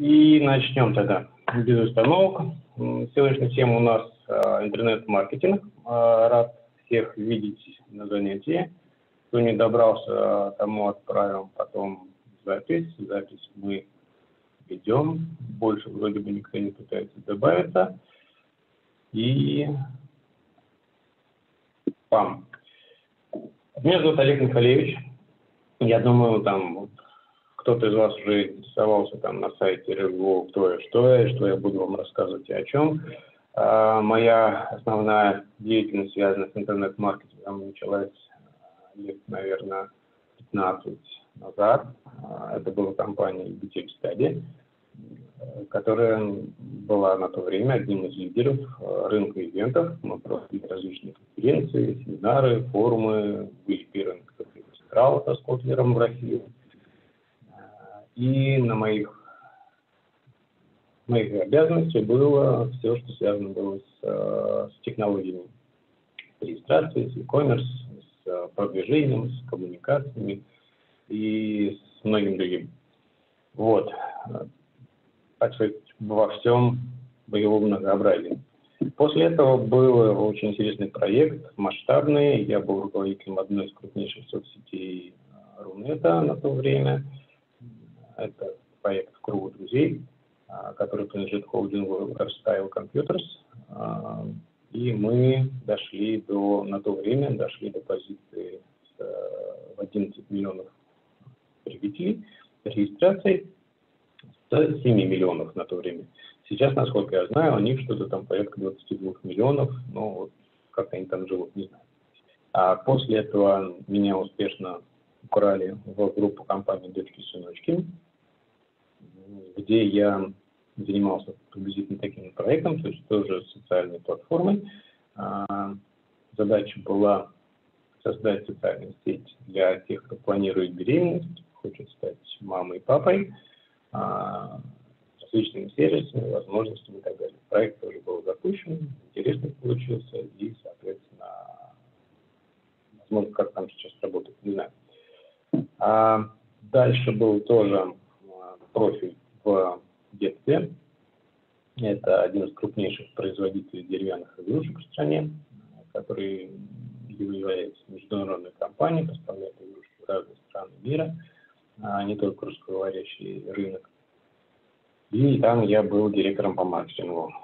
И начнем тогда без остановок. Сегодняшняя тема у нас интернет-маркетинг. Рад всех видеть на занятии. Кто не добрался, тому отправим потом запись. Запись мы ведем. Больше вроде бы никто не пытается добавиться. И пам. Меня зовут Олег Михалевич. Я думаю, там кто-то из вас уже интересовался там на сайте РГО, кто я, что я буду вам рассказывать и о чем. Моя основная деятельность связана с интернет-маркетингом, началась лет, наверное, 15 назад. Это была компания BTL Study, которая была на то время одним из лидеров рынка ивентов. Мы проводили различные конференции, семинары, форумы, были первыми, кто привезли со Скотлером в Россию. И на моих обязанностях было все, что связано было с технологиями, с регистрацией, с e-commerce, с продвижением, с коммуникациями и с многим другим. Вот. Так сказать, во всем боевом многообразии. После этого был очень интересный проект, масштабный. Я был руководителем одной из крупнейших соцсетей Рунета на то время. Это проект «В кругу друзей», который принадлежит холдингу Airstyle Computers. И мы на то время дошли до позиции в 11 миллионов потребителей, регистраций с 7 миллионов на то время. Сейчас, насколько я знаю, у них что-то там порядка 22 миллионов, но вот как они там живут, не знаю. А после этого меня успешно украли в группу компании «Дочки-сыночки», где я занимался приблизительно таким проектом, то есть тоже социальной платформой. Задача была создать социальную сеть для тех, кто планирует беременность, хочет стать мамой и папой, различными сервисами, возможностями и так далее. Проект тоже был запущен, интересный получился и, соответственно, возможно, как там сейчас работает, не знаю. Дальше был тоже профиль в детстве. Это один из крупнейших производителей деревянных игрушек в стране, который является международной компанией, поставляет игрушки в разные страны мира, не только русскоговорящий рынок. И там я был директором по маркетингу.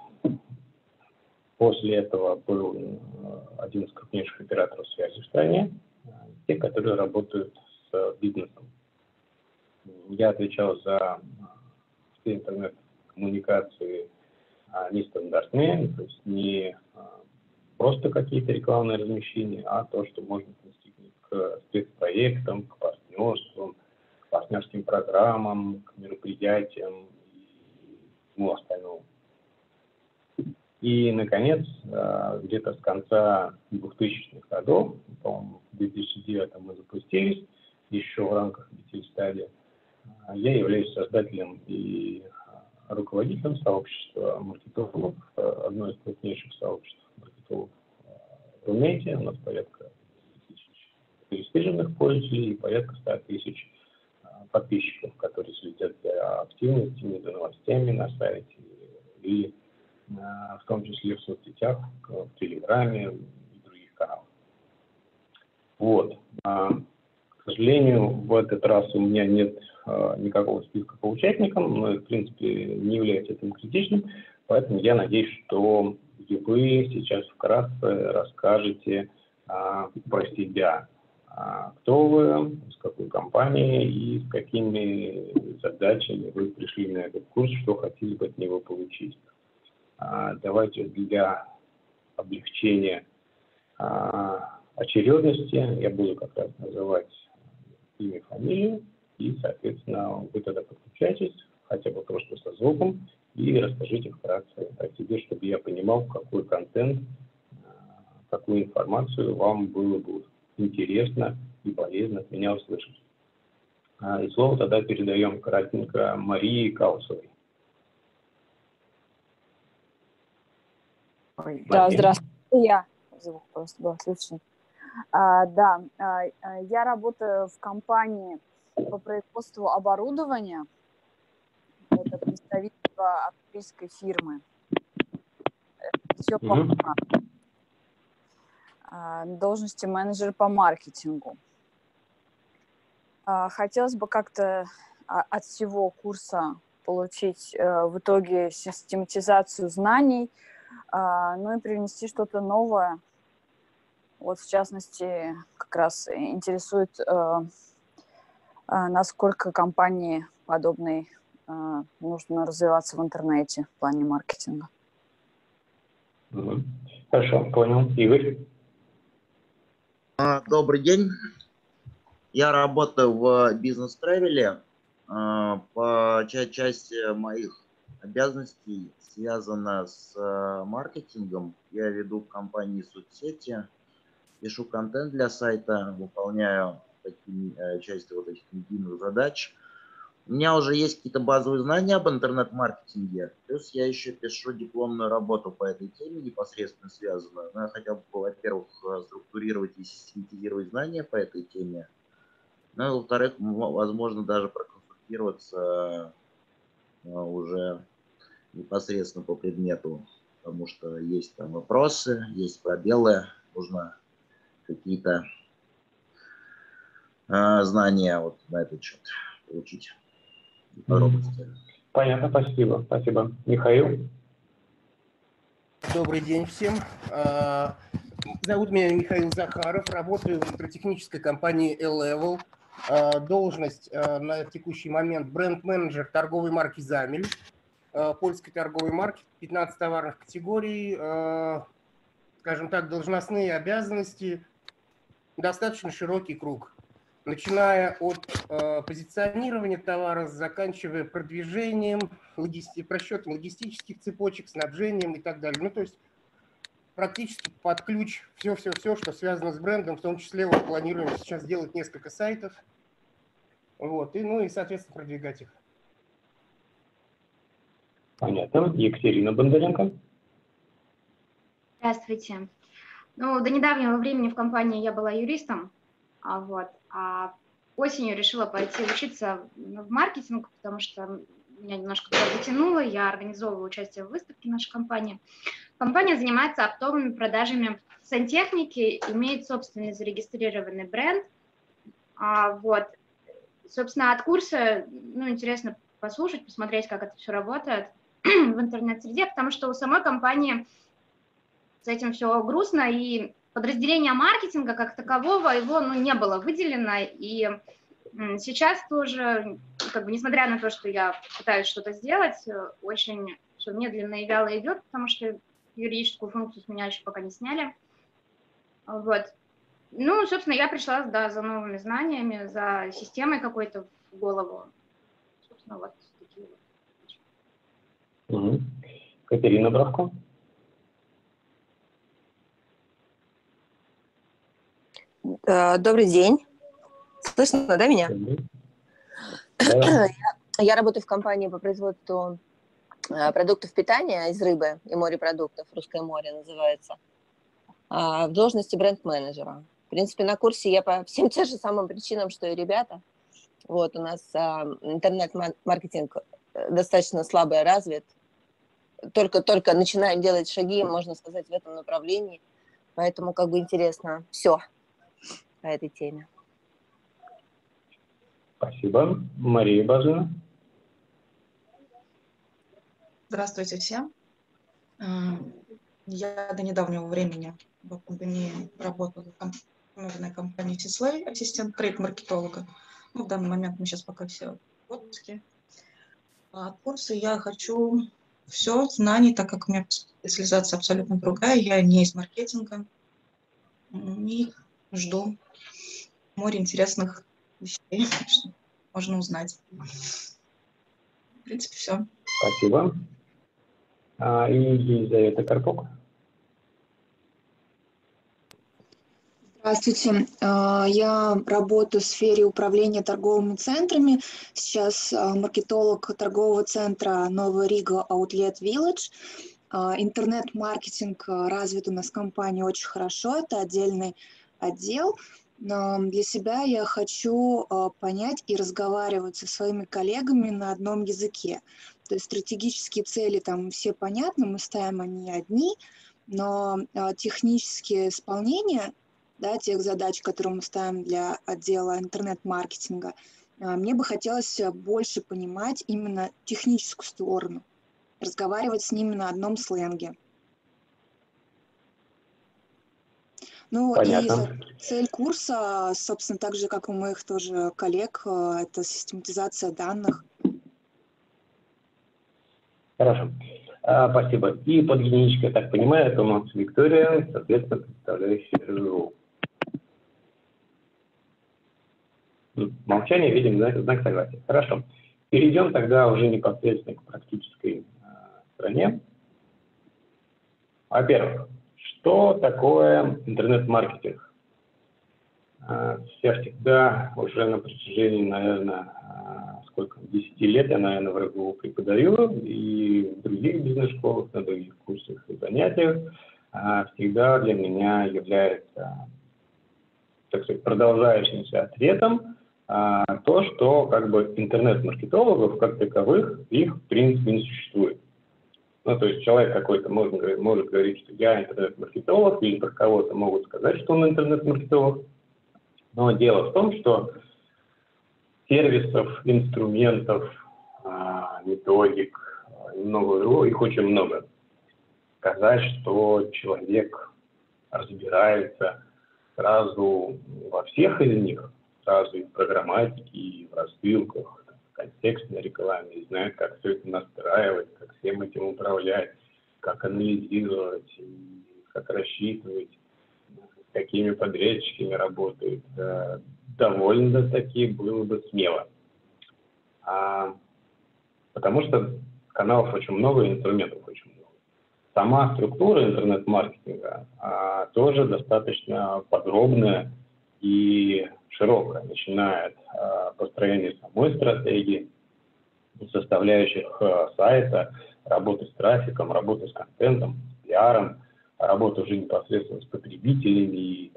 После этого был один из крупнейших операторов связи в стране, те, которые работают с бизнесом. Я отвечал за все интернет-коммуникации нестандартные, то есть не просто какие-то рекламные размещения, а то, что можно отнести к спецпроектам, к партнерствам, к партнерским программам, к мероприятиям и всему остальному. И, наконец, где-то с конца 2000-х годов, по-моему, в 2009 мы запустились, еще в рамках BTL Study, я являюсь создателем и руководителем сообщества маркетологов, одно из крупнейших сообществ маркетологов в Рунете. У нас порядка 1000 регистрированных пользователей и порядка 100 тысяч подписчиков, которые следят за активностями, за новостями на сайте и в том числе в соцсетях, в Телеграме и других каналах. Вот. К сожалению, в этот раз у меня нет никакого списка по участникам, но, в принципе, не является этим критичным, поэтому я надеюсь, что вы сейчас вкратце расскажете про себя. Кто вы, с какой компанией и с какими задачами вы пришли на этот курс, что хотели бы от него получить. Давайте для облегчения очередности я буду как раз называть имя, фамилию, и, соответственно, вы тогда подключайтесь, хотя бы просто со звуком, и расскажите вкратце о себе, чтобы я понимал, какой контент, какую информацию вам было бы интересно и полезно от меня услышать. И слово тогда передаем кратенько Марии Каусовой. Да, здравствуйте, я. Звук просто был слышен. Да, я работаю в компании по производству оборудования. Это английской фирмы. Все Мгм. должности менеджера по маркетингу. Хотелось бы как-то от всего курса получить в итоге систематизацию знаний, ну и привнести что-то новое. Вот, в частности, как раз интересует, насколько компании подобной нужно развиваться в интернете в плане маркетинга. Мгм. Хорошо, понял. Игорь? Добрый день. Я работаю в бизнес-тревеле. По части моих обязанностей связана с маркетингом. Я веду в компании соцсети, пишу контент для сайта, выполняю части вот этих медийных задач. У меня уже есть какие-то базовые знания об интернет-маркетинге, плюс я еще пишу дипломную работу по этой теме, непосредственно связанную. Но я хотел бы, во-первых, структурировать и систематизировать знания по этой теме, ну и, во-вторых, возможно, даже проконсультироваться уже непосредственно по предмету, потому что есть там вопросы, есть пробелы, нужно какие-то знания вот на этот счет получить. Подробности. Понятно, спасибо. Спасибо. Михаил? Добрый день всем. Зовут меня Михаил Захаров, работаю в электротехнической компании L-Level. Должность на текущий момент бренд-менеджер торговой марки «Замель», польской торговой марки, 15 товарных категорий. Скажем так, должностные обязанности, достаточно широкий круг. Начиная от позиционирования товара, заканчивая продвижением, просчетом логистических цепочек, снабжением и так далее. Ну, то есть практически под ключ все, что связано с брендом, в том числе вот планируем сейчас сделать несколько сайтов, вот, и, соответственно, продвигать их. Понятно. Екатерина Бондаренко? Здравствуйте. Ну, до недавнего времени в компании я была юристом, а осенью решила пойти учиться в маркетинг, потому что меня немножко туда затянуло, я организовывала участие в выставке нашей компании. Компания занимается оптовыми продажами сантехники, имеет собственный зарегистрированный бренд. Собственно, от курса, интересно послушать, посмотреть, как это все работает в интернет-среде, потому что у самой компании с этим все грустно, и подразделение маркетинга как такового, его не было выделено, и сейчас тоже, несмотря на то, что я пытаюсь что-то сделать, очень все медленно и вяло идет, потому что юридическую функцию с меня еще пока не сняли. Собственно, я пришла, за новыми знаниями, за системой какой-то в голову. Собственно, вот такие вот. Угу. Катерина Бравко? Добрый день. Слышно, да, меня? Да. Я работаю в компании по производству продуктов питания из рыбы и морепродуктов, «Русское море» называется, в должности бренд-менеджера. В принципе, на курсе я по всем тем же самым причинам, что и ребята. Вот, у нас интернет-маркетинг достаточно слабо развит. Только начинаем делать шаги, можно сказать, в этом направлении. Поэтому интересно все по этой теме. Спасибо. Мария Бажина? Здравствуйте всем. Я до недавнего времени в компании работала в компании Сислей, ассистент трейд-маркетолога. В данный момент мы сейчас пока все в отпуске. От курса я хочу все знаний, так как у меня специализация абсолютно другая, я не из маркетинга. И жду море интересных вещей, что можно узнать. В принципе, все. Спасибо. И Елизавета Карпук? Здравствуйте. Я работаю в сфере управления торговыми центрами. Сейчас маркетолог торгового центра Новая Рига Outlet Village. Интернет-маркетинг развит у нас в компании очень хорошо. Это отдельный отдел. Но для себя я хочу понять и разговаривать со своими коллегами на одном языке. То есть стратегические цели там все понятны, мы ставим они одни, но технические исполнения, да, тех задач, которые мы ставим для отдела интернет-маркетинга, мне бы хотелось больше понимать именно техническую сторону, разговаривать с ними на одном сленге. Ну Понятно. и цель курса, собственно, так же, как у моих тоже коллег, это систематизация данных. Хорошо. Спасибо. И под единичкой, я так понимаю, это у нас Виктория, соответственно, представляющая РЖУ. Молчание, видим, знак согласия. Хорошо. Перейдем тогда уже непосредственно к практической стороне. Во-первых, что такое интернет-маркетинг? Я всегда уже на протяжении, наверное, 10 лет я, наверное, в РГУ преподаю, и в других бизнес-школах, на других курсах и занятиях всегда для меня является, так сказать, продолжающимся ответом то, что как бы интернет-маркетологов как таковых их в принципе не существует. Ну, то есть человек какой-то может говорить, что я интернет-маркетолог, или про кого-то могут сказать, что он интернет-маркетолог. Но дело в том, что сервисов, инструментов, методик, много другого, их очень много. Сказать, что человек разбирается сразу во всех из них, сразу и в программатике, и в рассылках, в контекстной рекламе, и знает, как все это настраивать, как всем этим управлять, как анализировать, как рассчитывать, с какими подрядчиками работают. Довольно-таки было бы смело. Потому что каналов очень много, инструментов очень много. Сама структура интернет-маркетинга тоже достаточно подробная и широкая, начиная от построения самой стратегии, составляющих сайта, работы с трафиком, работы с контентом, с пиаром, работы уже непосредственно с потребителями и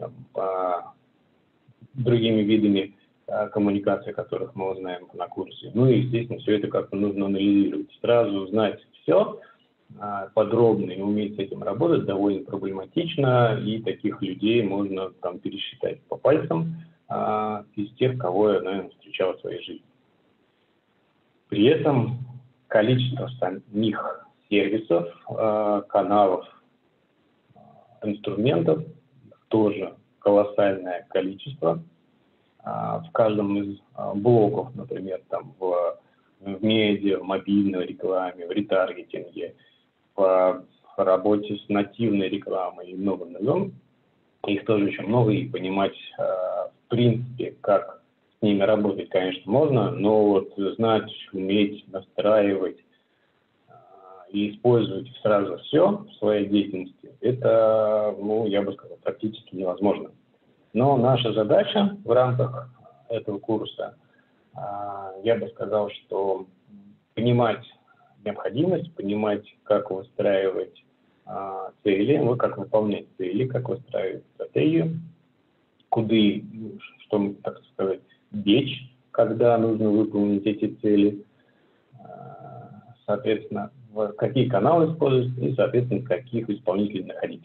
другими видами коммуникации, которых мы узнаем на курсе. Ну и, естественно, все это как-то нужно анализировать. Сразу узнать все подробно и уметь с этим работать довольно проблематично, и таких людей можно там пересчитать по пальцам из тех, кого я, наверное, встречал в своей жизни. При этом количество самих сервисов, каналов, инструментов тоже колоссальное количество. В каждом из блоков, например, там в медиа, в мобильной рекламе, в ретаргетинге, в работе с нативной рекламой и много-много. Их тоже очень много, и понимать, в принципе, как с ними работать, конечно, можно, но вот знать, уметь настраивать и использовать сразу все в своей деятельности, это, ну, я бы сказал, практически невозможно. Но наша задача в рамках этого курса, я бы сказал, что понимать необходимость, понимать, как выстраивать цели, как выполнять цели, как выстраивать стратегию, куда, что, так сказать, бечь, когда нужно выполнить эти цели, соответственно, какие каналы использовать и, соответственно, каких исполнителей находить.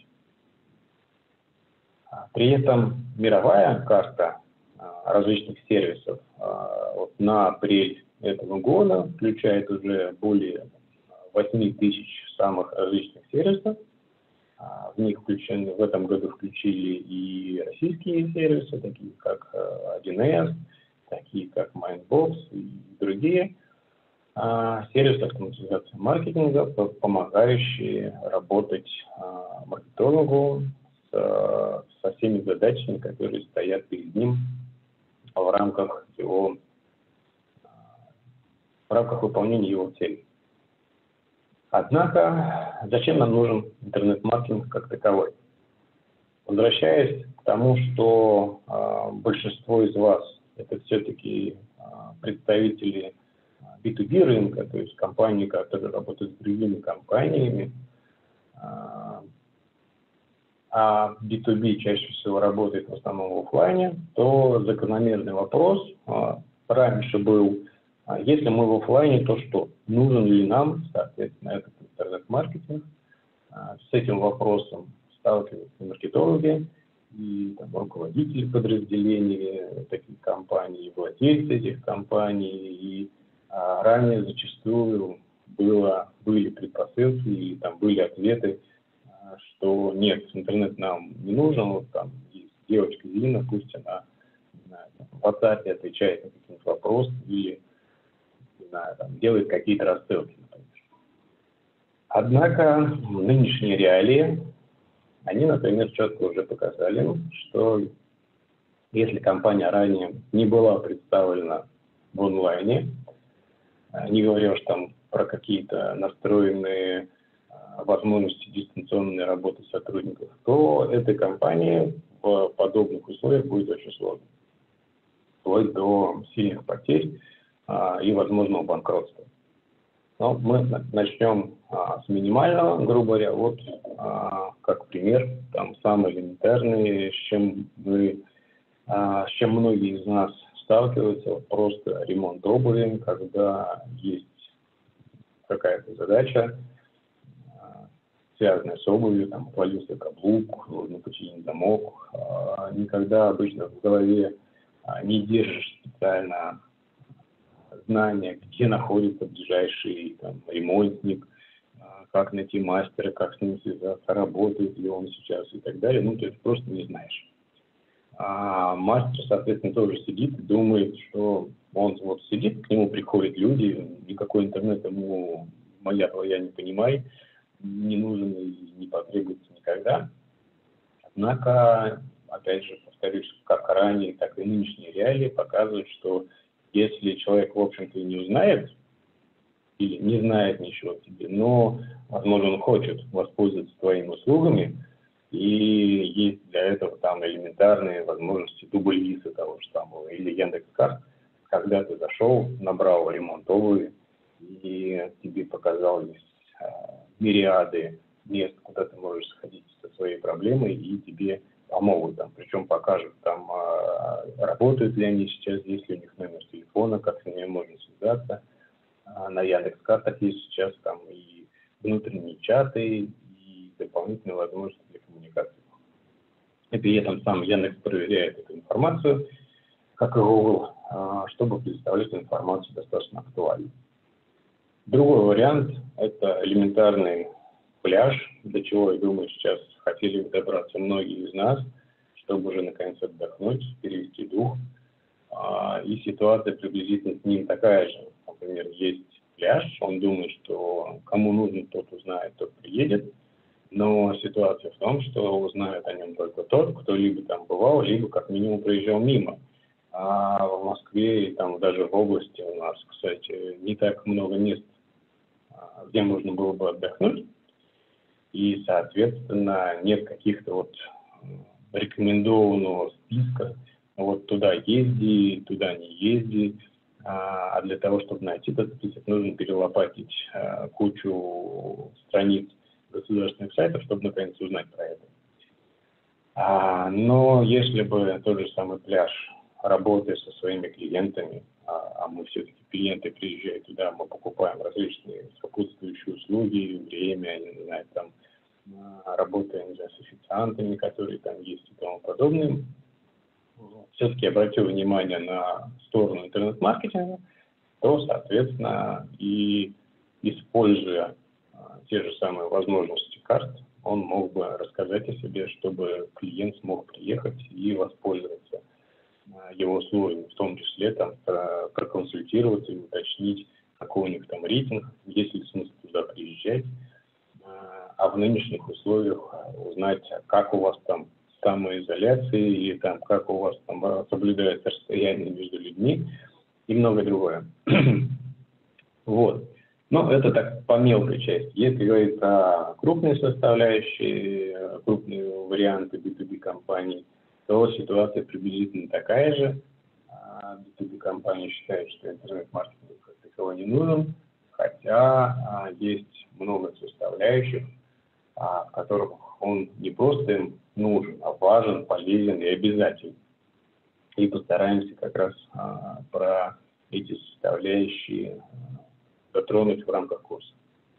При этом мировая карта различных сервисов на апрель этого года включает уже более 8 тысяч самых различных сервисов. В них в этом году включили и российские сервисы, такие как 1С, такие как Mindbox и другие. Сервисы автоматизации маркетинга, помогающие работать маркетологу со всеми задачами, которые стоят перед ним в рамках выполнения его целей. Однако, зачем нам нужен интернет-маркетинг как таковой? Возвращаясь к тому, что большинство из вас это все-таки представители B2B рынка, то есть компании, которые работают с другими компаниями, а B2B чаще всего работает в основном в офлайне, то закономерный вопрос раньше был, если мы в офлайне, то что? Нужен ли нам, соответственно, этот интернет-маркетинг? С этим вопросом сталкиваются маркетологи и там, руководители подразделений таких компаний, и владельцы этих компаний. И ранее зачастую были предпосылки и там были ответы, что нет, интернет нам не нужен, вот там есть девочка Зина, пусть она в WhatsApp отвечает на какие-то вопросы или не знаю, там, делает какие-то рассылки, например. Однако нынешние реалии, они, например, четко уже показали, что если компания ранее не была представлена в онлайне, не говоря уж там про какие-то настроенные возможности дистанционной работы сотрудников, то этой компании в подобных условиях будет очень сложно, вплоть до сильных потерь и возможного банкротства. Но мы начнем с минимального, грубо говоря, вот как пример, там самый элементарный, с чем многие из нас сталкиваются, просто ремонт обуви, когда есть какая-то задача, связанная с обувью, там отвалился каблук, нужно починить замок. Никогда обычно в голове не держишь специально знания, где находится ближайший там, ремонтник, как найти мастера, как с ним связаться, работает ли он сейчас и так далее. Ну, то есть просто не знаешь. А мастер, соответственно, тоже сидит и думает, что он вот сидит, к нему приходят люди, никакой интернет ему моя твоя не понимай, не нужен и не потребуется никогда. Однако, опять же, повторюсь, как ранее, так и нынешние реалии показывают, что если человек, в общем-то, и не узнает, или не знает ничего о тебе, но, возможно, он хочет воспользоваться твоими услугами, и есть для этого там элементарные возможности дубль-виза того же самого, или Яндекс.Карт, когда ты зашел, набрал ремонт обуви, и тебе показались мириады мест, куда ты можешь сходить со своей проблемой, и тебе помогут там, причем покажут там, работают ли они сейчас, есть ли у них номер телефона, как с ними можно связаться. На Яндекс.Картах есть сейчас там и внутренние чаты, и дополнительные возможности для коммуникации. И при этом сам Яндекс проверяет эту информацию, как и Google, чтобы представлять информацию достаточно актуальной. Другой вариант – это элементарный пляж, для чего, я думаю, сейчас хотели добраться многие из нас, чтобы уже наконец отдохнуть, перевести дух. И ситуация приблизительно с ним такая же. Например, есть пляж, он думает, что кому нужно, тот узнает, тот приедет. Но ситуация в том, что узнает о нем только тот, кто либо там бывал, либо как минимум проезжал мимо. А в Москве и там даже в области у нас, кстати, не так много мест, где можно было бы отдохнуть. И, соответственно, нет каких-то вот рекомендованного списка, вот туда езди, туда не езди. А для того, чтобы найти этот список, нужно перелопатить кучу страниц государственных сайтов, чтобы наконец узнать про это. Но если бы тот же самый пляж, работая со своими клиентами, а мы все-таки клиенты приезжают туда, мы покупаем различные сопутствующие услуги, время, не знаю, там, работаем, не знаю, с официантами, которые там есть и тому подобное, все-таки обратил внимание на сторону интернет-маркетинга, то, соответственно, и используя те же самые возможности карт, он мог бы рассказать о себе, чтобы клиент смог приехать и воспользоваться его услугами, в том числе там проконсультироваться и уточнить, какой у них там рейтинг, есть ли смысл туда приезжать, а в нынешних условиях узнать, как у вас там самоизоляция или там, как у вас там соблюдается расстояние между людьми и многое другое. Вот. Но это так по мелкой части. Если говорить про крупные составляющие, крупные варианты B2B компаний, то ситуация приблизительно такая же. B2B компании считают, что интернет-маркетинг как таковой не нужен, хотя есть много составляющих, в которых он не просто им нужен, а важен, полезен и обязателен. И постараемся как раз про эти составляющие затронуть в рамках курса.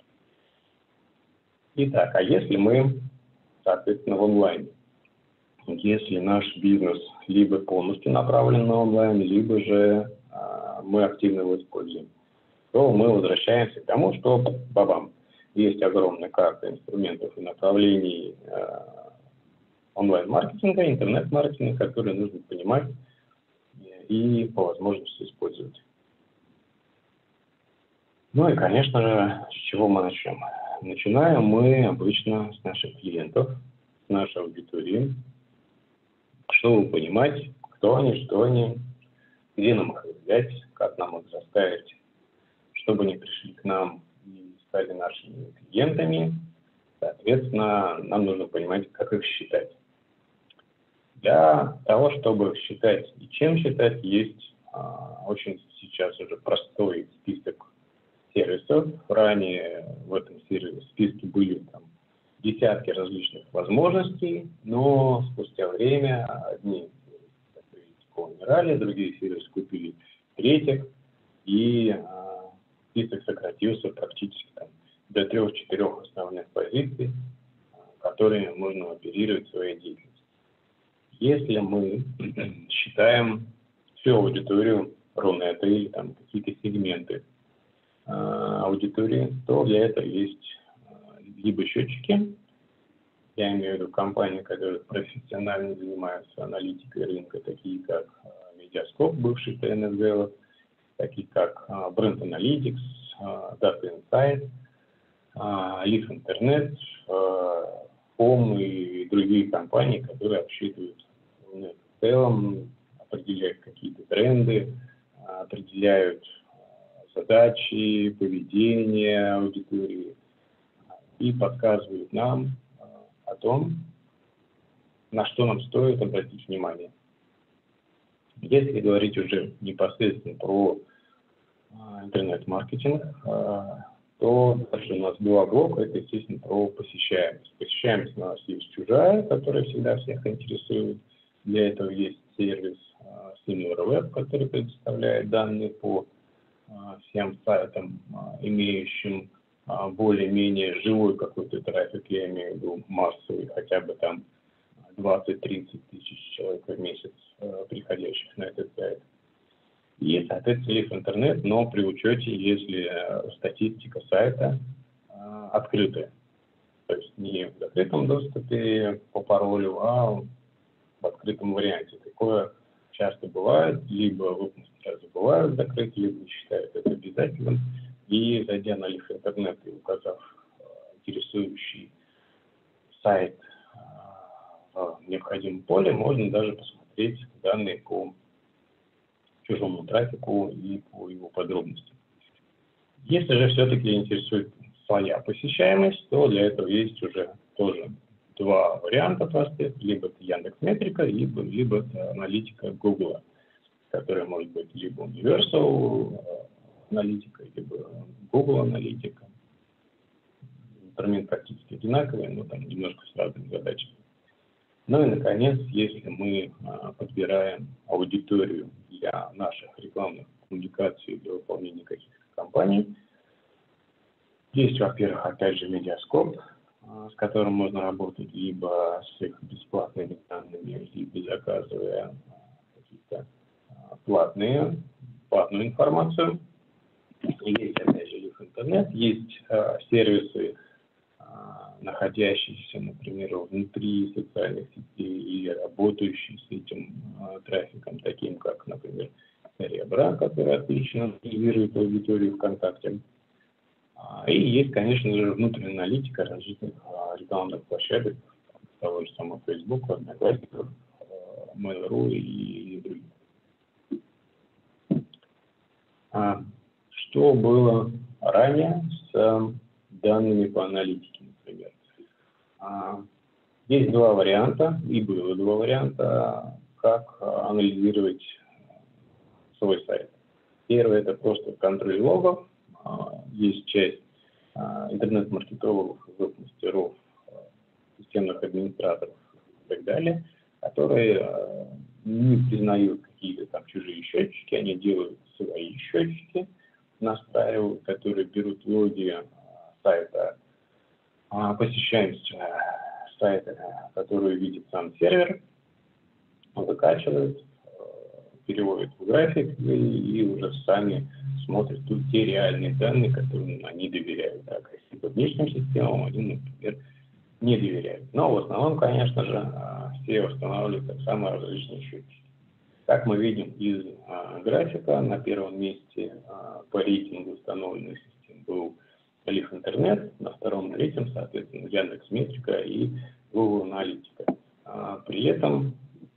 Итак, а если мы, соответственно, в онлайне? Если наш бизнес либо полностью направлен на онлайн, либо же мы активно его используем, то мы возвращаемся к тому, что бабам. Есть огромная карта инструментов и направлений онлайн-маркетинга, интернет-маркетинга, которые нужно понимать и по возможности использовать. Ну и, конечно же, с чего мы начнем? Начинаем мы обычно с наших клиентов, с нашей аудитории, чтобы понимать, кто они, что они, где нам их взять, как нам их заставить, чтобы они пришли к нам и стали нашими клиентами. Соответственно, нам нужно понимать, как их считать. Для того, чтобы считать и чем считать, есть очень сейчас уже простой список сервисов. Ранее в этом списке были десятки различных возможностей, но спустя время одни умирали, другие сервисы купили третьих, и список сократился практически до 3-4 основных позиций, которыми можно оперировать в своей деятельности. Если мы считаем всю аудиторию Рунета или какие-то сегменты аудитории, то для этого есть либо счетчики, я имею в виду компании, которые профессионально занимаются аналитикой рынка, такие как Mediascope, бывший TNSGL, такие как Brand Analytics, Data Insight, Leaf Internet, Home и другие компании, которые обсчитывают в целом, определяют какие-то тренды, определяют задачи, поведение аудитории и подсказывают нам о том, на что нам стоит обратить внимание. Если говорить уже непосредственно про интернет-маркетинг, то дальше у нас два блока, это, естественно, про посещаемость. Посещаемость у нас есть чужая, которая всегда всех интересует. Для этого есть сервис SimilarWeb, который предоставляет данные по всем сайтам, имеющим более-менее живой какой-то трафик, я имею в виду массовый, хотя бы 20-30 тысяч человек в месяц, приходящих на этот сайт. И, соответственно, Leaf Internet, но при учете, если статистика сайта открытая. То есть не в закрытом доступе по паролю, а в открытом варианте. Такое часто бывает, либо выпускники забывают закрыть, либо не считают это обязательным. И, зайдя на Leaf Internet и указав интересующий сайт в необходимом поле, можно даже посмотреть данные по чужому трафику и по его подробностям. Если же все-таки интересует своя посещаемость, то для этого есть уже тоже два варианта простых. Либо это Яндекс.Метрика, либо это аналитика Google, которая может быть либо Universal аналитика, либо Google аналитика. Инструмент практически одинаковый, но там немножко с разными задачами. Ну и, наконец, если мы подбираем аудиторию для наших рекламных коммуникаций, для выполнения каких-то кампаний, есть, во-первых, опять же, Mediascope, с которым можно работать либо с их бесплатными данными, либо заказывая какие-то платную информацию. Есть, опять же, Leaf Internet, есть сервисы, находящиеся, например, внутри социальных сетей или работающие с этим трафиком, таким как, например, Cerebra, который отлично анализирует аудиторию ВКонтакте. И есть, конечно же, внутренняя аналитика различных рекламных площадок, того же самого Facebook, Одноклассников, Mail.ru и других. Что было ранее с данными по аналитике, например? Есть два варианта, и было два варианта, как анализировать свой сайт. Первый – это просто контроль логов. Есть часть интернет-маркетологов, веб-мастеров, системных администраторов и так далее, которые не признают какие-то там чужие счетчики, они делают свои счетчики, настраивают, которые берут логи сайта, посещаемость сайта, которую видит сам сервер, выкачивают, переводят в график и уже сами смотрят тут те реальные данные, которым они доверяют. Так, если по внешним системам они, например, не доверяют. Но в основном, конечно же, все устанавливают самые различные счетчики. Как мы видим из графика, на первом месте по рейтингу установленных систем был Leaf Internet, на втором, на третьем, соответственно, Яндекс.Метрика и Google Аналитика. При этом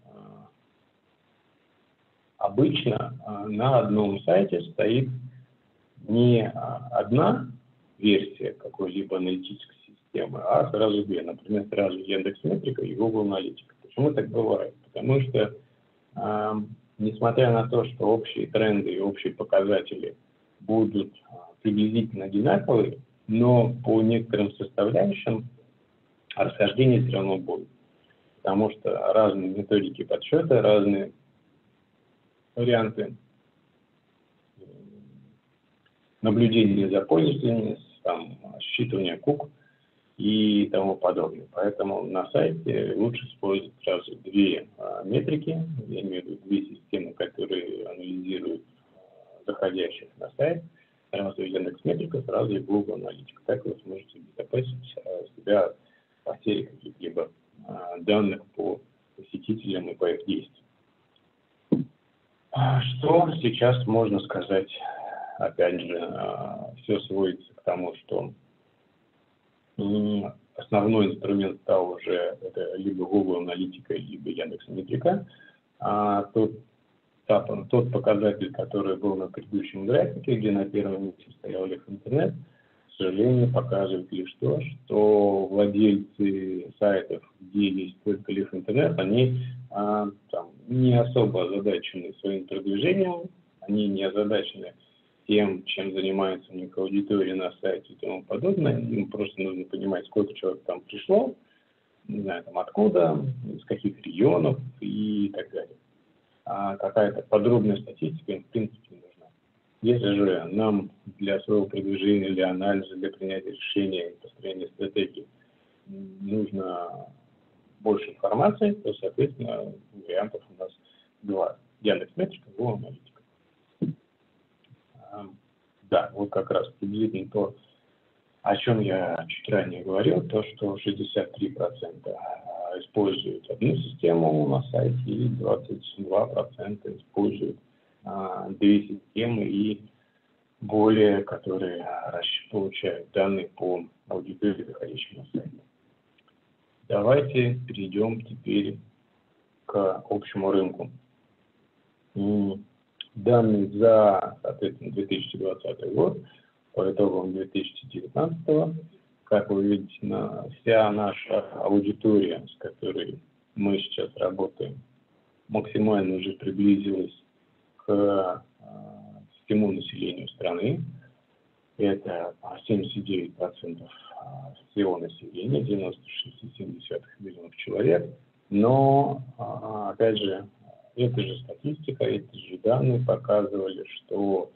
обычно на одном сайте стоит не одна версия какой-либо аналитической системы, а сразу две. Например, сразу Яндекс.Метрика и Google Аналитика. Почему так бывает? Потому что, несмотря на то, что общие тренды и общие показатели будут приблизительно одинаковые, но по некоторым составляющим расхождение все равно будет. Потому что разные методики подсчета, разные варианты наблюдения за пользователями, там, считывания кук и тому подобное. Поэтому на сайте лучше использовать сразу две метрики, я имею в виду две системы, которые анализируют заходящих на сайт, сразу Яндекс.Метрика, сразу и Google Аналитика. Так вы сможете обезопасить себя от потери каких-либо данных по посетителям и по их действиям. Что сейчас можно сказать? Опять же, все сводится к тому, что основной инструмент стал уже это либо Google Аналитика, либо Яндекс.Метрика. Тот показатель, который был на предыдущем графике, где на первом месте стоял Leaf Internet, к сожалению, показывает лишь то, что владельцы сайтов, где есть только Leaf Internet, они не особо озадачены своим продвижением, они не озадачены тем, чем занимается у них аудитория на сайте и тому подобное. Им просто нужно понимать, сколько человек там пришло, не знаю, там откуда, из каких регионов и так далее. А какая-то подробная статистика им в принципе не нужна. Если же нам для своего продвижения, для анализа, для принятия решения и построения стратегии нужно больше информации, то, соответственно, вариантов у нас два. Яндекс.Метрика, Google Аналитика. Да, вот как раз приблизительно то, о чем я чуть ранее говорил, то, что 63% используют одну систему на сайте и 22% используют две системы и более, которые получают данные по аудитории, заходящей на сайт. Давайте перейдем теперь к общему рынку. Данные за, соответственно, 2020 год, по итогам 2019, как вы видите, вся наша аудитория, с которой мы сейчас работаем, максимально уже приблизилась к всему населению страны. Это 79% всего населения, 96,7 миллионов человек. Но, опять же, эта же статистика, эти же данные показывали, что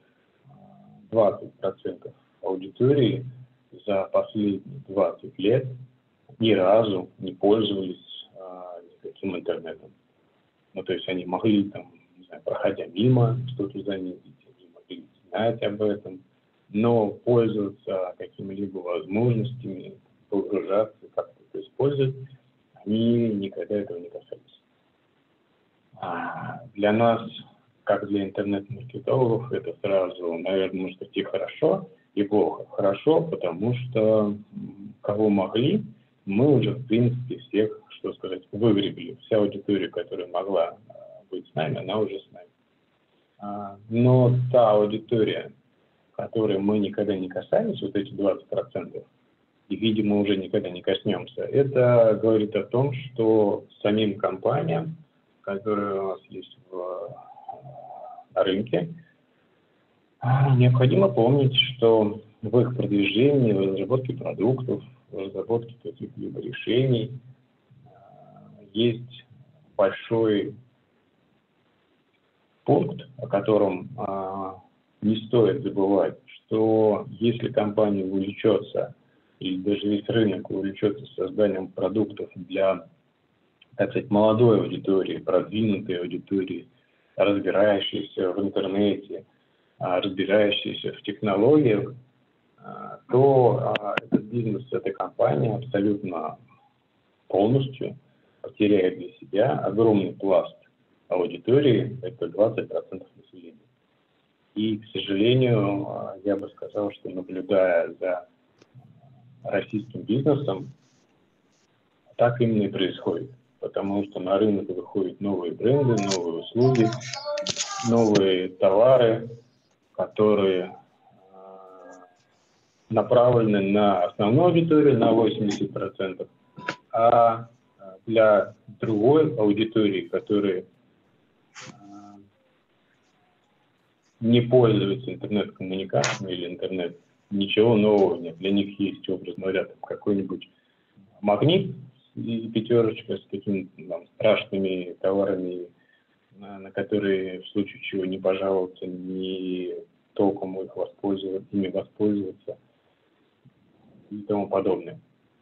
20% аудитории за последние 20 лет ни разу не пользовались никаким интернетом. Ну, то есть они могли, там, не знаю, проходя мимо, что-то заметить, они могли знать об этом, но пользоваться какими-либо возможностями, погружаться, как-то это использовать, они никогда этого не касались. Для нас, как для интернет-маркетологов, это сразу, наверное, может быть и хорошо, и плохо. Хорошо, потому что кого могли, мы уже, в принципе, всех, что сказать, выгребли. Вся аудитория, которая могла быть с нами, она уже с нами. Но та аудитория, которой мы никогда не касались, вот эти 20%, и, видимо, уже никогда не коснемся, это говорит о том, что самим компаниям, которые у нас есть на рынке, необходимо помнить, что в их продвижении, в разработке продуктов, в разработке каких-либо решений есть большой пункт, о котором не стоит забывать, что если компания увлечется, или даже весь рынок увлечется созданием продуктов для, так сказать, молодой аудитории, продвинутой аудитории, разбирающейся в интернете, разбирающейся в технологиях, то этот бизнес, эта компания абсолютно полностью потеряет для себя огромный пласт аудитории, это 20% населения. И, к сожалению, я бы сказал, что наблюдая за российским бизнесом, так именно и происходит. Потому что на рынок выходят новые бренды, новые услуги, новые товары, которые направлены на основную аудиторию, на 80%, а для другой аудитории, которые не пользуются интернет-коммуникациями или интернет, ничего нового нет. Для них есть, образно говоря, какой-нибудь магнит и пятерочка с какими-то страшными товарами, на которые в случае чего не пожаловаться, не толком ими воспользоваться и тому подобное.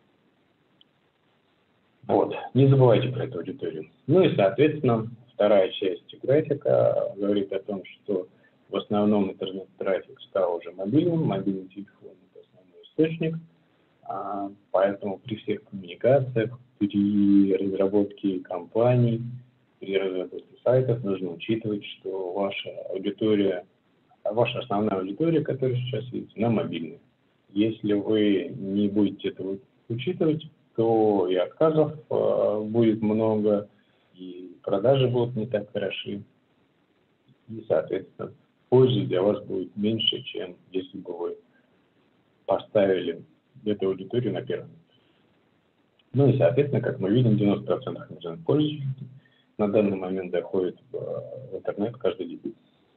Вот. Не забывайте про эту аудиторию. Ну и, соответственно, вторая часть графика говорит о том, что в основном интернет-трафик стал уже мобильным, мобильный телефон – это основной источник, поэтому при всех коммуникациях, при разработке компаний, при разработке сайтов нужно учитывать, что ваша аудитория, ваша основная аудитория, которая сейчас есть, на мобильной. Если вы не будете этого учитывать, то и отказов будет много, и продажи будут не так хороши, и, соответственно, пользы для вас будет меньше, чем если бы вы поставили эту аудиторию на первое место. Ну и, соответственно, как мы видим, 90% интернет-пользователей на данный момент доходят в интернет каждый день.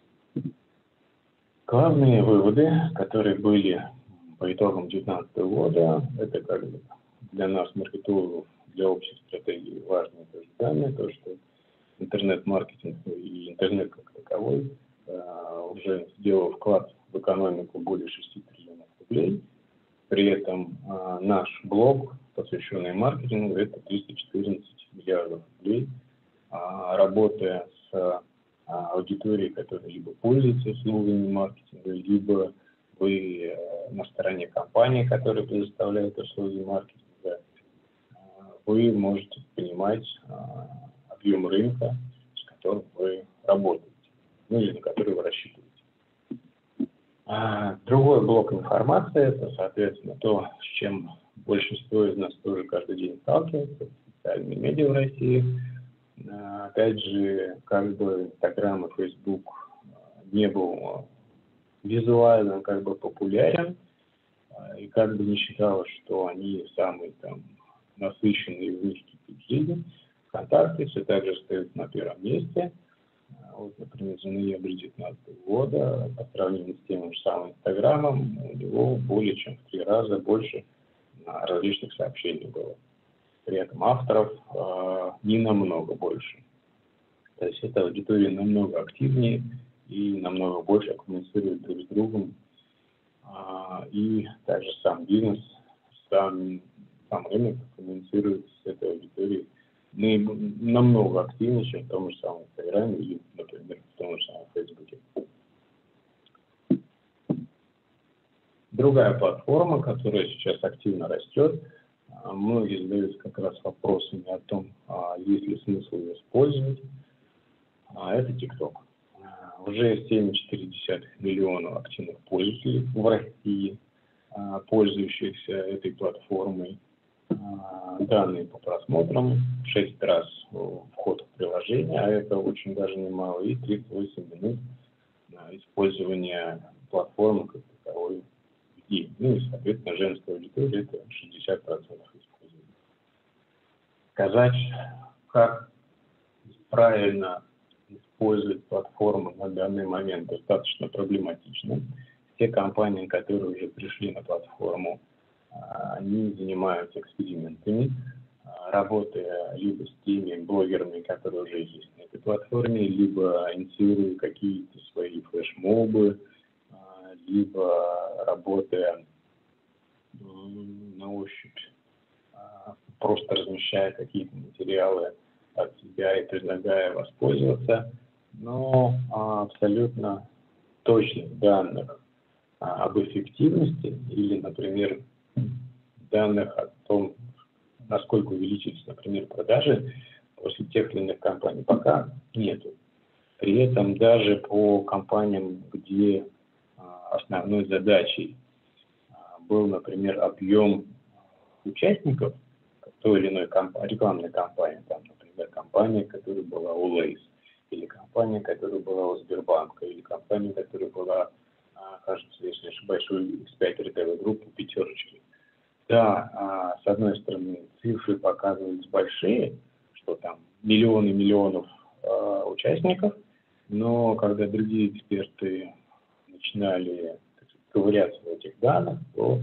Главные выводы, которые были по итогам 2019 года, это как бы для нас, маркетологов, для общей стратегии важные тоже данные, то, что интернет-маркетинг и интернет как таковой уже сделал вклад в экономику более 6 триллионов рублей. При этом наш блок, посвященный маркетингу, это 314 миллиардов рублей. Работая с аудиторией, которая либо пользуется услугами маркетинга, либо вы на стороне компании, которая предоставляет услуги маркетинга, вы можете понимать объем рынка, с которым вы работаете, ну или на который вы рассчитываете. Другой блок информации – это, соответственно, то, с чем большинство из нас тоже каждый день сталкивается, социальные медиа в России. Опять же, как бы Инстаграм и Фейсбук не был визуально как бы популярен, и как бы не считалось, что они самые там насыщенные, в них кипит жизнь, ВКонтакте все так же стоит на первом месте. Вот, например, за ноябрь 2019 года, по сравнению с тем же самым Инстаграмом, у него более чем в 3 раза больше различных сообщений было. При этом авторов не намного больше. То есть эта аудитория намного активнее и намного больше коммуницирует друг с другом. И также сам бизнес, сам рынок коммуницирует с этой аудиторией намного активнее, чем в том же самом Инстаграме или, например, в том же самом Фейсбуке. Другая платформа, которая сейчас активно растет, многие задаются как раз вопросами о том, есть ли смысл ее использовать, это TikTok. Уже 7,4 миллиона активных пользователей в России, пользующихся этой платформой. Данные по просмотрам, 6 раз вход в приложение, а это очень даже немало, и 38 минут использования платформы как таковой в день. Ну и, соответственно, женская аудитория – это 60% использования. Сказать, как правильно использовать платформу на данный момент, достаточно проблематично. те компании, которые уже пришли на платформу, они занимаются экспериментами, работая либо с теми блогерами, которые уже есть на этой платформе, либо инициируя какие-то свои флешмобы, либо работая на ощупь, просто размещая какие-то материалы от себя и предлагая воспользоваться, но абсолютно точных данных об эффективности или, например, данных о том, насколько увеличились, например, продажи после тех или иных кампаний, пока нету. При этом даже по компаниям, где основной задачей был, например, объем участников той или иной рекламной кампании, там, например, компания, которая была у Lays, или компания, которая была у Сбербанка, или компания, которая была, кажется, если не ошибаюсь, у X5 ритейловой группы «Пятерочки». Да, с одной стороны, цифры показывались большие, что там миллионы миллионов участников, но когда другие эксперты начинали, так сказать, ковыряться в этих данных, то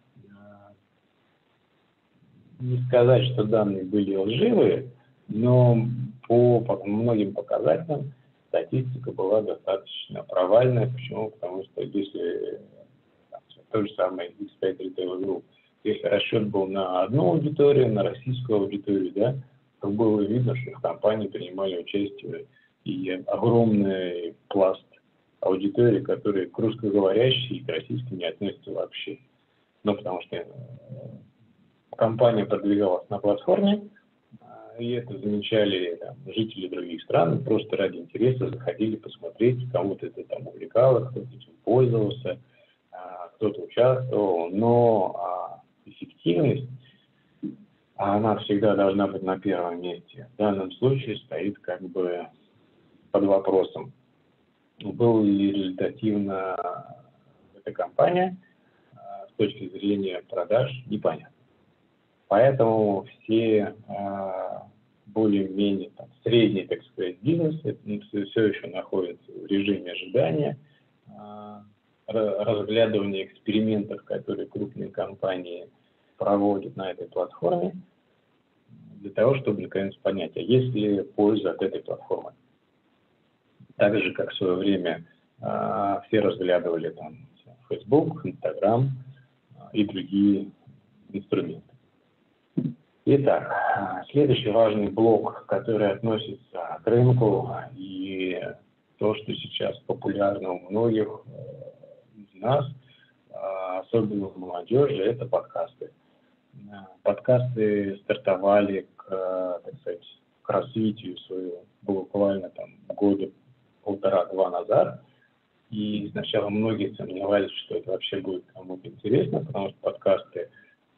не сказать, что данные были лживые, но по многим показателям статистика была достаточно провальная. Почему? Потому что если то же самое X5 Retail Group, если расчет был на одну аудиторию, на российскую аудиторию, да, то было видно, что в компании принимали участие и огромный пласт аудитории, которые к русскоговорящей и к российской не относятся вообще. Ну, потому что компания продвигалась на платформе, и это замечали там жители других стран, просто ради интереса заходили посмотреть, кому-то это там увлекало, кто-то этим пользовался, кто-то участвовал, но эффективность, она всегда должна быть на первом месте. В данном случае стоит как бы под вопросом, была ли результативна эта компания с точки зрения продаж, непонятно. Поэтому все более-менее средний, так сказать, бизнес все еще находится в режиме ожидания, разглядывания экспериментов, которые крупные компании проводят на этой платформе, для того, чтобы наконец понять, а есть ли польза от этой платформы. Так же, как в свое время все разглядывали там Facebook, Instagram и другие инструменты. Итак, следующий важный блок, который относится к рынку и то, что сейчас популярно у многих из нас, особенно у молодежи, это подкасты. Подкасты стартовали так сказать, к развитию своего буквально там года полтора-два назад. И сначала многие сомневались, что это вообще будет кому-то интересно, потому что подкасты,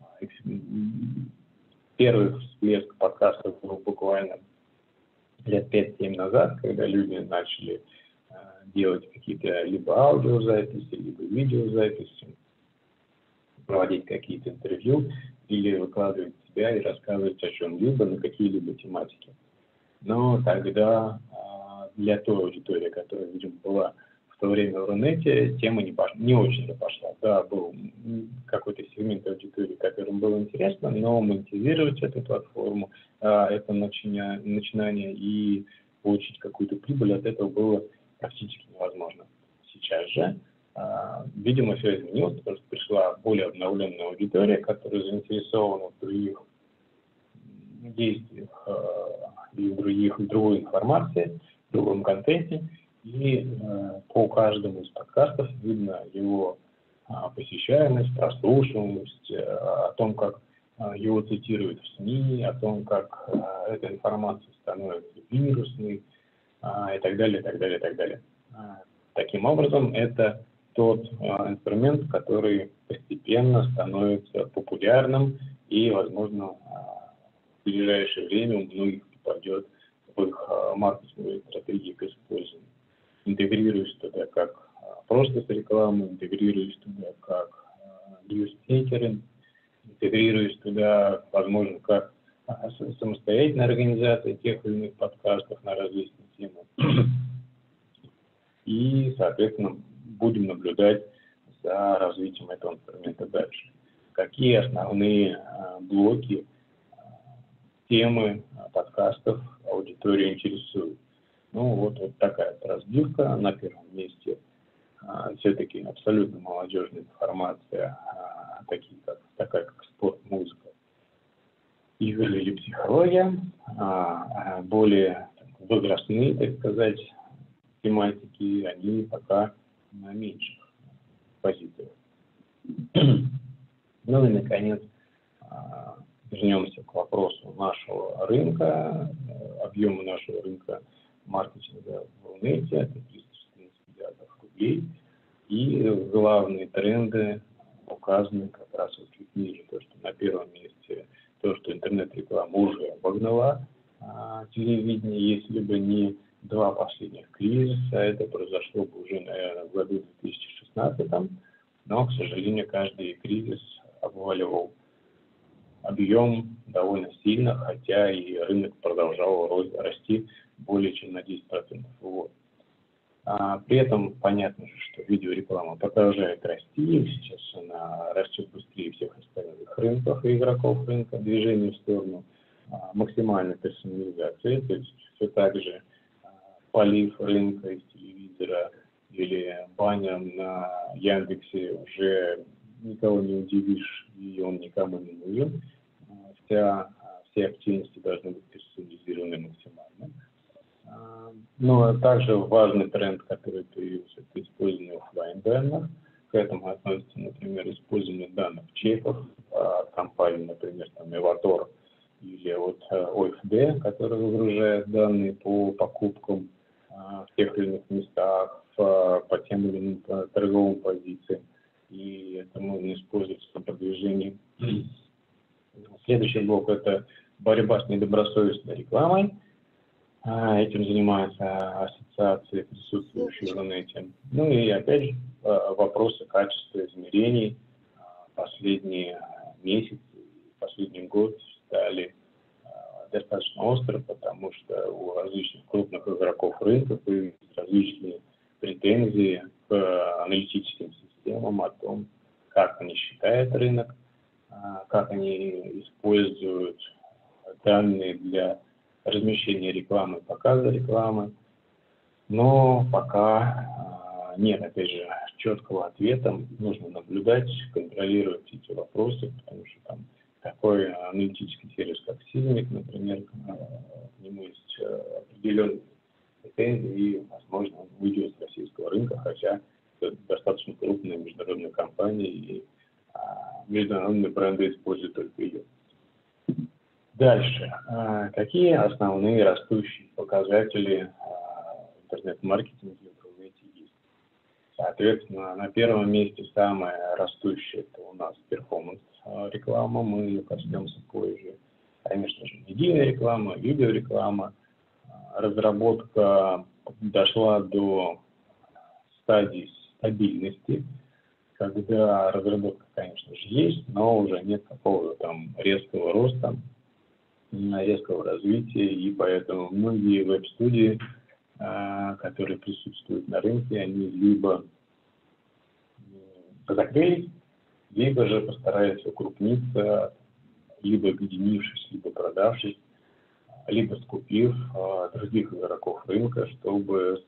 первый всплеск подкастов был буквально лет 5-7 назад, когда люди начали делать какие-то либо аудиозаписи, либо видеозаписи, проводить какие-то интервью или выкладывать себя и рассказывать о чем-либо на какие-либо тематики. Но тогда для той аудитории, которая, видимо, была в то время в Рунете, тема не очень пошла. Да, был какой-то сегмент аудитории, которым было интересно, но монетизировать эту платформу, это начинание и получить какую-то прибыль от этого было практически невозможно. Сейчас же, видимо, все изменилось, потому что пришла более обновленная аудитория, которая заинтересована в других действиях и в другой информации, в другом контенте. И по каждому из подкастов видно его посещаемость, прослушиваемость, о том, как его цитируют в СМИ, о том, как эта информация становится вирусной и так далее, и так далее, и так далее. Таким образом, это тот инструмент, который постепенно становится популярным и, возможно, в ближайшее время у многих попадет в их маркетинговые стратегии к использованию. Интегрируясь туда как просто с рекламой, интегрируясь туда как ньюсмейкеры, интегрируясь туда, возможно, как самостоятельная организация тех или иных подкастов на различные темы. И, соответственно, будем наблюдать за развитием этого инструмента дальше. Какие основные блоки, темы подкастов аудиторию интересуют. Ну, вот такая вот разбивка. На первом месте все-таки абсолютно молодежная информация, такая как спорт, музыка, игры или психология, более возрастные, так сказать, тематики, они пока на меньших позициях. Ну и, наконец, вернемся к вопросу нашего рынка, объема нашего рынка маркетинга в Рунете, это 314 миллиардов рублей, и главные тренды указаны как раз вот чуть ниже, то, что на первом месте, то, что интернет-реклама уже обогнала телевидение, если бы не два последних кризиса, это произошло бы уже, наверное, в году 2016, но, к сожалению, каждый кризис обваливал объем довольно сильно, хотя и рынок продолжал расти более чем на 10% в год. При этом понятно же, что видеореклама продолжает расти, сейчас она растет быстрее всех остальных рынков и игроков рынка, движение в сторону максимальной персонализации, то есть все так же полив рынка из телевизора или баннер на Яндексе уже никого не удивишь, и он никому не нужен. Все активности должны быть персонализированы максимально. Но также важный тренд, который появился, это использование офлайн-данных. К этому относится, например, использование данных чеков от компании, например, Эватор или вот ОФД, который выгружает данные по покупкам в тех или иных местах, по тем или иным торговым позициям. И это можно использовать в продвижении. Следующий блок – это борьба с недобросовестной рекламой. Этим занимается ассоциация, присутствующая в Рунете. Ну и опять же вопросы качества измерений последние месяцы, последний год стали достаточно остро, потому что у различных крупных игроков рынка появились различные претензии к аналитическим системам о том, как они считают рынок, как они используют данные для размещения рекламы, показа рекламы. Но пока нет, опять же, четкого ответа. Нужно наблюдать, контролировать эти вопросы, потому что там такой аналитический сервис, как Сизмик, например, к нему есть определенные претензии, и, возможно, он уйдет с российского рынка, хотя это достаточно крупная международная компания, и международные бренды используют только ее. Дальше. Какие основные растущие показатели интернет-маркетинга в Рунете есть? Соответственно, на первом месте самое растущее это у нас перформанс-реклама, мы ее коснемся позже. Конечно же, медийная реклама, видеореклама. Разработка дошла до стадии стабильности, когда разработка, конечно же, есть, но уже нет какого-то там резкого роста, резкого развития, и поэтому многие веб-студии, которые присутствуют на рынке, они либо закрылись, либо же постараются укрупниться, либо объединившись, либо продавшись, либо скупив других игроков рынка, чтобы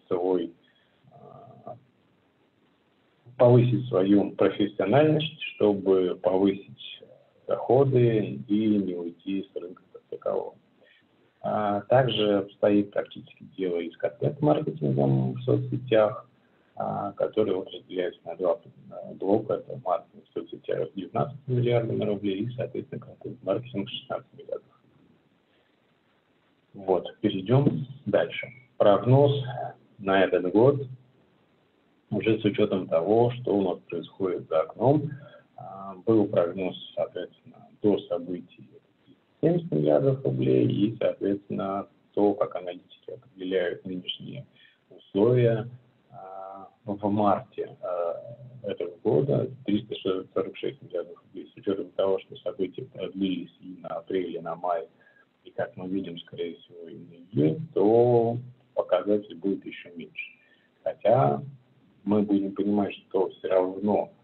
повысить свою профессиональность, чтобы повысить доходы и не уйти с рынка как такового. Также обстоит практически дело и с контент-маркетингом в соцсетях, который разделяется на два блока. Это маркетинг в соцсетях 19 миллиардов рублей и, соответственно, контент-маркетинг 16 миллиардов. Вот, перейдем дальше. Прогноз на этот год, уже с учетом того, что у нас происходит за окном, был прогноз, соответственно, до событий 70 миллиардов рублей и, соответственно, то, как аналитики определяют нынешние условия в марте этого года 346 миллиардов рублей. С учетом того, что события продлились и на апрель, и на май, и, как мы видим, скорее всего, и на июнь, то показатель будет еще меньше. Хотя мы будем понимать, что все равно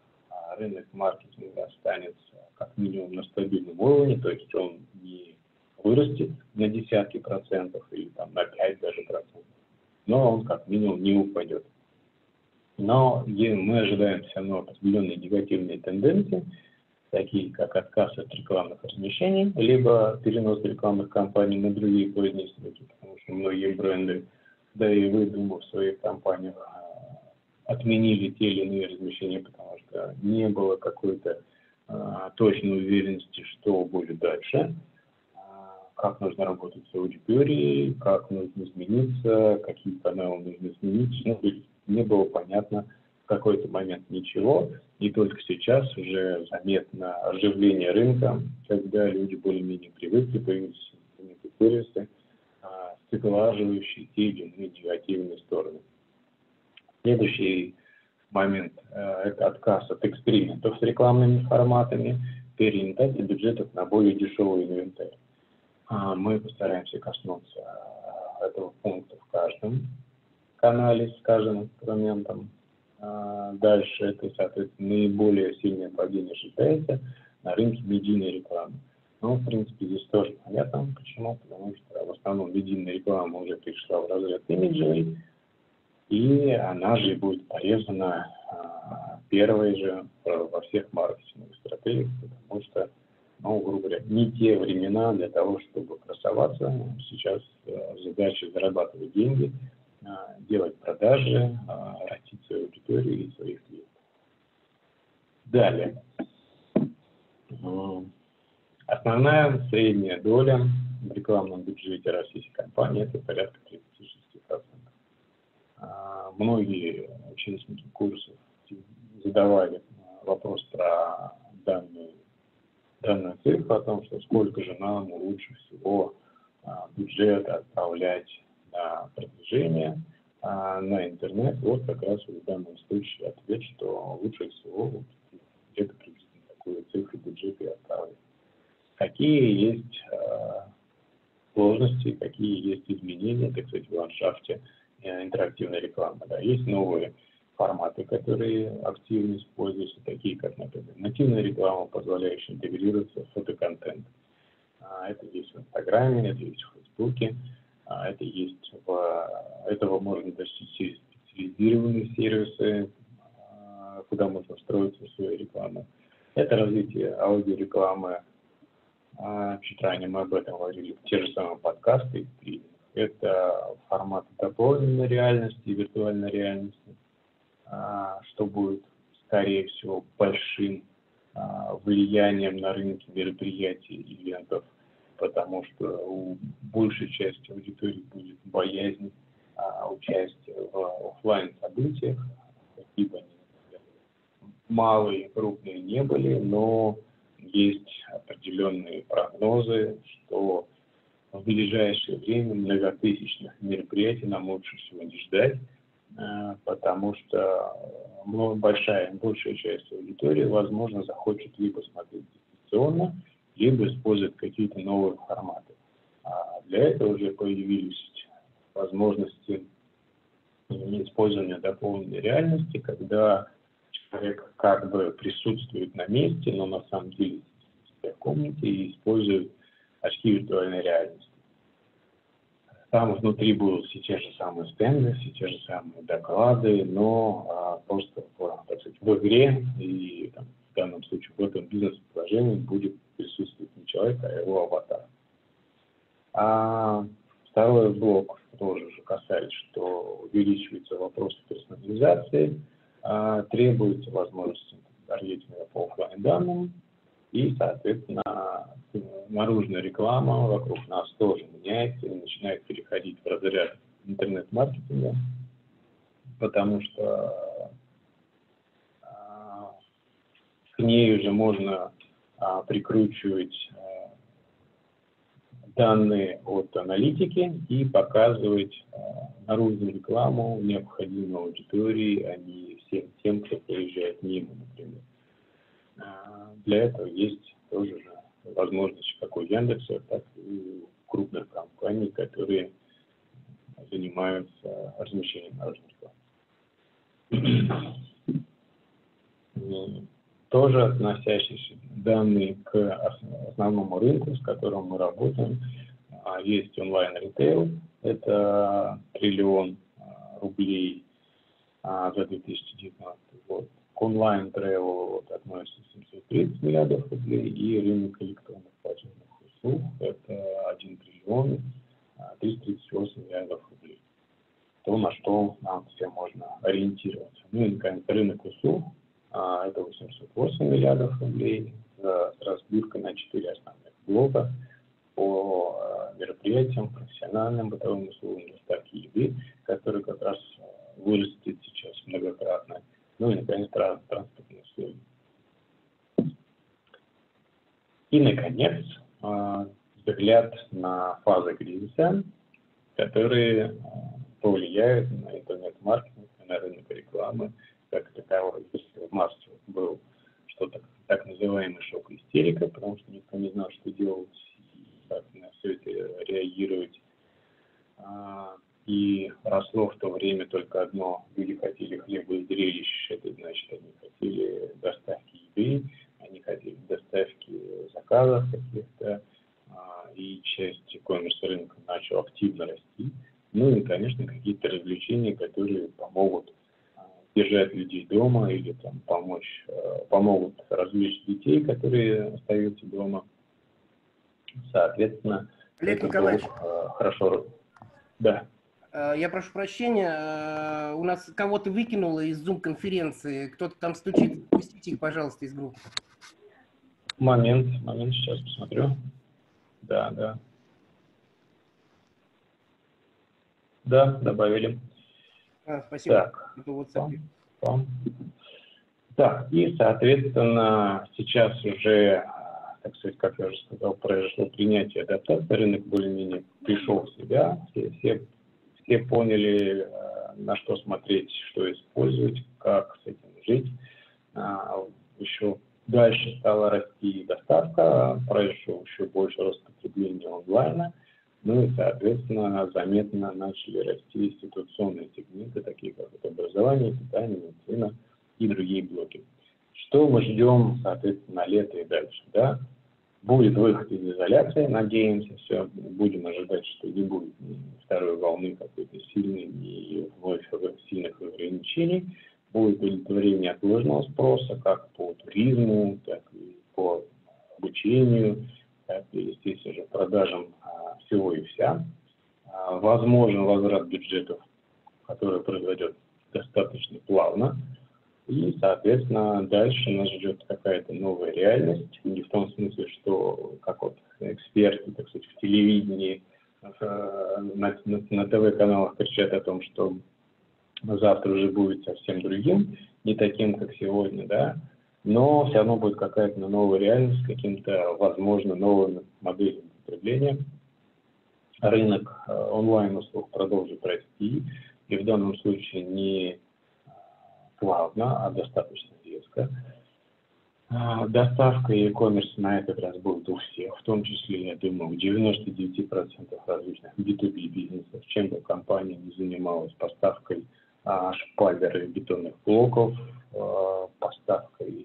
рынок маркетинга останется как минимум на стабильном уровне, то есть он не вырастет на десятки процентов или там, на 5 даже процентов, но он как минимум не упадет. Но мы ожидаем все равно определенные негативные тенденции, такие как отказ от рекламных размещений, либо перенос рекламных кампаний на другие поздние сроки, потому что многие бренды, да и вы, думаю, в своих компаниях отменили те или иные размещения, потому что не было какой-то точной уверенности, что будет дальше, как нужно работать с аудиторией, как нужно измениться, какие каналы нужно изменить. Ну, не было понятно в какой-то момент ничего, и только сейчас уже заметно оживление рынка, когда люди более-менее привыкли, появились сервисы, сглаживающие те или иные негативные стороны. Следующий момент – это отказ от экспериментов с рекламными форматами, переориентация бюджетов на более дешевый инвентарь. Мы постараемся коснуться этого пункта в каждом канале, скажем, инструментом. Дальше это, соответственно, наиболее сильное падение ожидается на рынке медийной рекламы. Ну, в принципе, здесь тоже понятно, почему, потому что в основном медийная реклама уже перешла в разряд имиджевый, и она же будет порезана первой же во всех маркетинговых стратегиях, потому что, ну, грубо говоря, не те времена для того, чтобы красоваться. Сейчас задача зарабатывать деньги, делать продажи, растить свою аудиторию и своих клиентов. Далее. Основная средняя доля в рекламном бюджете российской компании – это порядка 36%. Многие участники курсов задавали вопрос про данную цифру, о том, что сколько же нам лучше всего бюджета отправлять на продвижение на интернет. Вот как раз в данном случае ответ, что лучше всего где-то приблизительно такую цифру бюджета и отправить. Какие есть сложности, какие есть изменения, так сказать, в ландшафте интерактивной рекламы. Да. Есть новые форматы, которые активно используются, такие как, например, нативная реклама, позволяющая интегрироваться в фотоконтент. Это есть в Инстаграме, это есть в Фейсбуке, это есть этого можно достичь через специализированные сервисы, куда можно встроиться в свою рекламу. Это развитие аудиорекламы. Чуть ранее мы об этом говорили, те же самые подкасты и стриминг. Это формат дополненной реальности и виртуальной реальности, что будет, скорее всего, большим влиянием на рынке мероприятий и ивентов, потому что у большей части аудитории будет боязнь участия в офлайн событиях, какие бы они малые, крупные не были, но есть определенные прогнозы, что в ближайшее время многотысячных мероприятий нам лучше всего не ждать, потому что большая часть аудитории, возможно, захочет либо смотреть дистанционно, либо использовать какие-то новые форматы. Для этого уже появились возможности использования дополненной реальности, когда человек как бы присутствует на месте, но на самом деле в комнате и использует очки виртуальной реальности. Там внутри будут все те же самые стенды, все те же самые доклады, но просто так сказать, в игре и там, в данном случае в этом бизнес-приложении будет присутствовать не человек, а его аватар. Второй блок тоже уже касается, что увеличивается вопрос персонализации, требуется возможность таргетинга по офлайн данным, и, соответственно, наружная реклама вокруг нас тоже меняется и начинает переходить в разряд интернет-маркетинга, потому что к ней уже можно прикручивать данные от аналитики и показывать наружную рекламу необходимой аудитории, а не всем тем, кто приезжает мимо, например. Для этого есть тоже возможность как у Яндекса, так и у крупных компаний, которые занимаются размещением наружной рекламы. тоже относящиеся данные к основному рынку, с которым мы работаем. Есть онлайн-ритейл, это 1 триллион рублей за 2019 год. К онлайн-тревелу относится 730 миллиардов рублей, и рынок электронных платежных услуг – это 1 триллион 338 миллиардов рублей. То, на что нам всем можно ориентироваться. Ну и, наконец, рынок услуг – это 808 миллиардов рублей с разбивкой на 4 основных блока по мероприятиям, профессиональным бытовым услугам, доставки еды, который как раз вырастет сейчас многократно. Ну и, наконец, транспортные услуги. И, наконец, взгляд на фазы кризиса, которые повлияют на интернет-маркетинг, на рынок рекламы, как таковой. Если в марте был что-то так называемый шок-истерика, потому что никто не знал, что делать, и как на все это реагировать. И росло в то время только одно: люди хотели хлеба и зрелищ, это значит, они хотели доставки еды, они хотели доставки заказов каких-то, и часть e-commerce рынка начала активно расти. Ну и, конечно, какие-то развлечения, которые помогут держать людей дома или там помогут развлечь детей, которые остаются дома. Соответственно, Олег это Николаевич, хорошо. Да. Я прошу прощения, у нас кого-то выкинуло из Zoom-конференции, кто-то там стучит, пустите их, пожалуйста, из группы. Момент, сейчас посмотрю. Да, добавили. Спасибо. Так, и, соответственно, сейчас уже, так сказать, как я уже сказал, произошло принятие адаптации, рынок более-менее пришел в себя, все поняли, на что смотреть, что использовать, как с этим жить. Еще дальше стала расти доставка, произошел еще больше рост потребления онлайна, ну и, соответственно, заметно начали расти институционные сегменты, такие как образование, питание, медицина и другие блоки. Что мы ждем, соответственно, на лето и дальше? Да? Будет выход из изоляции, надеемся, все, будем ожидать, что не будет ни второй волны какой-то сильной, ни вновь сильных ограничений. Будет удовлетворение отложенного спроса, как по туризму, так и по обучению, так и, естественно же, продажам всего и вся. Возможен возврат бюджетов, который произойдет достаточно плавно. И, соответственно, дальше нас ждет какая-то новая реальность. Не в том смысле, что, как вот эксперты, так сказать, в телевидении, на ТВ-каналах кричат о том, что завтра уже будет совсем другим, не таким, как сегодня, да, но все равно будет какая-то новая реальность, каким-то, возможно, новыми моделями потребления. Рынок онлайн-услуг продолжит расти, и в данном случае не плавно, а достаточно резко. Доставка и e-commerce на этот раз будет у всех, в том числе, я думаю, у 99% различных B2B бизнесов, чем бы компания не занималась поставкой шпалер и бетонных блоков, поставкой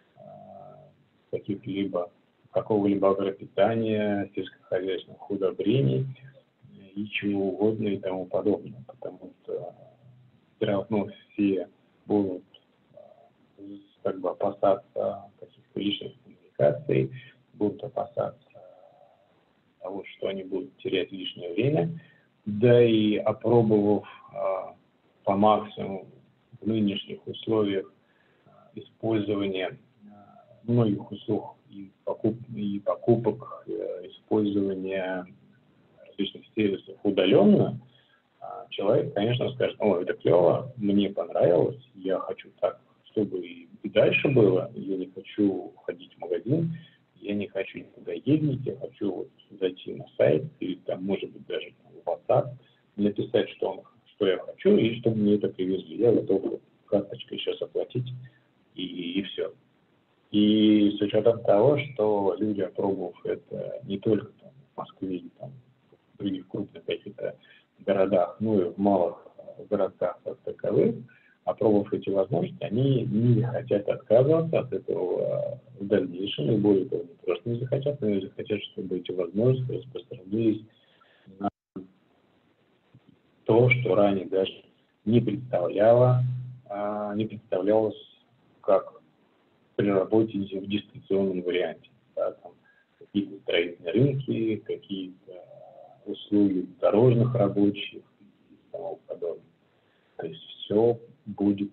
какого-либо агропитания, сельскохозяйственных удобрений и чего угодно и тому подобное, потому что все будут как бы опасаться каких-то личных коммуникаций, будут опасаться того, что они будут терять лишнее время, да и опробовав по максимуму в нынешних условиях использования многих услуг и покупок, использования различных сервисов удаленно, человек, конечно, скажет: о, это клево, мне понравилось, я хочу так, чтобы и дальше было, я не хочу ходить в магазин, я не хочу никуда ездить, я хочу вот зайти на сайт или там, может быть, даже в WhatsApp, написать, что я хочу, и чтобы мне это привезли. Я готов карточкой сейчас оплатить, и все. И с учетом того, что люди, опробовав это не только там, в Москве или там, в других крупных каких-то городах, ну и в малых городках как таковых, опробовав эти возможности, они не захотят отказываться от этого в дальнейшем, и более того, не просто не захотят, но и захотят, чтобы эти возможности распространились на то, что ранее даже не представлялось как при работе в дистанционном варианте. Да, там какие-то строительные рынки, какие-то услуги дорожных рабочих и тому подобное. То есть все будет,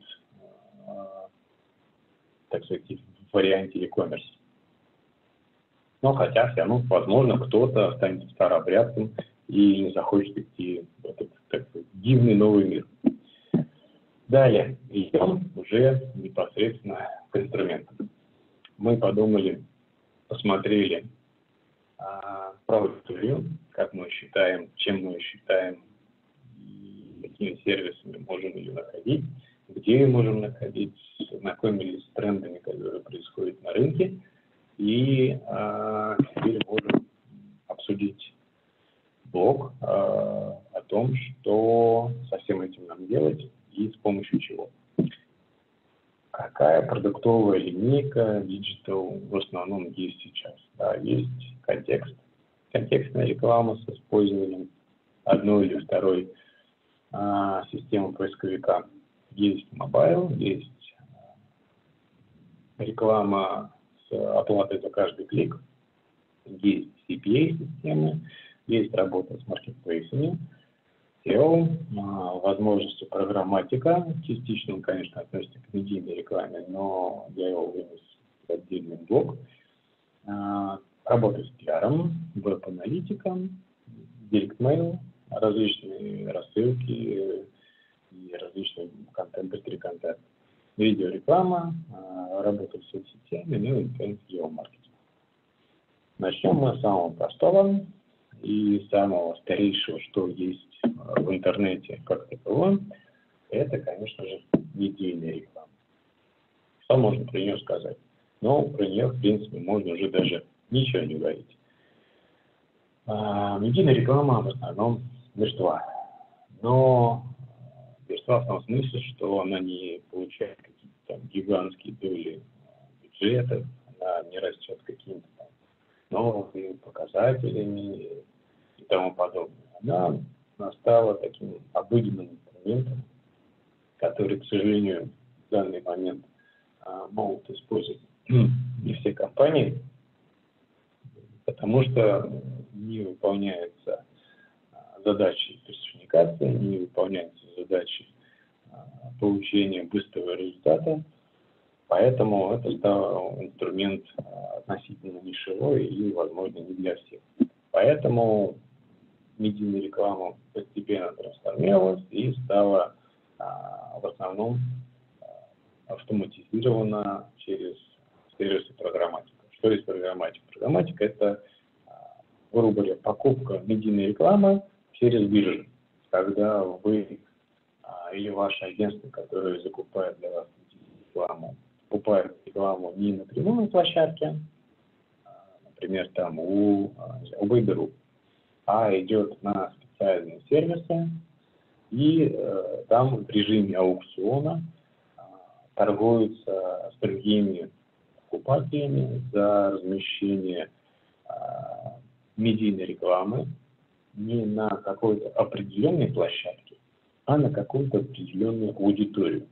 так сказать, в варианте e-commerce. Но хотя все равно, возможно, кто-то останется старообрядцем и не захочет идти в этот, так сказать, дивный новый мир. Далее идем уже непосредственно к инструментам. Мы подумали, посмотрели про аудиторию, как мы считаем, чем мы считаем, какими сервисами можем ее находить, где ее можем находить, знакомились с трендами, которые происходят на рынке, и теперь можем обсудить блок о том, что со всем этим нам делать и с помощью чего. Какая продуктовая линейка Digital в основном есть сейчас? Да, есть контекст, контекстная реклама с использованием одной или второй системы поисковика. Есть mobile, есть реклама с оплатой за каждый клик, есть CPA-системы, есть работа с маркетплейсами, SEO, возможности программатика. Частично он, конечно, относится к медийной рекламе, но я его вынес в отдельный блок. Работа с PR, веб-аналитика, директ-мейл, различные рассылки и различные контент-контент. Видеореклама, работа в соцсетями, ну и, конечно, SEO-маркетинг. Начнем мы с самого простого и самого старейшего, что есть в интернете как таковом, это, конечно же, медийная реклама. Что можно про нее сказать? Ну, про нее, в принципе, можно уже даже ничего не говорить. Медийная реклама в основном мертва. Но мертва в том смысле, что она не получает какие-то там гигантские доли бюджетов, она не растет какими-то там новыми показателями и тому подобное. Она стала таким обыденным инструментом, который, к сожалению, в данный момент могут использовать не все компании, потому что не выполняются задачи персонификации, не выполняются задачи получения быстрого результата, поэтому это стал инструмент относительно нишевой и, возможно, не для всех. Поэтому медийная реклама постепенно трансформировалась и стала в основном автоматизирована через сервисы программатика. Что есть программатика? Программатика – это, грубо говоря, покупка медийной рекламы через биржу, когда вы или ваше агентство, которое закупает для вас рекламу, покупает рекламу не напрямую на площадке, например, там у Выберу, а идет на специальные сервисы, и там в режиме аукциона торгуются с другими покупателями за размещение медийной рекламы не на какой-то определенной площадке, а на какую-то определенную аудиторию.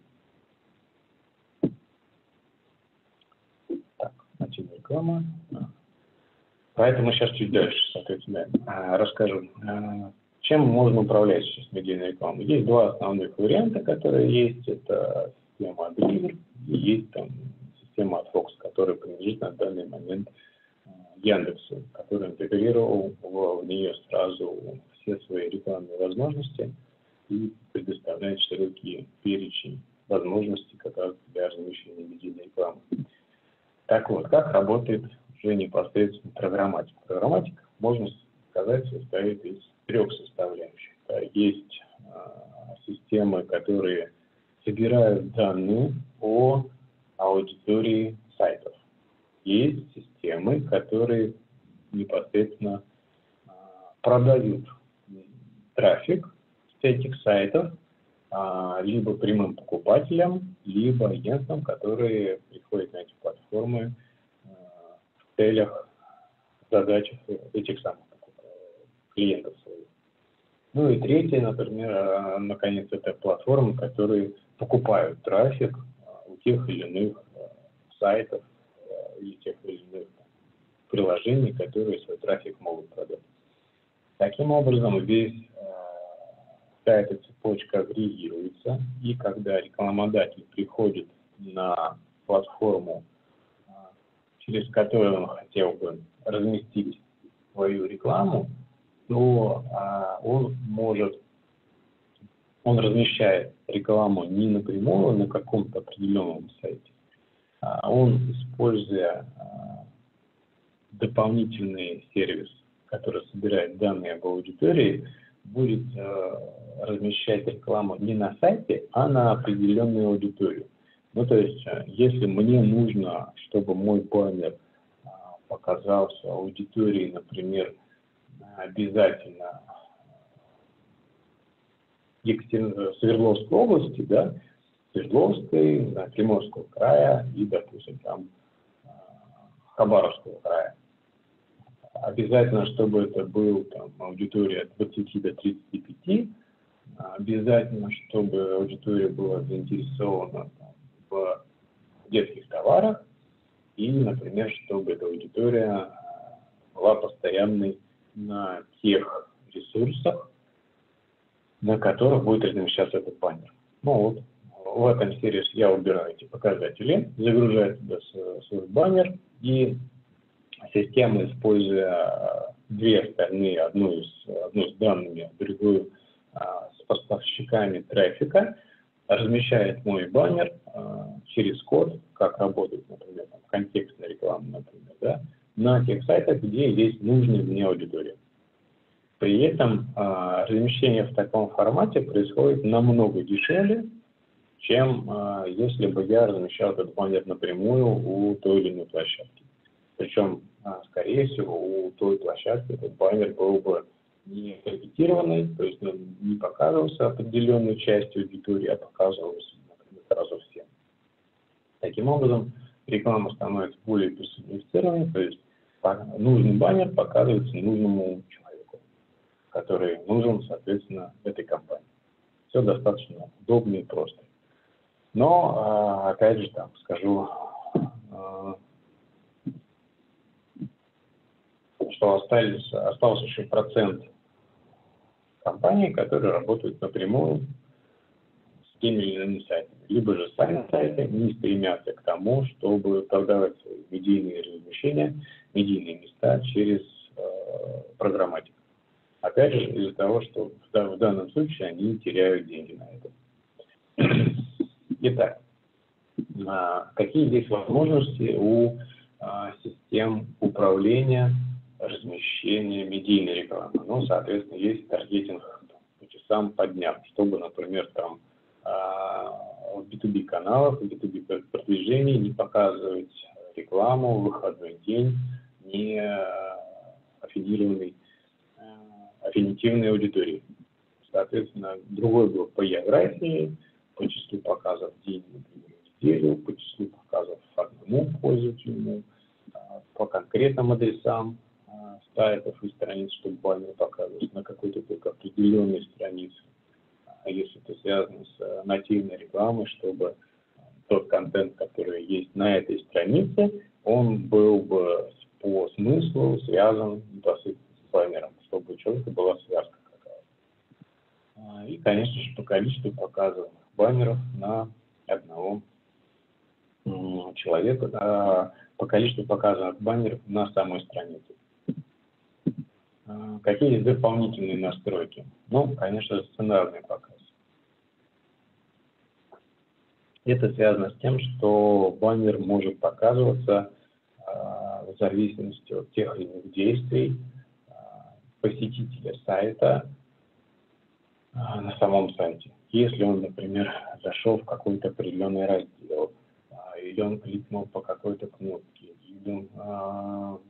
Так, медийная реклама. Поэтому сейчас чуть дальше, соответственно, расскажу. Чем можно управлять сейчас медийной рекламой? Есть два основных варианта, которые есть. Это система Deliver и есть там система от Fox, которая принадлежит на данный момент Яндексу, который интегрировал в нее сразу все свои рекламные возможности и предоставляет широкий перечень возможностей как раз для размещения медийной рекламы. Так вот, как работает уже непосредственно программатика? Программатика, можно сказать, состоит из трех составляющих. Есть системы, которые собирают данные о аудитории сайтов. Есть системы, которые непосредственно продают трафик с этих сайтов либо прямым покупателям, либо агентствам, которые приходят на эти платформы в целях, задачах этих самых клиентов своих. Ну и третье, например, наконец, это платформы, которые покупают трафик у тех или иных сайтов или тех или иных приложений, которые свой трафик могут продать. Таким образом, вся эта цепочка агрегируется, и когда рекламодатель приходит на платформу, через которую он хотел бы разместить свою рекламу, то он размещает рекламу не напрямую на каком-то определенном сайте, а он, используя дополнительный сервис, который собирает данные об аудитории, будет размещать рекламу не на сайте, а на определенную аудиторию. Ну, то есть, если мне нужно, чтобы мой баннер показался аудитории, например, обязательно Свердловской области, да, Свердловской, Приморского края и, допустим, там Хабаровского края. Обязательно, чтобы это был там аудитория от 20 до 35, обязательно, чтобы аудитория была заинтересована там в детских товарах и, например, чтобы эта аудитория была постоянной на тех ресурсах, на которых будет размещаться этот баннер. Ну вот, в этом сервисе я убираю эти показатели, загружаю туда свой баннер, и система, используя две остальные, одну с данными, другую с поставщиками трафика, размещает мой баннер через код, как работает, например, контекстная реклама, например, да, на тех сайтах, где есть нужная мне аудитория. При этом размещение в таком формате происходит намного дешевле, чем если бы я размещал этот баннер напрямую у той или иной площадки. Причем, скорее всего, у той площадки этот баннер был бы не таргетированный, то есть он не показывался определенной части аудитории, а показывался, например, сразу всем. Таким образом, реклама становится более персонифицированной, то есть нужный баннер показывается нужному человеку, который нужен, соответственно, этой компании. Все достаточно удобно и просто. Но, опять же, там скажу, что остался еще процент компаний, которые работают напрямую с теми или иными сайтами. Либо же сами сайты не стремятся к тому, чтобы продавать свои медийные размещения, медийные места через программатику. Опять же, из-за того, что в данном случае они теряют деньги на это. Итак, какие здесь возможности у систем управления размещения медийной рекламы? Ну, соответственно, есть таргетинг по часам, по дням, чтобы, например, там в B2B каналах, в B2B продвижении не показывать рекламу в выходной день не аффинитивной аудитории. Соответственно, другой блок по географии, по числу показов в день, например, в неделю, по числу показов одному пользователю, по конкретным адресам сайтов и страниц, чтобы баннер показывать на какой-то только определенной странице. А если это связано с нативной рекламой, чтобы тот контент, который есть на этой странице, он был бы по смыслу связан непосредственно с баннером, чтобы у человека была связка какая-то. И, конечно же, по количеству показанных баннеров на одного человека, по количеству показанных баннеров на самой странице. Какие есть дополнительные настройки? Ну, конечно, сценарный показ. Это связано с тем, что баннер может показываться в зависимости от тех или иных действий посетителя сайта на самом сайте. Если он, например, зашел в какой-то определенный раздел, или он кликнул по какой-то кнопке, или он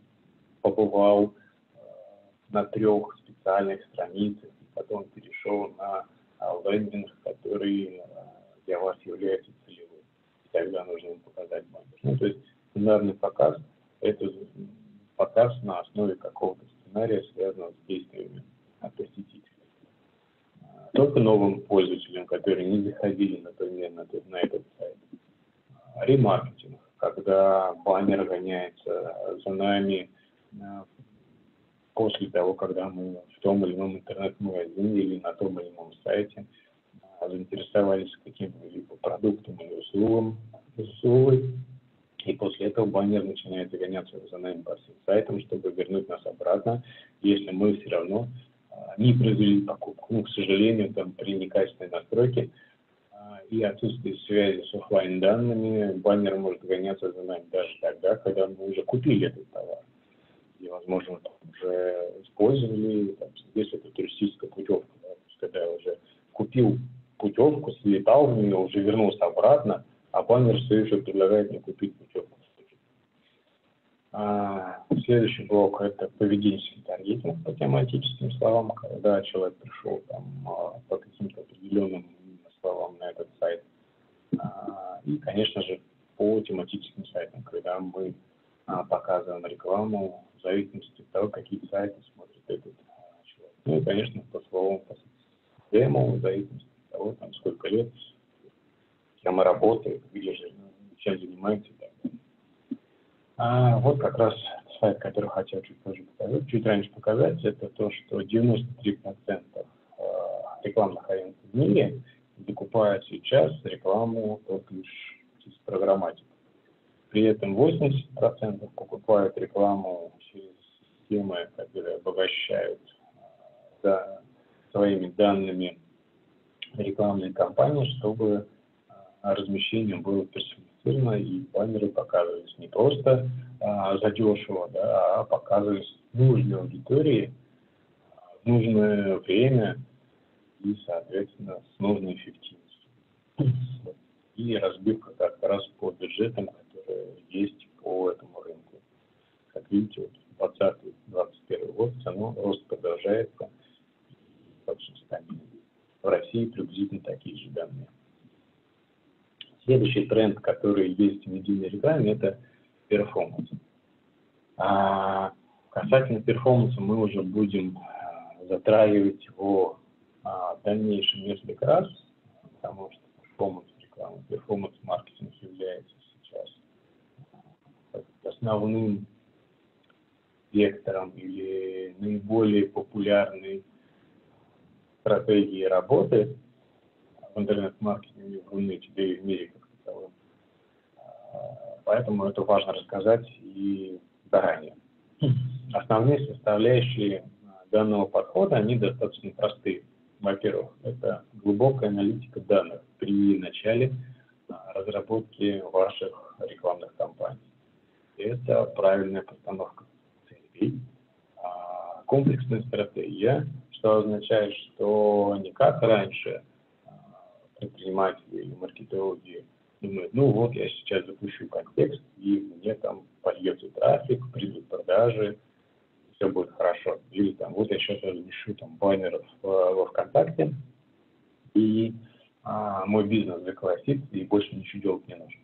побывал на 3 специальных страницах, и потом перешел на лендинг, который для вас является целевым. И тогда нужно вам показать баннер. Ну, то есть сценарный показ – это показ на основе какого-то сценария, связанного с действиями посетителей. Только новым пользователям, которые не заходили, например, на этот сайт. Ремаркетинг, когда баннер гоняется за нами после того, когда мы в том или ином интернет-магазине или на том или ином сайте заинтересовались каким-либо продуктом или услугой, и после этого баннер начинает гоняться за нами по всем сайтам, чтобы вернуть нас обратно, если мы все равно не произвели покупку. Ну, к сожалению, там при некачественной настройке и отсутствии связи с офлайн данными баннер может гоняться за нами даже тогда, когда мы уже купили этот товар. И, возможно, там уже использовали, там, если это туристическая путевка, да, то есть, когда я уже купил путевку, слетал в нее, уже вернулся обратно, а баннер все еще предлагает мне купить путевку. Следующий блок – это поведенческий таргетинг по тематическим словам, когда человек пришел там, по каким-то определенным словам на этот сайт. И, конечно же, по тематическим сайтам, когда мы показываем рекламу в зависимости от того, какие сайты смотрит этот человек. Ну и, конечно, по словам, по системам, в зависимости от того, там, сколько лет, кем работает, где же, чем занимается. Вот как раз сайт, который хотел чуть позже показать, чуть раньше показать, это то, что 93% рекламных агентств в мире закупают сейчас рекламу только лишь через программатику. При этом 80% покупают рекламу через системы, которые обогащают своими данными рекламные кампании, чтобы размещение было персонифицировано и баннеры показывались не просто задешево, да, а показывались нужной аудитории в нужное время и, соответственно, с нужной эффективностью. И разбивка как раз по бюджетам, которые есть по этому рынку. Как видите, вот 2020-2021 год рост продолжается, очень стабильно. В России приблизительно такие же данные. Следующий тренд, который есть в медийной рекламе, это перформанс. Касательно перформанса мы уже будем затрагивать его в дальнейшем несколько раз, потому что перформанс-реклама, перформанс-маркетинг является сейчас основным вектором или наиболее популярной стратегией работы в интернет-маркетинге, в Рунете, да и в мире как таковом. Поэтому это важно рассказать и заранее. Основные составляющие данного подхода, они достаточно простые. Во-первых, это глубокая аналитика данных при начале разработки ваших рекламных кампаний. Это правильная постановка целей, комплексная стратегия, что означает, что не как раньше предприниматели или маркетологи думают, ну вот я сейчас запущу контекст, и мне там польется трафик, придут продажи, все будет хорошо. Или там вот я сейчас размещу там баннеров во ВКонтакте, и мой бизнес заколосится, и больше ничего делать не нужно.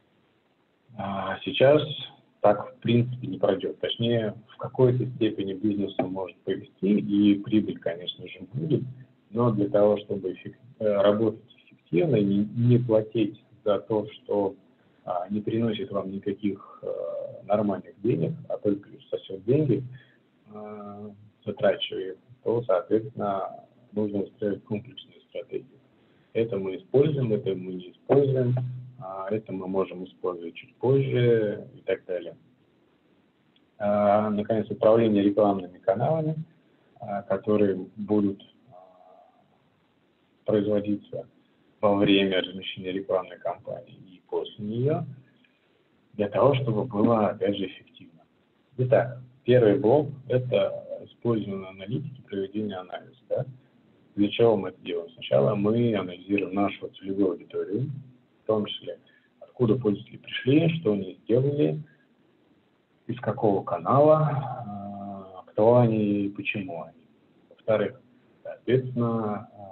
Сейчас так в принципе не пройдет. Точнее, в какой-то степени бизнес может повести, и прибыль, конечно же, будет, но для того, чтобы работать эффективно и не платить за то, что не приносит вам никаких нормальных денег, а только лишь сосет деньги, затрачивая, то, соответственно, нужно устраивать комплексную стратегию. Это мы используем, это мы не используем, это мы можем использовать чуть позже и так далее. Наконец, управление рекламными каналами, которые будут производиться во время размещения рекламной кампании и после нее, для того, чтобы было, опять же, эффективно. Итак, первый блок – это использование аналитики, проведение анализа. Да? Для чего мы это делаем? Сначала мы анализируем нашу целевую аудиторию, в том числе, откуда пользователи пришли, что они сделали, из какого канала, кто они и почему они. Во-вторых, соответственно,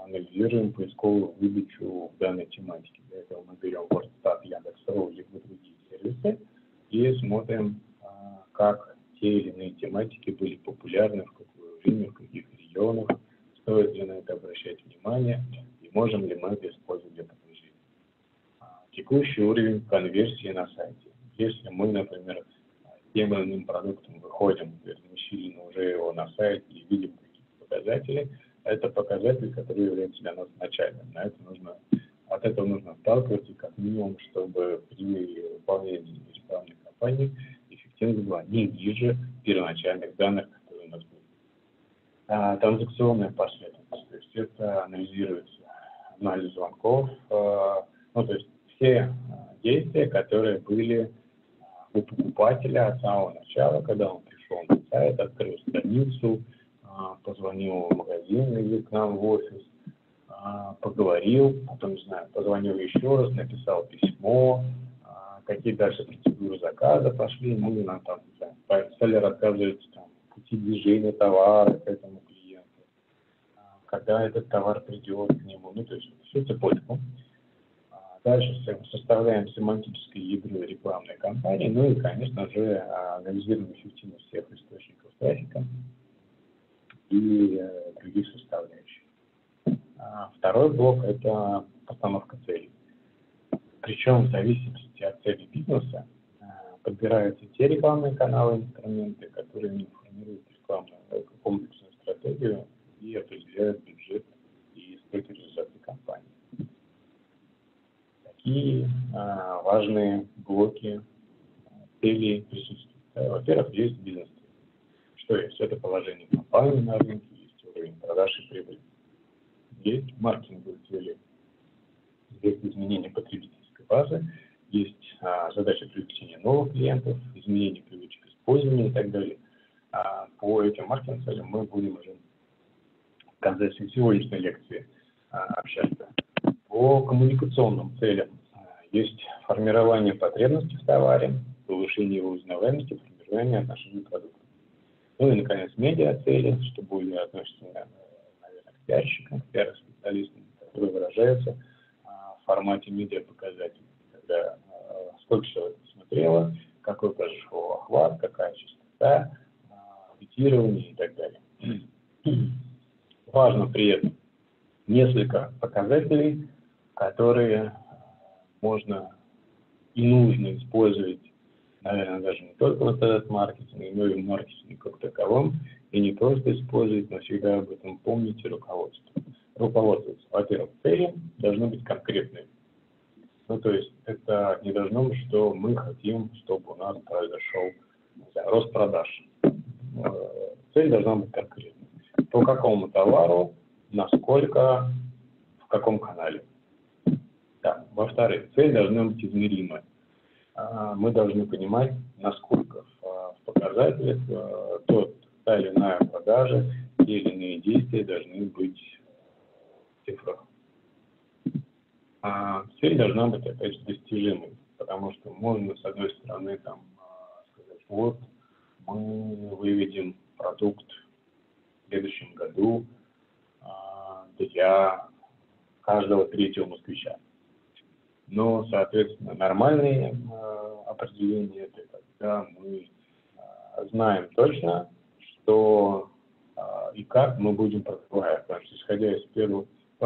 анализируем поисковую выдачу в данной тематике. Для этого мы берем WordStat, Яндекс.ру либо другие сервисы и смотрим, как те или иные тематики были популярны, в какое время, в каких регионах, стоит ли на это обращать внимание и можем ли мы это использовать для продвижения. Текущий уровень конверсии на сайте. Если мы, например, тем или иным продуктом выходим, размещили уже его на сайте и видим какие-то показатели, это показатель, который является для нас начальным. От этого нужно отталкиваться как минимум, чтобы при выполнении рекламной кампании эффективность была не ниже первоначальных данных, которые у нас были. Транзакционная последовательность, то есть это анализируется анализ звонков, то есть все действия, которые были у покупателя от самого начала, когда он пришел на сайт, открыл страницу, позвонил в магазин или к нам в офис, поговорил, потом, не знаю, позвонил еще раз, написал письмо, какие дальше процедуры заказа пошли, мы нам там, стали рассказывать пути движения товара к этому клиенту, когда этот товар придет к нему, то есть всю цепочку. Дальше составляем семантическое ядро рекламной кампании, и, конечно же, анализируем эффективность всех источников трафика и других составляющих. Второй блок – это постановка целей. Причем в зависимости от цели бизнеса подбираются те рекламные каналы, инструменты, которые формируют рекламную комплексную стратегию и определяют бюджет и скрытые результаты компании. Какие важные блоки целей присутствуют? Во-первых, есть бизнес-цель. Что есть? Это положение компании на рынке, есть уровень продаж и прибыли. Есть маркетинговые цели, есть изменение потребительской базы, есть задача привлечения новых клиентов, изменение привычек использования и так далее. По этим маркетинговым целям мы будем уже в конце сегодняшней лекции общаться. По коммуникационным целям есть формирование потребностей в товаре, повышение его узнаваемости, формирование отношений к продукту. И, наконец, медиа-цели, что более относится, наверное, к пиарщикам, к пиар-специалистам, которые выражаются в формате медиа-показателей, когда сколько человек посмотрело, какой произошел охват, какая частота, аудитирование и так далее. Важно при этом несколько показателей, которые можно и нужно использовать, наверное, даже не только вот этот маркетинг, но и в маркетинге как таковом, и не просто использовать, но всегда об этом помнить и руководствоваться. Во-первых, цели должны быть конкретными. То есть это не должно быть, что мы хотим, чтобы у нас произошел рост продаж. Цель должна быть конкретной. По какому товару, насколько, в каком канале. Да. Во-вторых, цель должна быть измеримой. Мы должны понимать, насколько в показателях та или иная продажа, те или иные действия должны быть в цифрах. Цель должна быть, опять же, достижимой, потому что можно, с одной стороны, сказать, вот, мы выведем продукт в следующем году для каждого третьего москвича. Но, соответственно, нормальные определения – это когда мы знаем точно, что и как мы будем продавать, потому что исходя из первых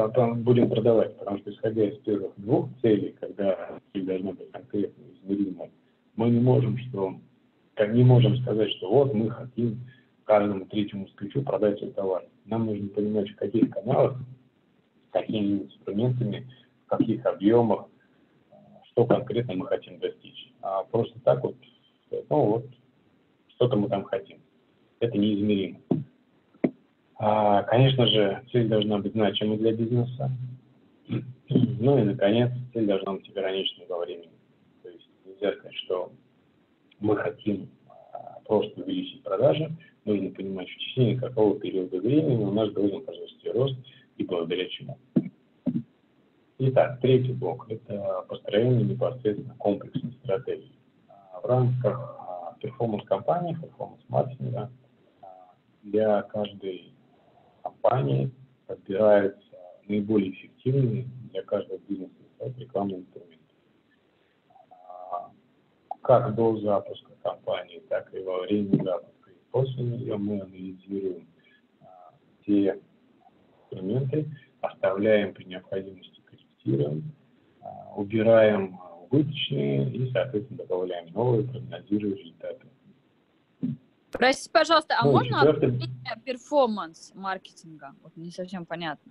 двух целей, когда цель должна быть конкретно измеримой, мы не можем сказать, что вот мы хотим каждому третьему москвичу продать свой товар. Нам нужно понимать, в каких каналах, какими инструментами, в каких объемах, что конкретно мы хотим достичь. А просто так вот, что-то мы там хотим. Это неизмеримо. Конечно же, цель должна быть значимой для бизнеса. Ну и, наконец, цель должна быть ограниченной во времени. То есть нельзя сказать, что мы хотим просто увеличить продажи. Нужно понимать, в течение какого периода времени у нас должен произойти рост и благодаря чему. Итак, третий блок – это построение непосредственно комплексной стратегии. В рамках перформанс-компании, перформанс-маркетинга для каждой компании подбирается наиболее эффективный для каждого бизнеса рекламный инструмент. Как до запуска кампании, так и во время запуска. И после нее мы анализируем те инструменты, оставляем при необходимости, корректируем, убираем убыточные и, соответственно, добавляем новые, прогнозируя результаты. Простите, пожалуйста, а Ну, можно четвертый... определение перформанс-маркетинга? Вот не совсем понятно.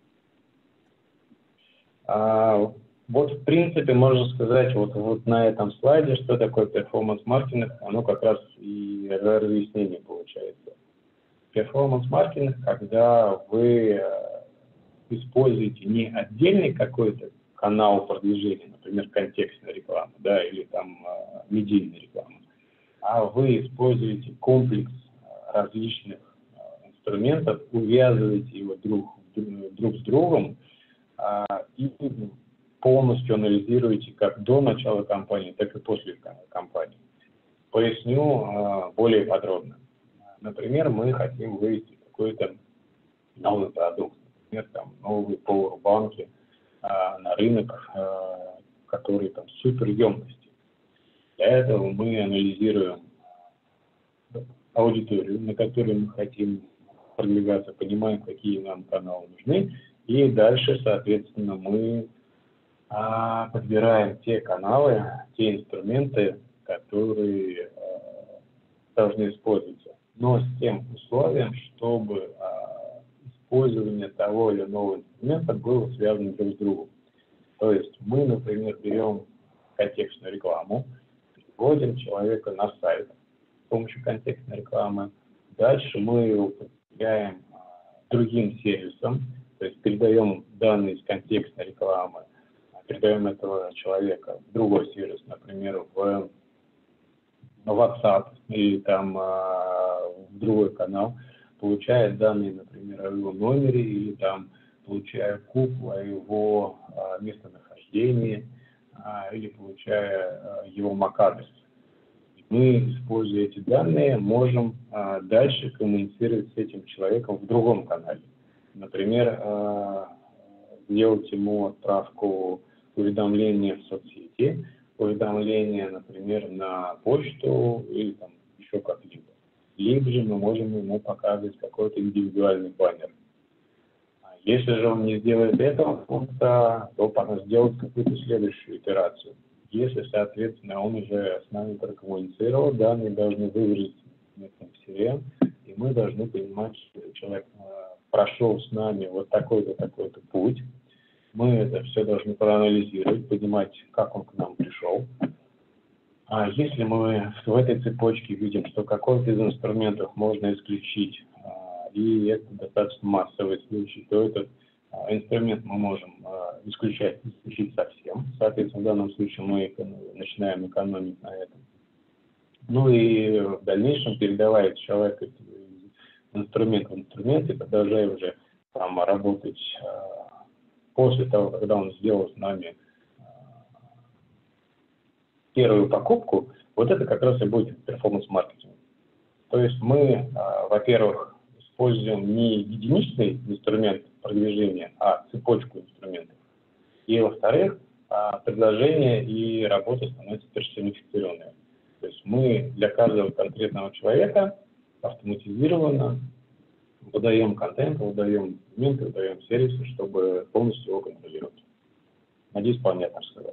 Вот, в принципе, можно сказать, вот на этом слайде, что такое перформанс-маркетинг, оно как раз и разъяснение получается. Перформанс-маркетинг, когда вы используете не отдельный какой-то канал продвижения, например, контекстная реклама, да, или там медийная реклама, а вы используете комплекс различных инструментов, увязываете его друг с другом и полностью анализируете как до начала кампании, так и после кампании. Поясню более подробно. Например, мы хотим вывести какой-то новый продукт, например, там, новые пауэрбанки на рынок, которые там суперемкости. Для этого мы анализируем аудиторию, на которой мы хотим продвигаться, понимаем, какие нам каналы нужны, и дальше, соответственно, мы подбираем те каналы, те инструменты, которые должны использоваться, но с тем условием, чтобы использование того или иного инструмента было связано друг с другом. То есть мы, например, берем контекстную рекламу, переводим человека на сайт с помощью контекстной рекламы, дальше мы его подключаем другим сервисам, то есть передаем данные из контекстной рекламы, передаем этого человека в другой сервис, например, в WhatsApp или там в другой канал, получая данные, например, о его номере или там получая купу о его местонахождении или получая его MAC-адрес. Мы, используя эти данные, можем дальше коммуницировать с этим человеком в другом канале. Например, сделать ему отправку уведомления в соцсети, уведомления, например, на почту или там еще как-либо. Либо же мы можем ему показывать какой-то индивидуальный баннер. Если же он не сделает этого пункта, то пора сделать какую-то следующую итерацию. Если, соответственно, он уже с нами прокоммуницировал, данные должны выгрузиться в CRM, и мы должны понимать, что человек прошел с нами вот такой-то, такой-то путь. Мы это все должны проанализировать, понимать, как он к нам пришел. А если мы в этой цепочке видим, что какой-то из инструментов можно исключить, и это достаточно массовый случай, то этот инструмент мы можем исключить совсем. Соответственно, в данном случае мы начинаем экономить на этом. Ну и в дальнейшем передавая человека из инструмента в инструмент и продолжая уже там работать после того, когда он сделал с нами первую покупку, вот это как раз и будет перформанс-маркетинг. То есть мы, во-первых, используем не единичный инструмент продвижения, а цепочку инструментов. И, во-вторых, предложение и работа становятся персонифицированными. То есть мы для каждого конкретного человека автоматизированно выдаем контент, выдаем инструменты, выдаем сервисы, чтобы полностью его контролировать. Надеюсь, понятно сказать.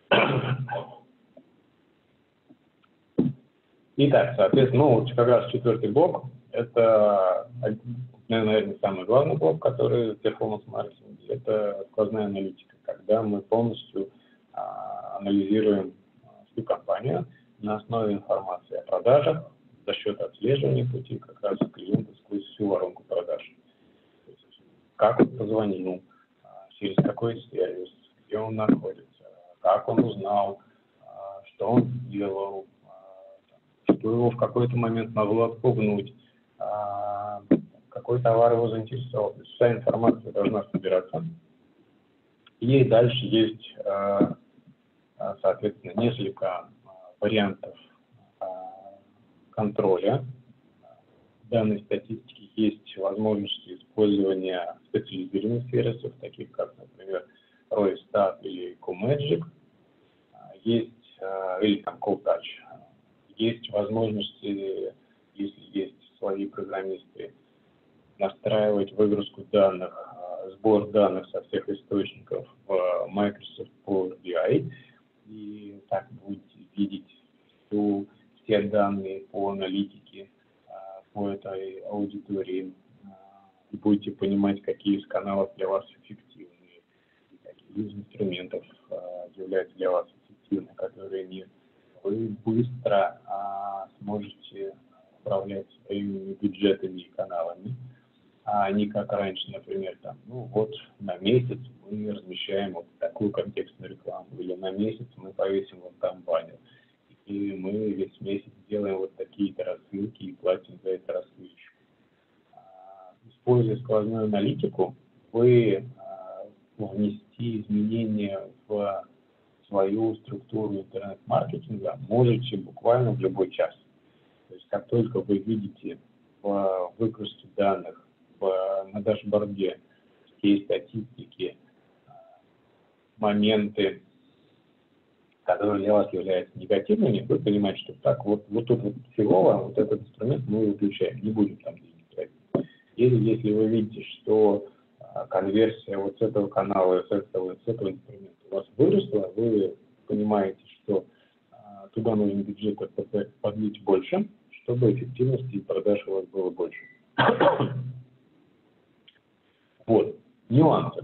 Итак, соответственно, вот как раз четвертый блок – это, наверное, самый главный блок, который в перформанс-маркетинге – это сквозная аналитика, когда мы полностью анализируем всю компанию на основе информации о продажах за счет отслеживания пути как раз клиента сквозь всю воронку продаж. То есть, как он позвонил, через какой сервис, где он находится, как он узнал, что он сделал, что его в какой-то момент могло отпугнуть, какой товар его заинтересовал. То есть вся информация должна собираться. И дальше есть, соответственно, несколько вариантов контроля данной статистики. есть возможности использования специализированных сервисов, таких как, например, Roystat или CoMagic, есть, или там CallTouch. Есть возможности, если есть свои программисты, настраивать выгрузку данных, сбор данных со всех источников в Microsoft Power BI, и так будете видеть все данные по аналитике, по этой аудитории, и будете понимать, какие из каналов для вас эффективны, и какие из инструментов являются для вас эффективны, которые нет. Вы быстро сможете управлять своими бюджетами и каналами, а не как раньше, например, там, ну вот на месяц мы размещаем вот такую контекстную рекламу, или на месяц мы повесим вот там баннер, и мы весь месяц делаем вот такие-то рассылки и платим за это рассылочку. Используя сквозную аналитику, вы внести изменения в свою структуру интернет-маркетинга можете буквально в любой час. То есть как только вы видите в выгрузке данных, на дашборде всей статистики моменты, которые для вас являются негативными, вы понимаете, что так, вот тут вот фигово, вот этот инструмент мы выключаем, не будем там денег тратить. Или если вы видите, что конверсия вот с этого канала, с этого инструмента у вас выросла, вы понимаете, что туда нужно бюджет подлить больше, чтобы эффективности и продаж у вас было больше. Вот, нюансы.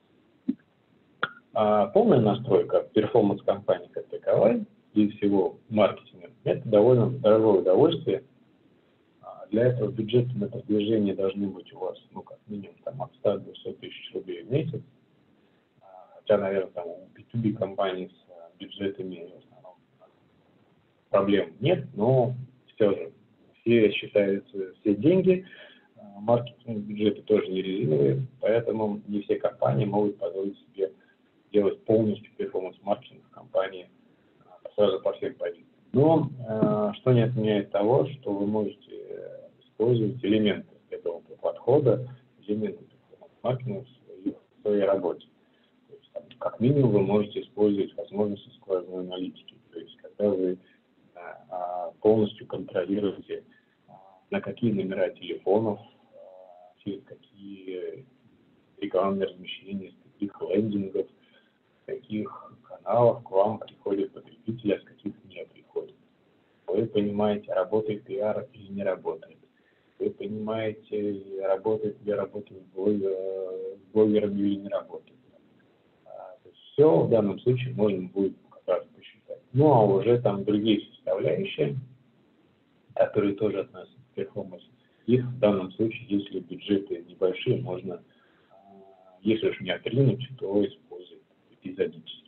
Полная настройка перформанс-компании как таковой и всего маркетинга – это довольно дорогое удовольствие. Для этого бюджеты на продвижение должны быть у вас, ну, как минимум, там, от 100 до 100 тысяч рублей в месяц. Хотя, наверное, там у B2B компаний с бюджетами в основном проблем нет, но все же все считаются все деньги. Маркетинг бюджеты тоже не резиновые, поэтому не все компании могут позволить себе делать полностью перформанс-маркетинг в компании сразу по всем позициям. Но что не отменяет того, что вы можете использовать элементы этого подхода, элементы перформанс-маркетинга в своей работе. То есть, там, как минимум вы можете использовать возможности сквозной аналитики, то есть когда вы полностью контролируете, на какие номера телефонов, через какие рекламные размещения, с каких лендингов, с каких каналов к вам приходят потребители, а с каких не приходят. Вы понимаете, работает пиар или не работает. Вы понимаете, работает ли работает с блогерами или не работает. То есть все в данном случае можно будет как раз посчитать. Ну а уже там другие составляющие, которые тоже относятся к перформансу, их в данном случае, если бюджеты небольшие, можно, если уж не отринуть, то использовать эпизодически.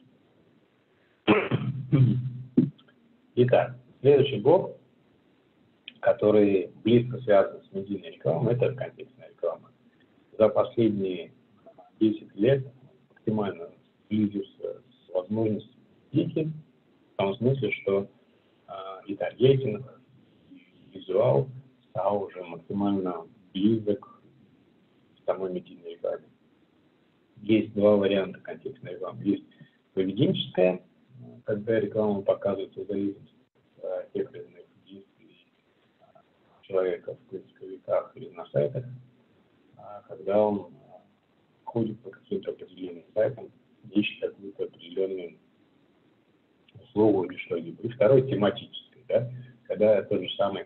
Итак, следующий блок, который близко связан с медийной рекламой, это контекстная реклама. За последние 10 лет максимально сблизился с возможностью медийки, в том смысле, что и таргетинг, и визуал стал уже максимально близок к самой медийной рекламе. Есть два варианта контекстной рекламы. Есть поведенческая, когда реклама показывается в зависимости от тех или иных действий человека в поисковиках или на сайтах, когда он ходит по каким-то определенным сайтам, ищет какую-то определенную услугу или что-либо. И второй тематический, да, когда тот же самый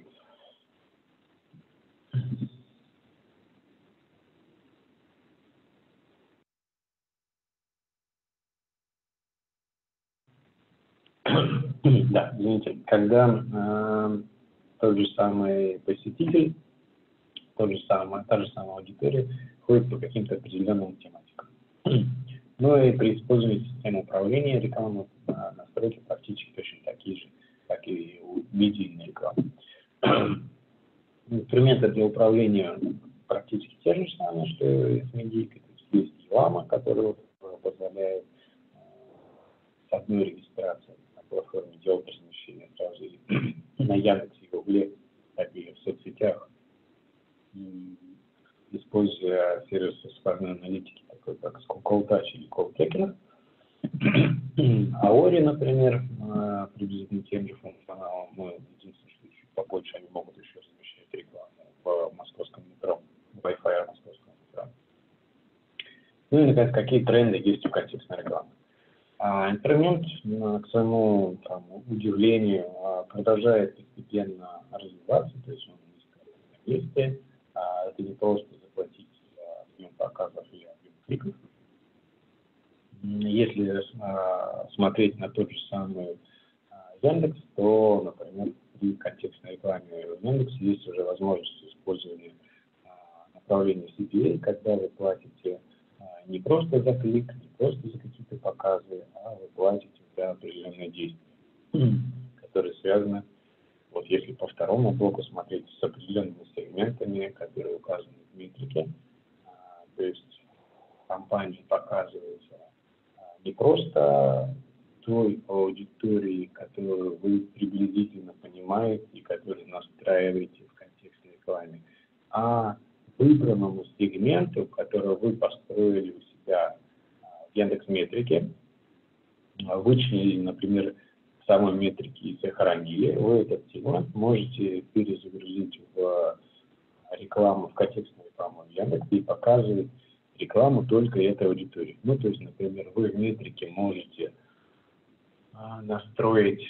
да, извините, когда тот же самый посетитель, та же самая аудитория ходит по каким-то определенным тематикам. Ну и при использовании системы управления рекламой настройки практически точно такие же, как и у медийной рекламы. Инструменты для управления практически те же самые, что и с медийкой. То есть Елама, который позволяет с одной регистрацией на платформе делать размещение сразу на Яндексе и Гугле, так и в соцсетях, и используя сервисы сквозной аналитики, такой как Call Touch или Call Tracking. Aori, например, приблизительно тем же функционалом, но единственное, что чуть побольше, они могут еще размещать рекламу в московском метро, Wi-Fi московского метро. Ну и, наконец, какие тренды есть у контекстной рекламы. Интернет, к своему удивлению, продолжает постепенно развиваться, то есть он на месте. Это не просто заплатить объем показов или объем кликов. Если смотреть на тот же самый Яндекс, то, например, при контекстной рекламе в Яндексе есть уже возможность использования направления CPA, когда вы платите не просто за клик, не просто за какие-то показы, а вы платите за определенные действия, которые связаны, вот если по второму блоку смотреть, с определенными сегментами, которые указаны в метрике. То есть компания показывает не просто той аудитории, которую вы приблизительно понимаете и которую настраиваете в контекстной рекламе, а выбранному сегменту, который вы построили у себя в Яндекс.Метрике, вычленили, например, в самой метрике и сохранили, вы этот сегмент можете перезагрузить в рекламу, в контекстную рекламу в Яндексе и показывать рекламу только этой аудитории. Ну, то есть, например, вы в метрике можете настроить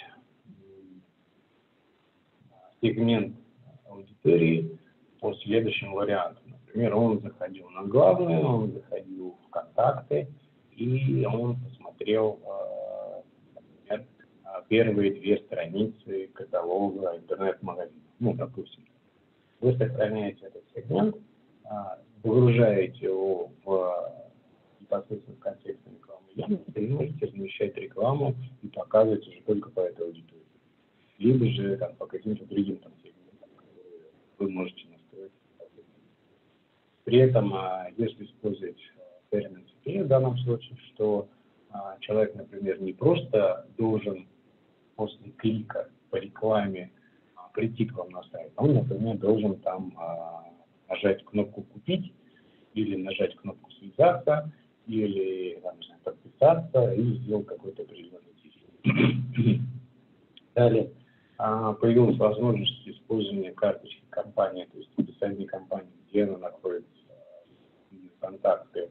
сегмент аудитории по следующему варианту. Например, он заходил на главную, он заходил в контакты, и он посмотрел, например, первые 2 страницы каталога интернет-магазина. Ну, допустим. Вы сохраняете этот сегмент, выгружаете его непосредственно в контекстную рекламу Яндекса и можете размещать рекламу и показывать уже только по этой аудитории. Либо же по каким-то другим сегментам, которые вы можете настроить. При этом, если использовать термин CPA в данном случае, что человек, например, не просто должен после клика по рекламе прийти к вам на сайт, он, например, должен там нажать кнопку «Купить» или нажать кнопку «Связаться», или подписаться и сделать какой-то определенный действие. Далее появилась возможность использования карточки компании, то есть описание компании, где она находится, контакты,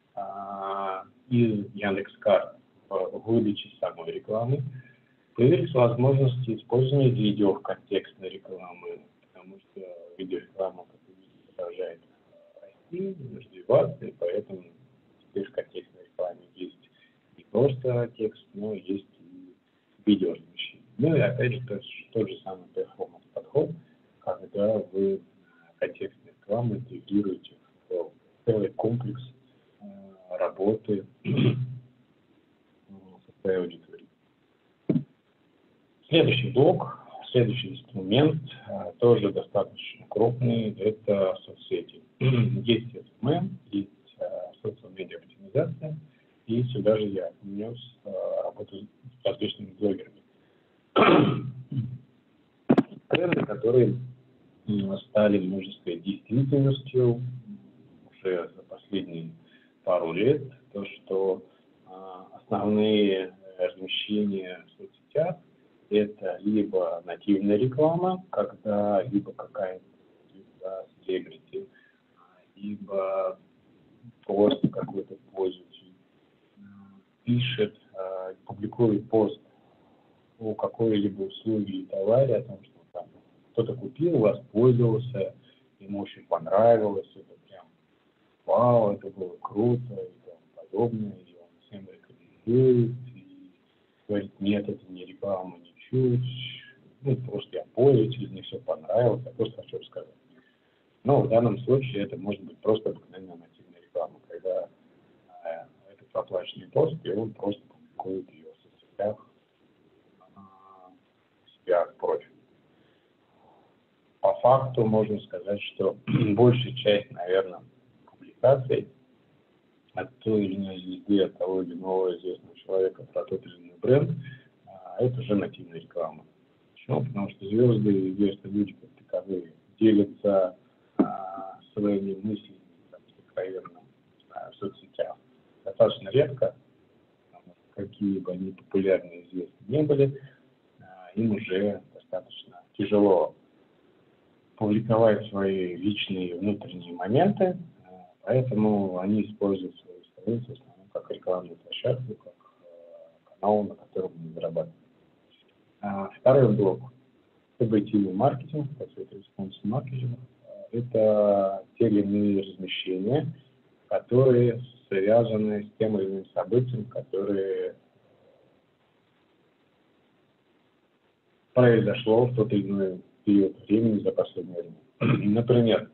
из Яндекс.Карт в выдаче самой рекламы. Появились возможности использования видео в контекстной рекламы, потому что видеореклама, как вы видите, продолжает расти, развиваться, и поэтому теперь в контекстной рекламе есть не просто текст, но есть и видеоразмещение. Ну и опять же тот же самый перформанс-подход, когда вы контекстную рекламу интегрируете в целый комплекс работы со своей аудиторией. Следующий блок, следующий инструмент, тоже достаточно крупный, это соцсети. Есть SMM, есть социал-медиа оптимизация, и сюда же я внес работу с различными блогерами. Тренды, которые стали, можно сказать, действительностью уже за последние пару лет, то, что основные размещения в соцсетях это либо нативная реклама, когда либо какая-то селебрити, либо просто какой-то пользователь пишет, публикует пост о какой-либо услуге или товаре, о том, что там кто-то купил, воспользовался, ему очень понравилось, это прям вау, это было круто и тому подобное, и он всем рекомендует, и говорит, нет, это не реклама ничуть, ну, просто я пользователь, мне все понравилось, я просто хочу рассказать. Но в данном случае это может быть просто обыкновенная нативная реклама, когда это проплаченный пост, и он просто публикует ее в соцсетях, у себя в профиле. По факту можно сказать, что большая часть, наверное, публикаций от той или иной звезды, от того или иного известного человека про тот или иной бренд, это уже нативная реклама. Почему? Потому что звезды и известные люди как таковые делятся своими мыслями откровенно, в соцсетях. Достаточно редко, какие бы они популярны и известны не были, им уже достаточно тяжело публиковать свои личные внутренние моменты, поэтому они используют свои страницы в основном как рекламную площадку, как канал, на котором они зарабатывают. Второй блок – событийный маркетинг, респонс-маркетинг. Это те или иные размещения, которые связаны с тем или иным событием, которое произошло в тот или иной период времени за последнее время. Например,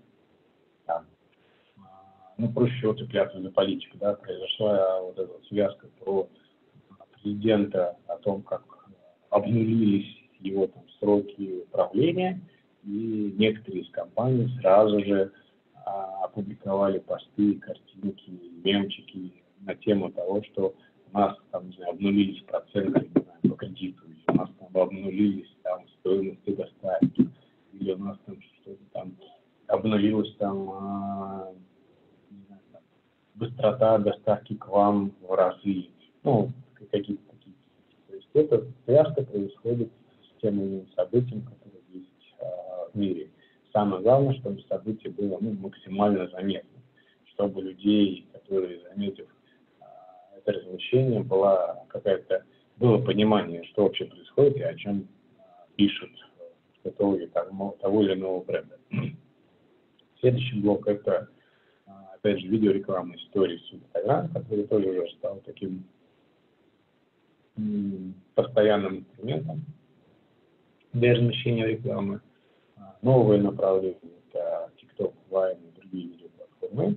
проще всего цепляться за политику. Да? Произошла вот эта связка про президента, о том, как обнулились его там сроки правления, и некоторые из компаний сразу же опубликовали посты, картинки, мемчики на тему того, что у нас там, не знаю, обнулились проценты, не знаю, по кредиту, или у нас там обнулились там стоимости доставки, или у нас там что-то там обнулилось там, не знаю, там быстрота доставки к вам в разы, ну, какие-то такие. То есть эта связка происходит с тем или иным событием, которое есть в мире. Самое главное, чтобы событие было максимально заметно, чтобы людей, которые, заметив это размещение, было понимание, что вообще происходит и о чем пишут того или иного бренда. Следующий блок – это, опять же, видеорекламные истории с Instagram, который тоже уже стал таким постоянным инструментом для размещения рекламы. Новые направления – это TikTok, Vine и другие видеоплатформы,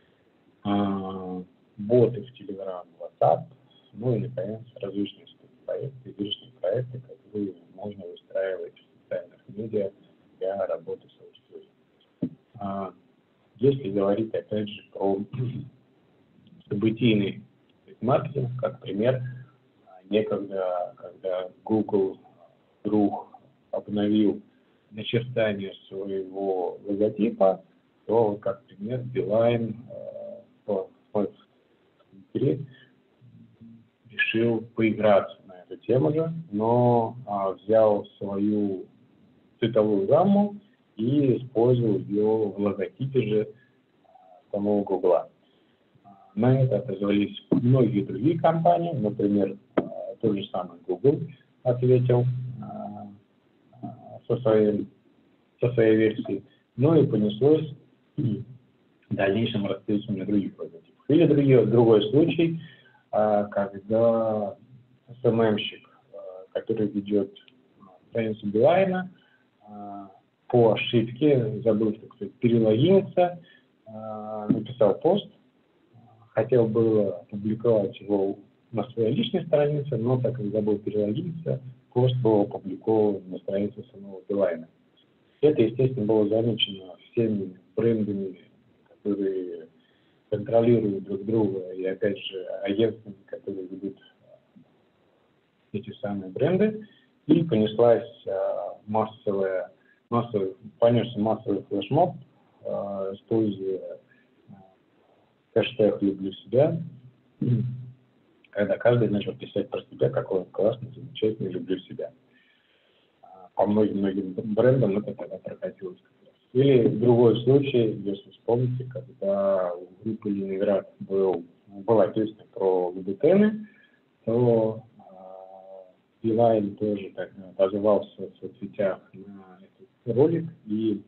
боты в Telegram, WhatsApp, ну и, наконец, различные проекты, излишние проекты, которые можно выстраивать в социальных медиа для работы с аудиторией. Если говорить, опять же, про событийный маркетинг, как пример, некогда, когда Google вдруг обновил начертание своего логотипа, то, как пример, Билайн в Твиттере решил поиграться на эту тему же, но взял свою цветовую гамму и использовал ее в логотипе же самого Гугла. На это отозвались многие другие компании, например, тот же самый Google ответил со своей версией, но и понеслось в дальнейшем распространение других логотипов. Или другой случай, когда СММщик, который ведет страницу Билайна, по ошибке, забыл, так сказать, перелогиниться, написал пост, хотел было опубликовать его на своей личной странице, но так как забыл перелогиниться, пост был опубликован на странице самого Билайна. Это, естественно, было замечено всеми брендами, которые контролируют друг друга, и, опять же, агентствами, которые ведут эти самые бренды, и понесся массовый флешмоб, используя хэштег «Люблю себя», когда каждый начал писать про себя, какой он классный, замечательный, люблю себя. По многим брендам это тогда прокатилось. Или другой случай, если вспомните, когда у группы Ленинград была песня про Лубутены, то Билайн тоже так отозвался в соцсетях на этот ролик, и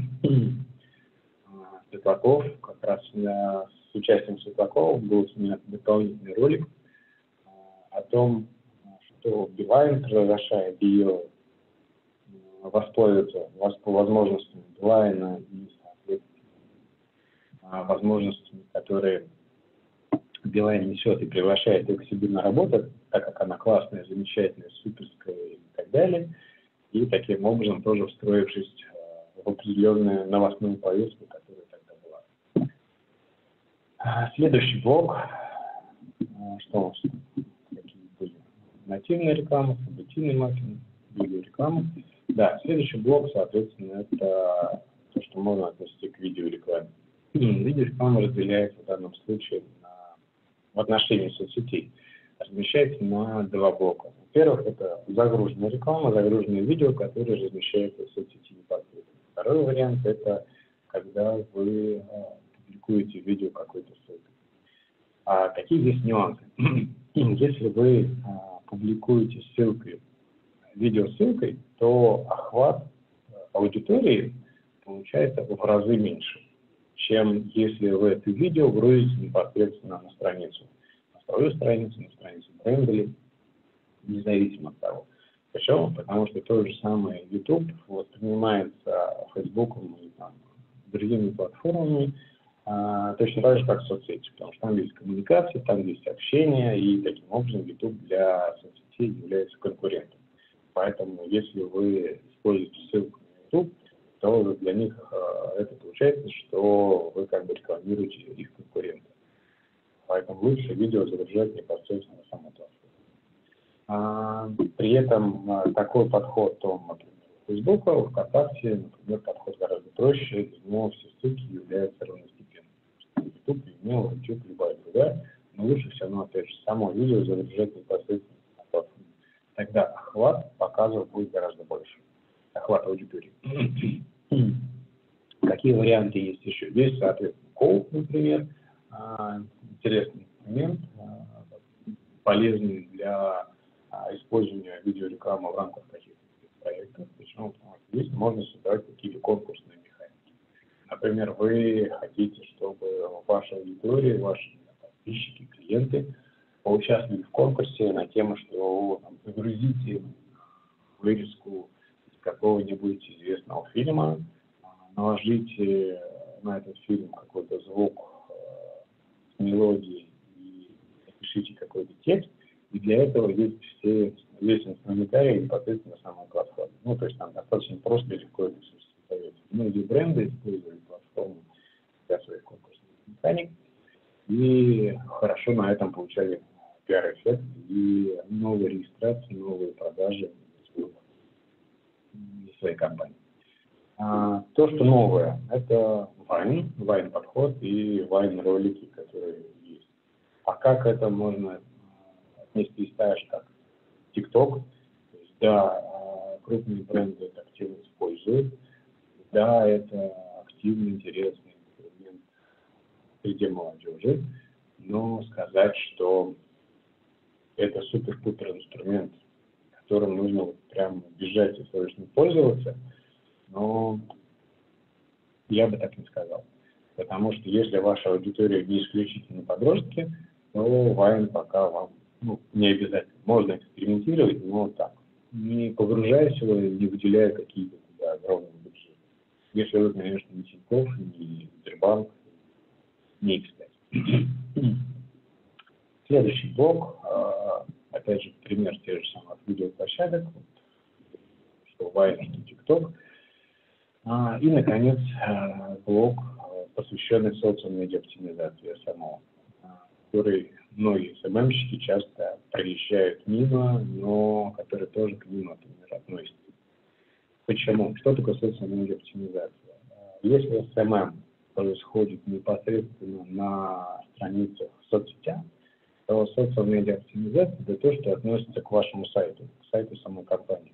Светлаков, как раз с участием Светлакова был снят дополнительный ролик о том, что Билайн приглашает ее воспользоваться возможностями Билайна и, соответственно, возможностями, которые Билайн несет, и приглашает ее к себе на работу, так как она классная, замечательная, суперская и так далее, и таким образом тоже встроившись в определенную новостную повестку, которая тогда была. Следующий блок, что у нас какие были? Нативная реклама, событийный маркетинг, видеореклама. Да, следующий блок, соответственно, это то, что можно отнести к видеорекламе. Видеореклама разделяется в данном случае в отношении соцсетей. Размещается на два блока. Во-первых, это загруженная реклама, загруженное видео, которое размещается в соцсети непосредственно. Второй вариант – это когда вы публикуете видео какой-то ссылкой. А какие здесь нюансы? Если вы публикуете ссылкой, видеосылкой, то охват аудитории получается в разы меньше, чем если вы это видео грузите непосредственно на страницу. На свою страницу, на страницу бренда, независимо от того. Почему? Потому что то же самое YouTube воспринимается Фейсбуком и другими платформами точно так же, как соцсети, потому что там есть коммуникация, там есть общение, и таким образом YouTube для соцсетей является конкурентом. Поэтому если вы используете ссылку на YouTube, то для них это получается, что вы как бы рекламируете их конкурента. Поэтому лучше видео загружать непосредственно на саму платформу. При этом такой подход, например, у Facebook, у ВКонтакте, например, подход гораздо проще, но все ссылки являются равностепенными. YouTube, Vimeo, YouTube, любая другая, но лучше все равно, опять же, само видео загружать непосредственно на платформу. Тогда охват показов будет гораздо больше. Охват аудитории. Какие варианты есть еще? Есть, соответственно, Call, например, интересный момент, полезный для использования видеорекламы в рамках каких-то проектов. Почему? Потому что здесь можно создавать какие-то конкурсные механики. Например, вы хотите, чтобы ваша аудитория, ваши подписчики, клиенты поучаствовали в конкурсе на тему, что загрузите вырезку из какого-нибудь известного фильма, наложите на этот фильм какой-то звук с мелодией и напишите какой-то текст, и для этого есть весь инструментарий непосредственно на самой платформе. То есть там достаточно просто и легко это все создается. Многие бренды используют платформу для своих конкурсных механик, и хорошо на этом получали пиар-эффект и новые регистрации, новые продажи своей компании. То, что новое, это Vine подход и Vine ролики, которые есть. А как это можно отнести так же, как TikTok? То есть, да, крупные бренды это активно используют, да, это активный, интересный инструмент среди молодежи, но сказать, что это супер-пупер инструмент, которым нужно прям бежать и срочно пользоваться, но я бы так не сказал. Потому что если ваша аудитория не исключительно подростки, то Vine пока вам не обязательно. Можно экспериментировать, но так. Не погружаясь его, не выделяя какие-то туда огромные бюджеты. Если вы, конечно, не Тинькофф, не Сбербанк, не X5. Следующий блок, опять же, пример тех же самых видеоплощадок, что Vine, что TikTok. И, наконец, блок, посвященный социал-медиа оптимизации SMO, который многие СММщики часто проезжают мимо, но который тоже к ним, например, относится. Почему? Что такое социал-медиа оптимизация? Если СММ происходит непосредственно на страницах в соцсетях, то социал-медиа оптимизация – это то, что относится к вашему сайту, к сайту самой компании.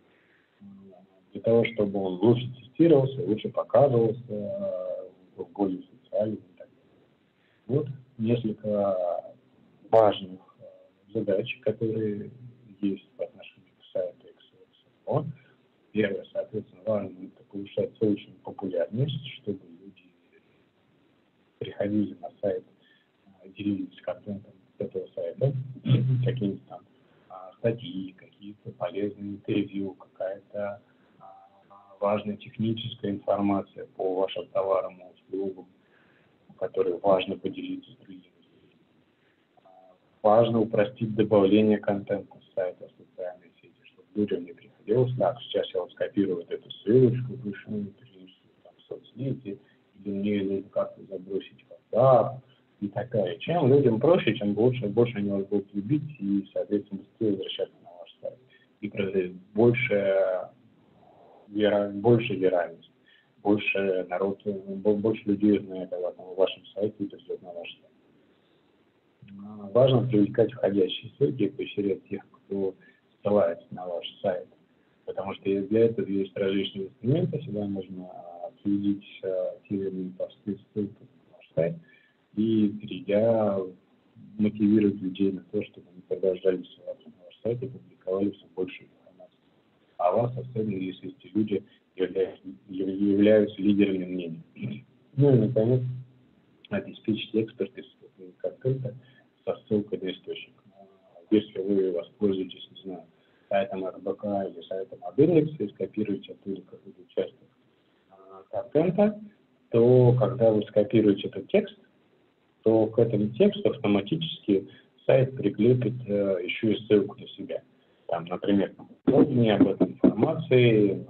Для того, чтобы он лучше тестировался, лучше показывался, был более социальным и так далее. Вот несколько важных задач, которые есть в отношении к сайту XSO. Первое, соответственно, важно это повышать ссылочную популярность, чтобы люди приходили на сайт, делились контентом этого сайта, какие-то там статьи, какие-то полезные интервью, какая-то важная техническая информация по вашим товарам и услугам, которой важно поделиться с другими. Важно упростить добавление контента с сайта в социальные сети, чтобы людям не приходилось, так, сейчас я вот скопирую вот эту ссылочку, вышлю, перенесу в соцсети, или мне нужно как-то забросить в WhatsApp и такая. Чем людям проще, чем больше они вас будут любить и, соответственно, быстрее возвращаться на ваш сайт. И произойдет больше виральность, больше людей знает о вашем вашем сайте и придет на ваш сайт. Важно привлекать входящие ссылки, поощрять тех, кто ссылается на ваш сайт, потому что для этого есть различные инструменты. Всегда можно отследить те или иные посты, ссылки на ваш сайт и, перейдя, мотивировать людей на то, чтобы они продолжали ссылаться на ваш сайт и публиковали все больше информации о вас, особенно если эти люди являются лидерами мнений. Ну и, наконец, обеспечить экспертность контента со ссылкой на источник. Если вы воспользуетесь, не знаю, сайтом РБК или сайтом AdIndex и скопируете оттуда какой-то участок контента, то когда вы скопируете этот текст, то к этому тексту автоматически сайт прикрепит еще и ссылку на себя. Там, например, подробнее об этой информации,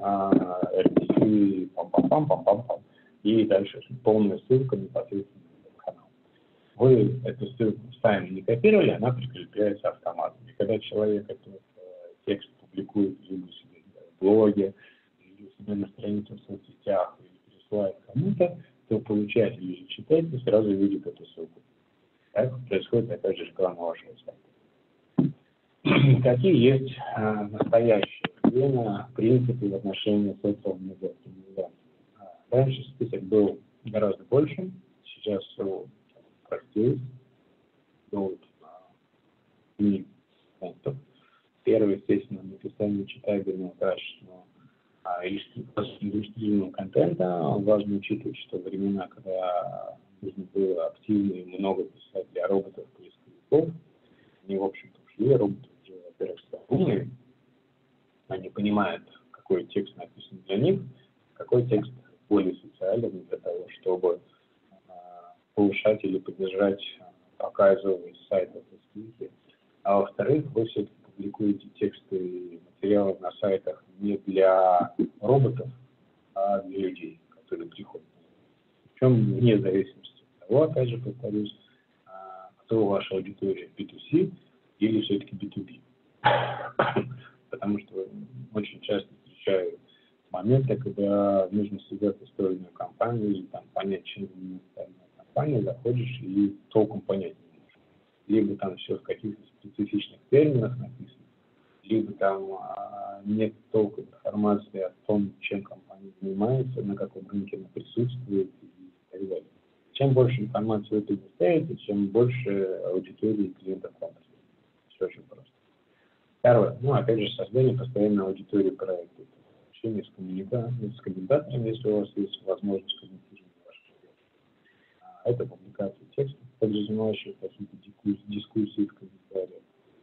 RTC, пам-пам-пам, и дальше полная ссылка непосредственно на канал. Вы эту ссылку сами не копировали, она прикрепляется автоматом. И когда человек этот текст публикует либо у себя в блоге, или у себя на странице в соцсетях, или пересылает кому-то, то получатель или читатель сразу видит эту ссылку. Так происходит, опять же, реклама вашего сайта. Какие есть настоящие время принципы в отношении социальных медиа? Раньше список был гораздо больше, сейчас все простилось. До 7 пунктов. Первый, естественно, написание читабельного, качественного, иллюстрированного контента. Важно учитывать, что времена, когда нужно было активно и много писать для роботов-поисковиков, они, в общем-то, ушли, роботы уже, во-первых, стали умные, они понимают, какой текст написан для них, какой текст более социальный для того, чтобы повышать или поддержать показываемые сайты в ссылке. А во-вторых, вы все-таки публикуете тексты и материалы на сайтах не для роботов, а для людей, которые приходят. Причем вне зависимости от того, опять же повторюсь, кто ваша аудитория, B2C или все-таки B2B. Потому что очень часто встречаю моменты, когда нужно создать историю компанию или там понять, чем занимается компания, заходишь и толком понять не можешь. Либо там все в каких-то специфичных терминах написано, либо там нет толком информации о том, чем компания занимается, на каком рынке она присутствует и так далее. Чем больше информации вы предоставите, чем больше аудитории и клиентов вам предоставите. Все очень просто. Второе. Опять же, создание постоянной аудитории проекта. Общение с комментаторами, если у вас есть возможность комментировать ваши проекты. Это публикация текстов, подразумевающих какие-то дискуссии в комментариях.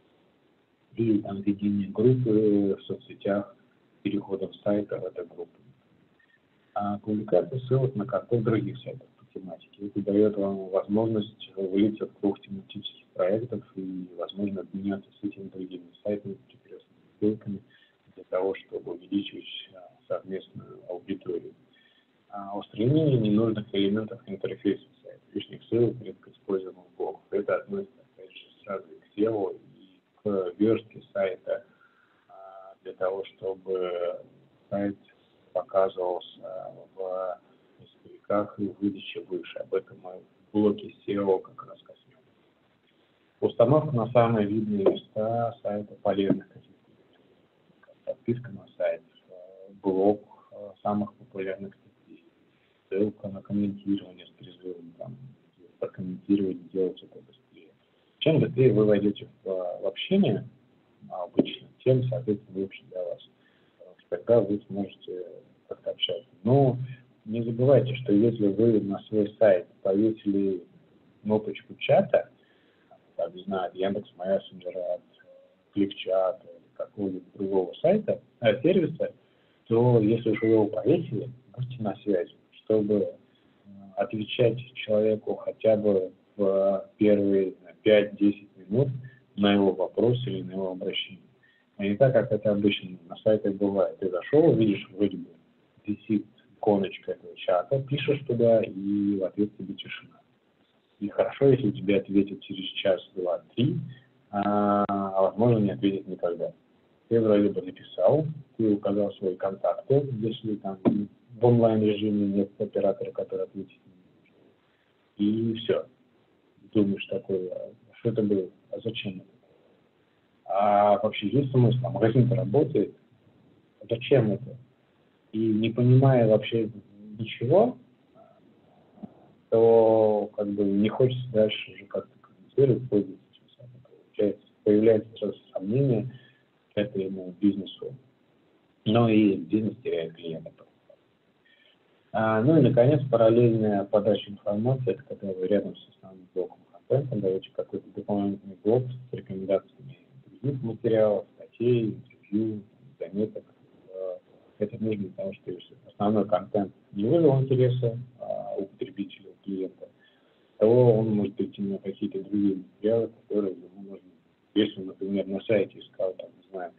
Или там ведение группы в соцсетях, переходом сайта в эту группу. Публикация ссылок на контент других сайтов по тематике. Это дает вам возможность влиться в круг тематических проектов и, возможно, обменяться с этими другими сайтами, прекрасными ссылками, для того, чтобы увеличивать совместную аудиторию. Устранение ненужных элементов интерфейса сайта, лишних ссылок, редко используемых блоков. Это относится, опять же, сразу к SEO и к верстке сайта, для того, чтобы сайт показывался в поисковиках и в выдаче выше. Об этом мы в блоке SEO как раз коснемся. Установка на самые видные места сайта полезных каких-то. Подписка на сайт, блок самых популярных статей, ссылка на комментирование с призывом прокомментировать, делать это быстрее. Чем быстрее вы войдете в общение обычно, тем, соответственно, лучше для вас. Тогда вы сможете как-то общаться. Но не забывайте, что если вы на свой сайт повесили кнопочку чата, там, не знаю, от Яндекс.Мессенджера, от Кликчата, какого-либо другого сайта, сервиса, то если уж вы его повесили, будьте на связи, чтобы отвечать человеку хотя бы в первые 5-10 минут на его вопрос или на его обращение. А не так, как это обычно на сайтах бывает. Ты зашел, видишь, вроде бы висит иконочка этого чата, пишешь туда, и в ответ тебе тишина. И хорошо, если тебе ответят через час, 2, 3, а возможно, не ответят никогда. Ты вроде бы написал, ты указал свои контакты, если там в онлайн-режиме нет оператора, который ответит. и все. Думаешь такой, что это было, а зачем это? А вообще есть смысл, а магазин-то работает, зачем это? И не понимая вообще ничего, то как бы не хочется дальше уже как-то комментировать, пользоваться. Получается, появляется сразу сомнение к этому бизнесу, но и бизнес теряет клиентов. Ну и, наконец, параллельная подача информации, это когда вы рядом с основным блоком контента даете какой-то дополнительный блок с рекомендациями других материалов, статей, интервью, заметок. Это нужно, потому что если основной контент не вызвал интереса у потребителя, у клиента, то он может перейти на какие-то другие материалы, которые ему нужны. Если, например, на сайте искал, там, не знаю,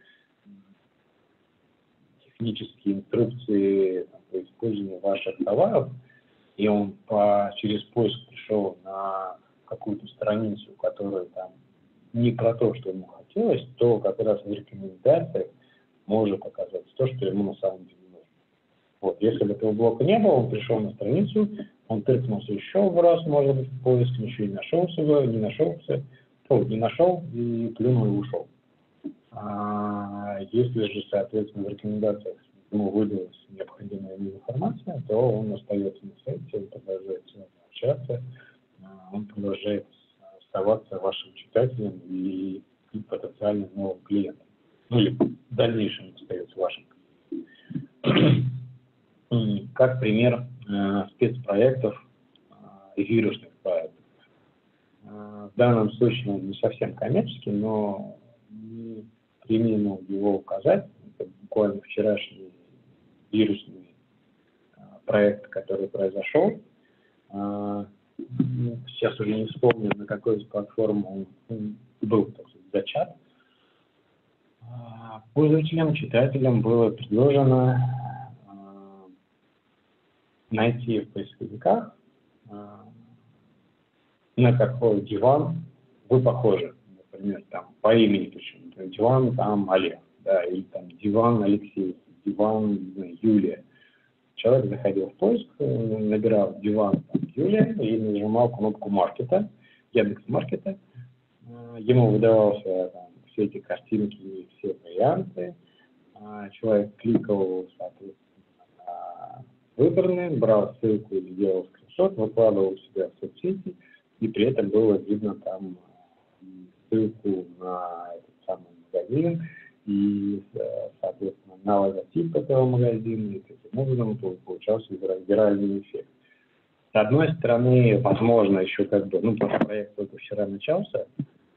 технические инструкции там, по использованию ваших товаров, и он через поиск пришел на какую-то страницу, которая там не про то, что ему хотелось, то как раз в рекомендациях может оказаться то, что ему на самом деле нужно. Вот. Если бы этого блока не было, он пришел на страницу, он тыркнулся еще в раз, может быть, в поиск, ничего не нашелся, не нашел и плюнул и ушел. Если же, соответственно, в рекомендациях ему выдалась необходимая ему информация, то он остается на сайте, он продолжает с вами общаться, он продолжает оставаться вашим читателем и потенциальным новым клиентом. Ну или в дальнейшем остается вашим клиентом. Как пример спецпроектов и вирусных проектов. В данном случае он не совсем коммерческий, но не применил его указать. Это буквально вчерашний вирусный проект, который произошел. Сейчас уже не вспомню, на какой из платформ он был, так сказать, зачат. Пользователям, читателям было предложено найти в поисковиках, на какой диван вы похожи. Например, там по имени причем. Диван там Олег, да, или там диван Алексей, диван Юлия. Человек заходил в поиск, набирал диван там, Юлия и нажимал кнопку маркета, Яндекс.Маркета. Ему выдавался там, все эти картинки, все варианты. Человек кликал, соответственно, на выбранные, брал ссылку или делал скриншот, выкладывал у себя в соцсети, и при этом было видно там ссылку на этот самый магазин и, соответственно, на логотип этого магазина, и таким образом получался виральный эффект. С одной стороны, возможно, еще как бы, проект только вчера начался,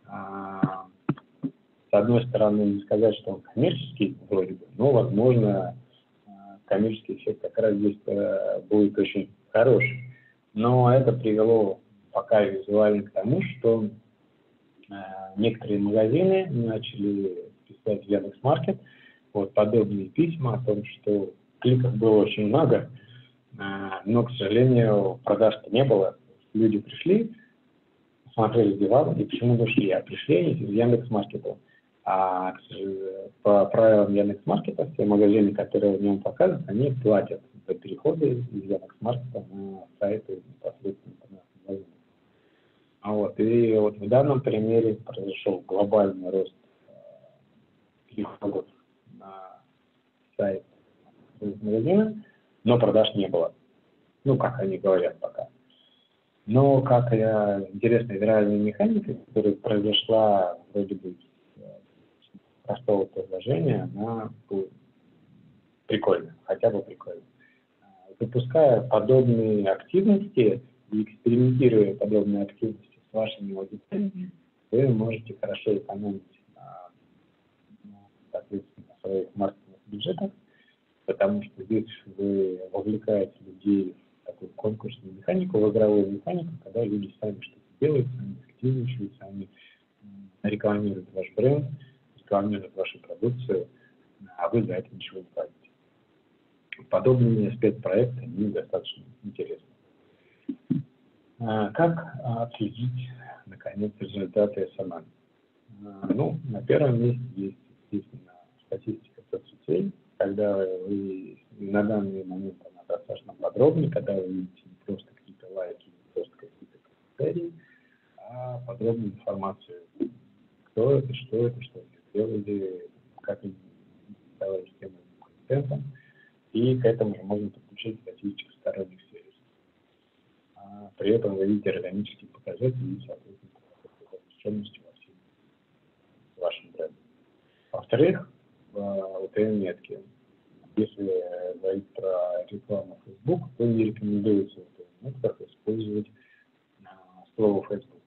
с одной стороны, не сказать, что он коммерческий вроде бы, но, возможно, коммерческий эффект как раз здесь будет очень хороший. Но это привело пока визуально к тому, что некоторые магазины начали писать в Яндекс.Маркет подобные письма о том, что кликов было очень много, но, к сожалению, продаж-то не было. Люди пришли, смотрели диван и почему-то ушли, а пришли они из Яндекс.Маркета. А по правилам Яндекс.Маркета все магазины, которые в нем показывают, они платят за переходы из Яндекс.Маркета на сайты непосредственно интернет-магазина. И вот в данном примере произошел глобальный рост переходов на сайт магазина, но продаж не было. Как они говорят пока. Но как интересная виральная механика, которая произошла вроде бы простого предложения, она прикольная, хотя бы прикольная. Запуская подобные активности и экспериментируя подобные активности с вашими аудиториями, вы можете хорошо экономить, соответственно, на своих маркетинговых бюджетах, потому что здесь вы вовлекаете людей в такую конкурсную механику, в игровую механику, когда люди сами что-то делают, сами активничают, сами рекламируют ваш бренд, рекламируют вашу продукцию, а вы за это ничего не платите. Подобные спецпроекты, они достаточно интересны. Как отследить, наконец, результаты SMM? На первом месте есть, естественно, статистика соцсетей, когда вы на данный момент она достаточно подробна, когда вы видите не просто какие-то лайки, не просто какие-то Википедии, а подробную информацию, кто это, что они сделали, как они создавали систему контента, и к этому же можно подключить статистику сторонних сервисов. При этом вы видите органические показатели и, соответственно, совмещенности во всем вашем бренде. Во-вторых, в UTM-метке, если говорить про рекламу Facebook, то не рекомендуется в UTM-метках использовать слово Facebook.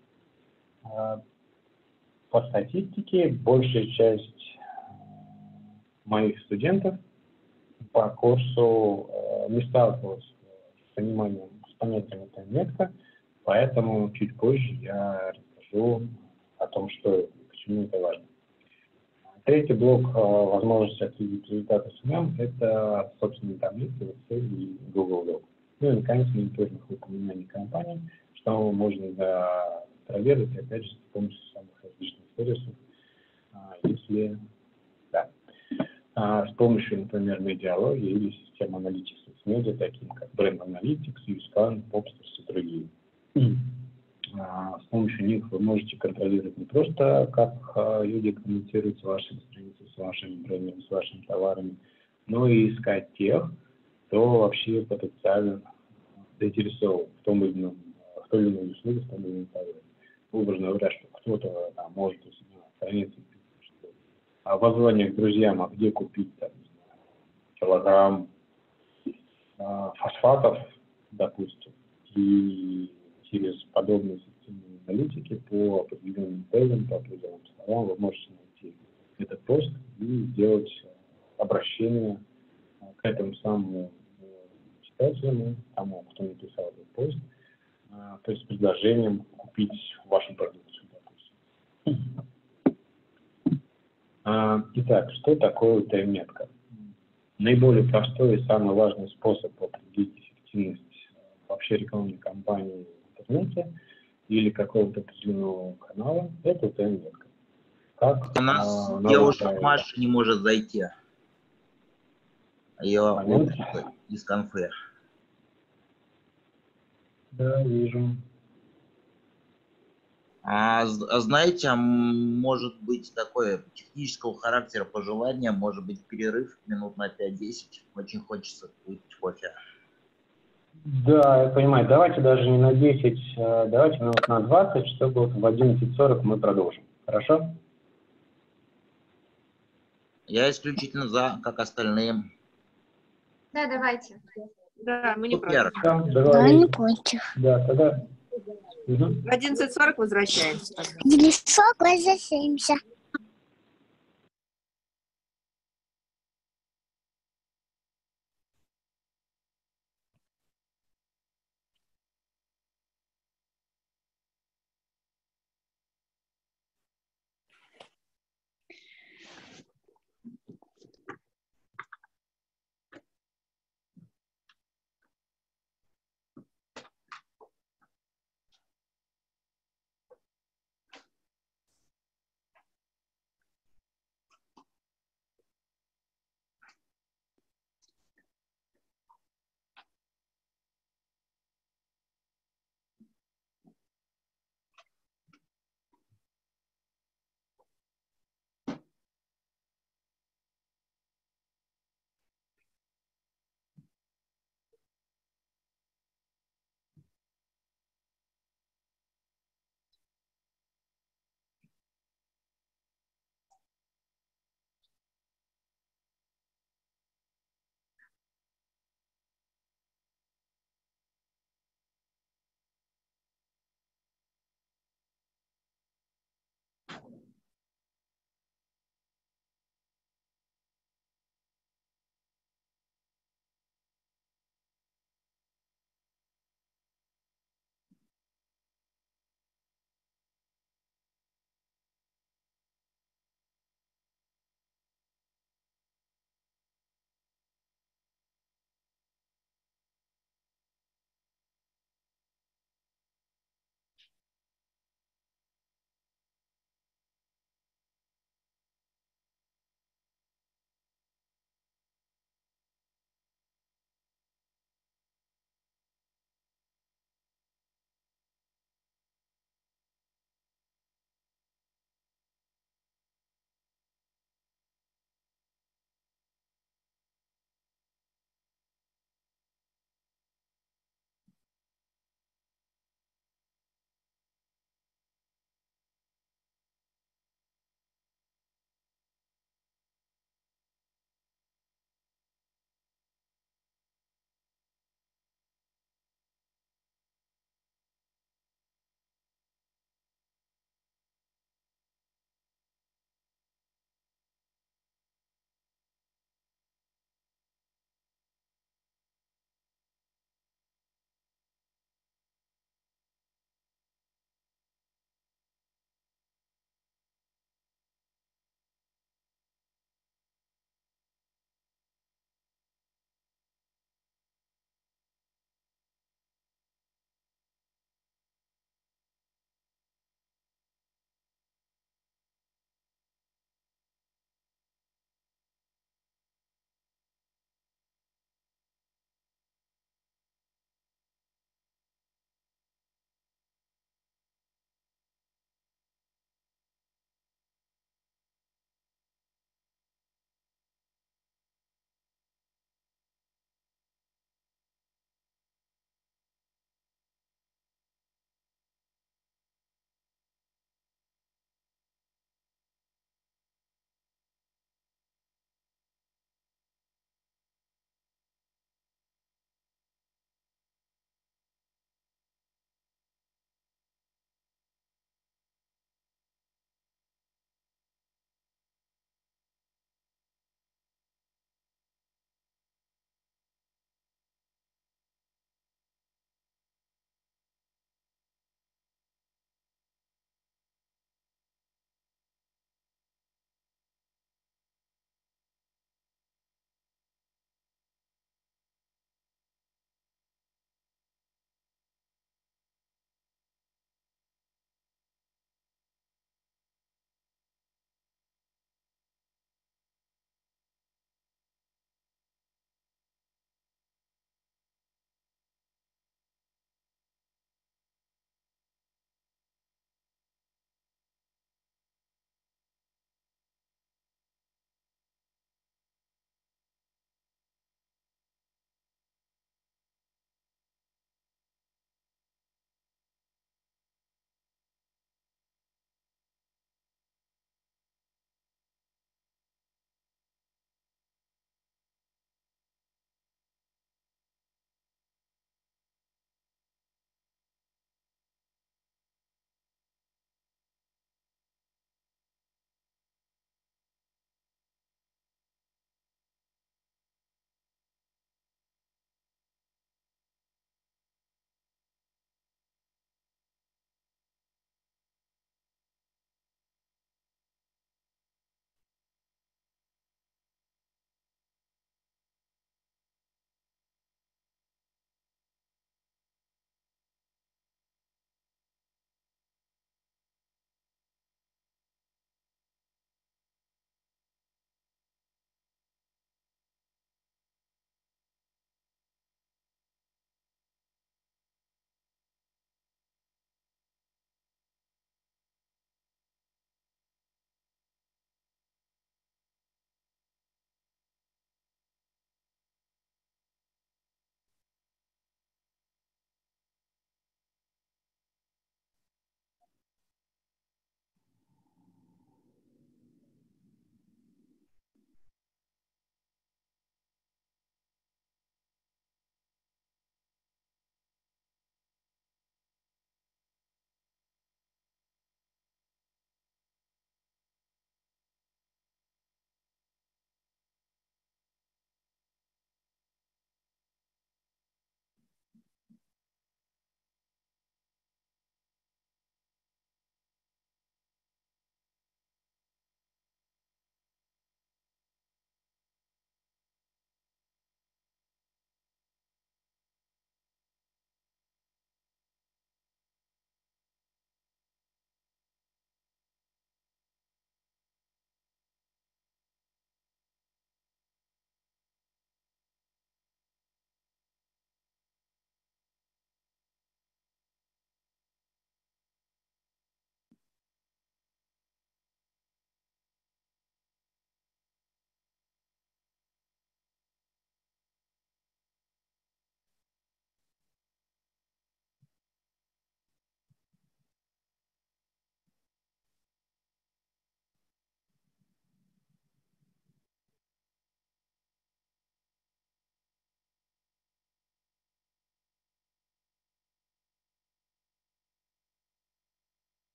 По статистике, большая часть моих студентов по курсу не сталкивалась с пониманием, с понятием UTM-метка, поэтому чуть позже я расскажу о том, что это и почему это важно. Третий блок возможности отследить результаты СММ – это собственные таблицы в Excel и Google Doc. Ну и, наконец, мониторинг упоминаний компании, что можно проверить, опять же, с помощью самых различных сервисов, если, да, с помощью, например, медиалогии или систем аналитики соцмедиа, таким как Brand Analytics, Uscan, Popsters и другие. С помощью них вы можете контролировать не просто, как люди коммуницируют с вашими страницами, с вашими брендами, с вашими товарами, но и искать тех, кто вообще потенциально заинтересован в том или ином, в той или иной услуге, в том или ином товаре. Образно говоря, что кто-то там может у себя на странице писать, что воззвание к друзьям, а где купить там, килограмм фосфатов, допустим, и через подобные системные аналитики по определенным тезам, по определенным словам вы можете найти этот пост и сделать обращение к этому самому читателю, тому, кто написал этот пост, то есть с предложением купить вашу продукцию, допустим. Итак, что такое UTM-метка? Наиболее простой и самый важный способ определить эффективность вообще рекламной кампании в интернете или какого-то определенного канала – это UTM-метка. Как У нас девушка Маша не может зайти. Ее из конфы. Да, вижу. Знаете, может быть такое технического характера пожелание, может быть перерыв минут на 5-10. Очень хочется выпить кофе. Да, я понимаю. Давайте даже не на 10, давайте минут на 20, чтобы в 11:40 мы продолжим. Хорошо? Я исключительно за, как остальные. Да, давайте. Да, мы не Супер. против. Да, не против. Да, тогда. Угу. В 11:40 возвращаемся. 11:40 возвращаемся.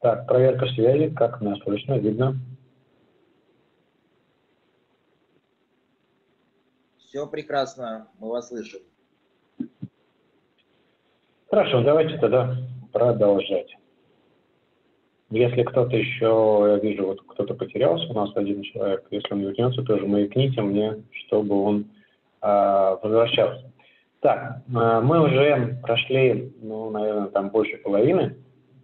Так, проверка связи, как нас слышно, видно? Все прекрасно, мы вас слышим. Хорошо, давайте тогда продолжать. Если кто-то еще, я вижу, вот кто-то потерялся, у нас один человек, если он вернется, тоже маякните мне, чтобы он возвращался. Так, мы уже прошли, ну, наверное, там больше половины.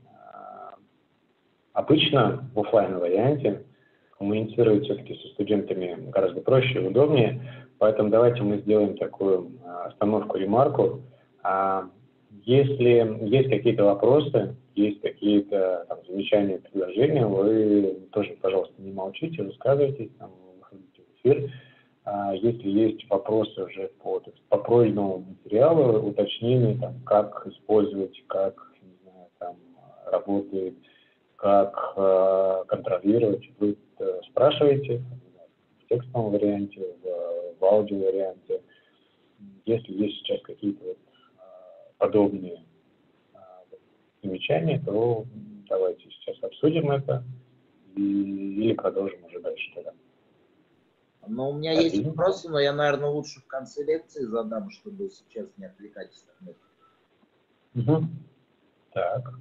Обычно в офлайн варианте коммуницировать все-таки со студентами гораздо проще и удобнее, поэтому давайте мы сделаем такую остановку, ремарку. Если есть какие-то вопросы, есть какие-то там замечания, предложения, вы тоже, пожалуйста, не молчите, высказывайтесь, там, выходите в эфир. Если есть вопросы уже по пройденному материалу, уточнения, там, как использовать, как, не знаю, там, работает, как контролировать, вы спрашиваете в текстовом варианте, в аудио варианте. Если есть сейчас какие-то вот подобные замечания, то давайте сейчас обсудим это или продолжим уже дальше тогда. Но у меня есть вопросы, но я, наверное, лучше в конце лекции задам, чтобы сейчас не отвлекать остальных. Угу. Так.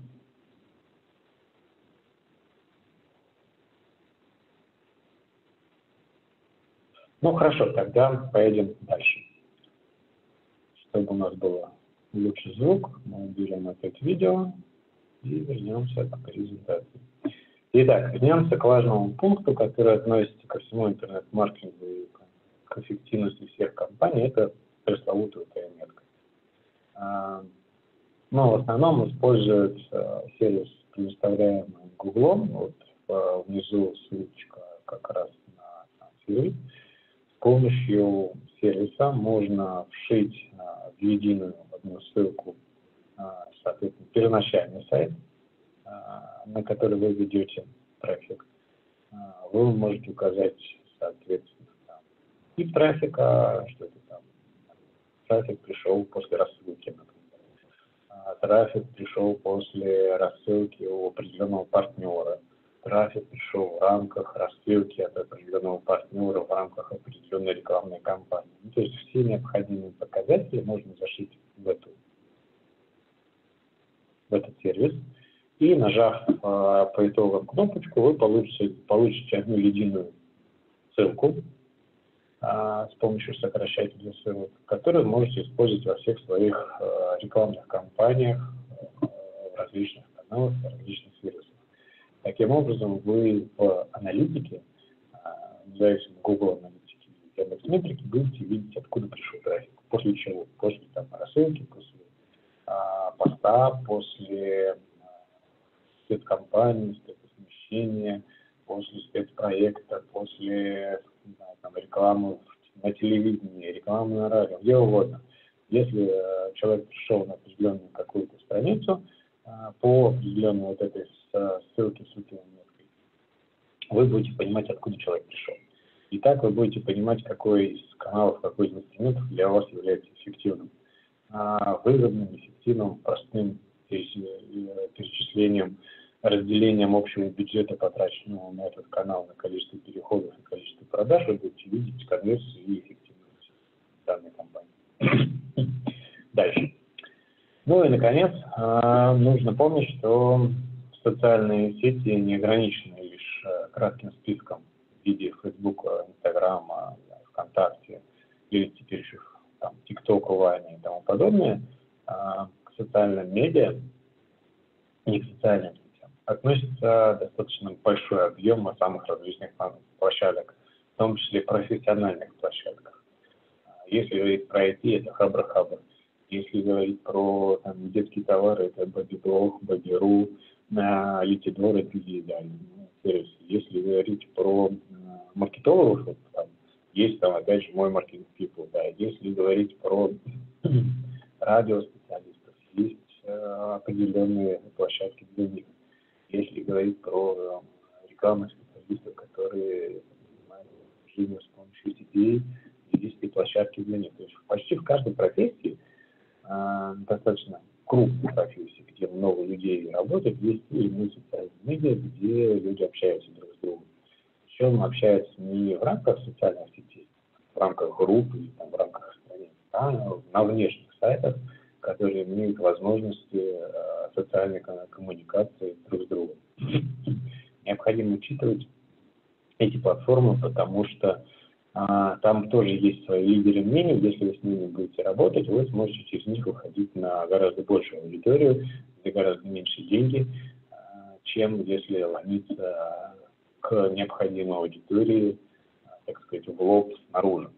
Ну хорошо, тогда поедем дальше. Чтобы у нас был лучший звук, мы уберем опять видео и вернемся к презентации. Итак, вернемся к важному пункту, который относится ко всему интернет-маркетингу и к эффективности всех компаний, это пресловутая метка. Но в основном используют сервис, предоставляемый Google. Вот внизу ссылочка как раз на сам сервис. С помощью сервиса можно вшить в единую одну ссылку, соответственно, первоначальный сайт, на который вы ведете трафик. Вы можете указать, соответственно, тип трафика, что это там. Трафик пришел после рассылки, например. Трафик пришел после рассылки у определенного партнера. Трафик пришел в рамках рассылки от определенного партнера в рамках определенной рекламной кампании. Ну, то есть все необходимые показатели можно зашить в этот сервис. И нажав по итогам кнопочку, вы получите одну единую ссылку с помощью сокращателя ссылок, которую можете использовать во всех своих рекламных кампаниях, в различных каналах, в различных сервисах. Таким образом, вы в аналитике, независимо Google аналитики и Яндекс.Метрики, будете видеть, откуда пришел трафик, после чего, после там, рассылки, после поста, после спецкомпании, спецразмещения, после спецпроекта, после там, рекламы на телевидении, рекламы на радио, где угодно. Если человек пришел на определенную какую-то страницу по определенной вот этой ссылке с меткой, вы будете понимать, откуда человек пришел. И так вы будете понимать, какой из каналов, какой из инструментов для вас является эффективным. Выгодным, эффективным, простым перечислением, разделением общего бюджета, потраченного на этот канал, на количество переходов и количество продаж, вы будете видеть конверсию и эффективность данной компании. Дальше. Ну и, наконец, нужно помнить, что социальные сети не ограничены лишь кратким списком в виде Facebook, Instagram, ВКонтакте или теперь еще там TikTok, Vine и тому подобное. К социальным медиа, не к социальным сетям, относится достаточно большой объем самых различных площадок, в том числе профессиональных площадках. Если говорить про IT, это Хабр. Если говорить про там, детские товары, это Бабиблог, Бабиру, Литидор, это индивидуальные сервисы. Если говорить про маркетологов, там, есть там, опять же, мой маркетинг people, да. Если говорить про радиоспециалистов, есть определенные площадки для них. Если говорить про рекламных специалистов, которые занимаются жизнью с помощью сетей, есть и площадки для них. То есть почти в каждой профессии, достаточно крупной профессии, где много людей работает, есть и социальные медиа, где люди общаются друг с другом. Причем общаются не в рамках социальных сетей, в рамках групп или там, в рамках страниц, а на внешних сайтах, которые имеют возможности социальной коммуникации друг с другом. Необходимо учитывать эти платформы, потому что там тоже есть свои лидеры мнений. Если вы с ними будете работать, вы сможете через них выходить на гораздо большую аудиторию за гораздо меньшие деньги, чем если ломиться к необходимой аудитории, так сказать, в лоб снаружи.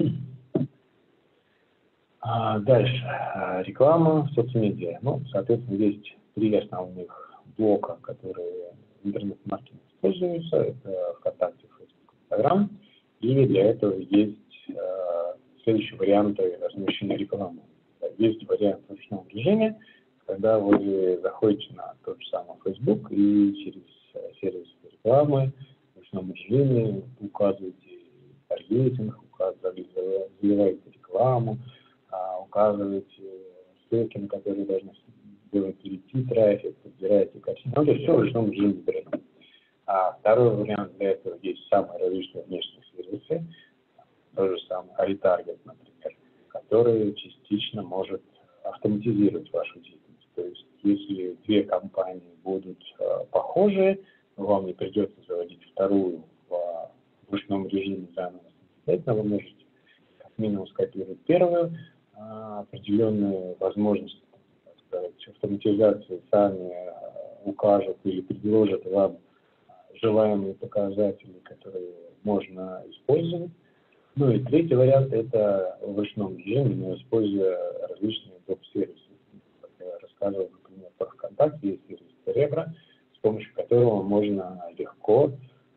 Дальше. Реклама в соцмедиа. Ну, соответственно, есть 3 основных блока, которые в интернет-маркетинге используются. Это ВКонтакте, Facebook, Instagram. И для этого есть следующие варианты размещения рекламы. Есть вариант в ручном режиме, когда вы заходите на тот же самый Facebook и через сервис рекламы в ручном режиме указываете таргетинг, заливаете рекламу, указываете ссылки, на которые должны перейти трафик, подбираете картинку. Ну, то есть все в ручном режиме берется. Второй вариант для этого есть самые различные внешние сервисы, тот же самый Retarget, например, который частично может автоматизировать вашу деятельность. То есть если 2 компании будут похожи, вам не придется заводить вторую в ручном режиме заново. Самостоятельно вы можете как минимум скопировать первую, определенные возможности, так сказать, автоматизации сами укажут или предложат вам желаемые показатели, которые можно использовать. Ну и третий вариант – это в ручном режиме, но используя различные веб-сервисы. Как я рассказывал, например, про ВКонтакте есть сервис Cerebro, с помощью которого можно легко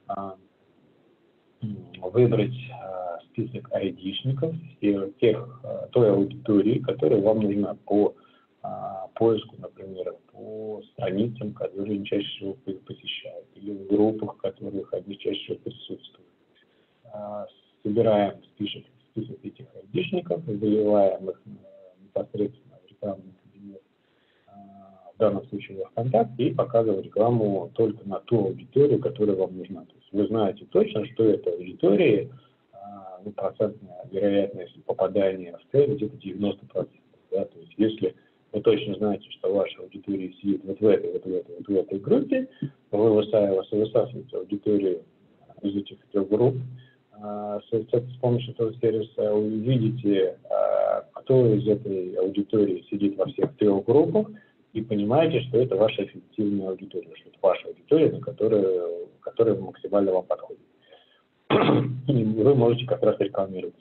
выбрать список айдишников той аудитории, которая вам нужна по поиску, например, по страницам, которые чаще всего посещают, или в группах, в которых они чаще всего присутствуют. Собираем список этих айдишников, заливаем их непосредственно в рекламный кабинет, в данном случае во ВКонтакте, и показываем рекламу только на ту аудиторию, которая вам нужна. То есть вы знаете точно, что этой аудитории процентная вероятность попадания в цель где-то 90%. Да? То есть если вы точно знаете, что ваша аудитория сидит вот в этой группе, вы высасываете аудиторию из этих 3 групп, с помощью этого сервиса увидите, кто из этой аудитории сидит во всех 3 группах, и понимаете, что это ваша эффективная аудитория, что это ваша аудитория, которая максимально вам подходит. И вы можете как раз рекламировать.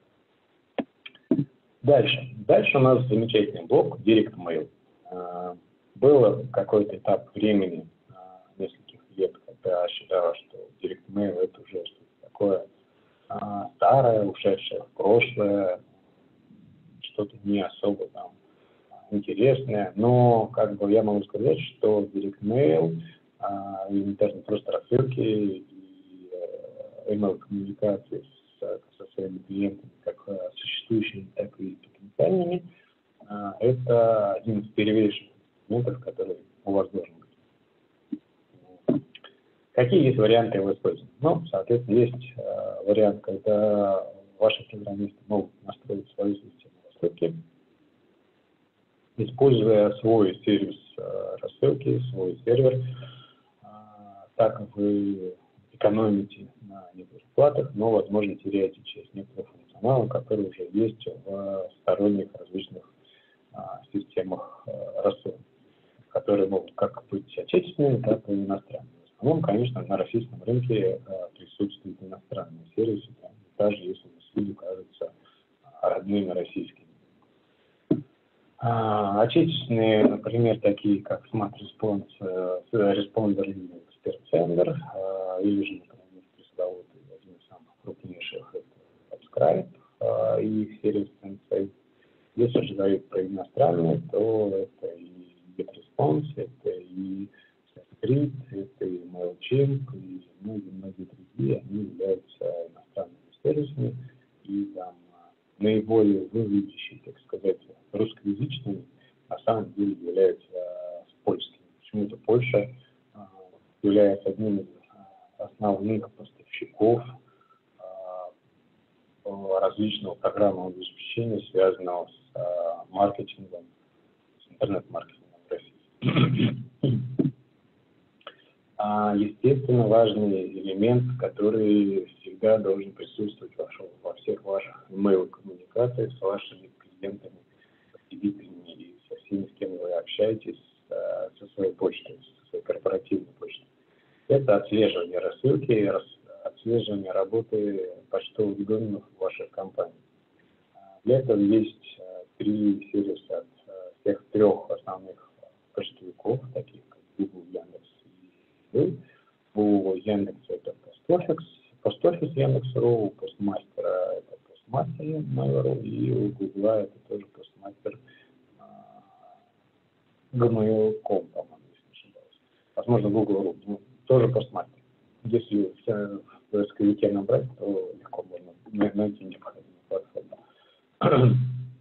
Дальше у нас замечательный блок Direct Mail. Было какой-то этап времени, нескольких лет, когда считалось, что Direct Mail это уже что-то такое старое, ушедшее в прошлое, что-то не особо там интересное. Но как бы я могу сказать, что Direct Mail, элементарно просто рассылки и email-коммуникации со своими клиентами, как существующими, так и потенциальными, это один из первейших инструментов, который у вас должен быть. Какие есть варианты его использования? Ну, соответственно, есть вариант, когда ваши программисты могут настроить свою систему рассылки, используя свой сервис рассылки, свой сервер. Так вы экономите на некоторых платах, но, возможно, теряете часть некоторых функционала, который уже есть в сторонних различных системах рассылки, которые могут как быть отечественными, так и иностранными. В основном, конечно, на российском рынке присутствуют иностранные сервисы, даже если услуги кажутся родными российскими. Отечественные, например, такие как Smart Response, Responder или Expert Sender, или же, например, пресловутый один из самых крупнейших это Subscribe и их сервис Sensei. Если же говорить про иностранные, то это и GetResponse, это и Script, это и MailChimp, и многие другие, они являются иностранными сервисами, и там наиболее выглядящие, так сказать, русскоязычными, на самом деле являются польскими. Почему-то Польша является одним из основных поставщиков различного программного обеспечения, связанного с маркетингом, с интернет-маркетингом в России. Естественно, важный элемент, который всегда должен присутствовать во всех ваших email-коммуникациях с вашими клиентами, потребителями и со всеми, с кем вы общаетесь, со своей почтой, со своей корпоративной почтой. Это отслеживание рассылки, отслеживание работы почтовых доменов ваших компаний. Для этого есть 3 сервиса от всех 3 основных почтовиков, таких как Google, Яндекс и Mail. У Яндекса это Postoфис Яндекс.ру, у Постмастера это Постмастер Mail.ru, и у Google это тоже Постмастер Gmail.com, по-моему, если не ошибаюсь. Возможно, Google.ru, но тоже Постмастер. Если в поисковике набрать, то легко можно найти необходимую платформу.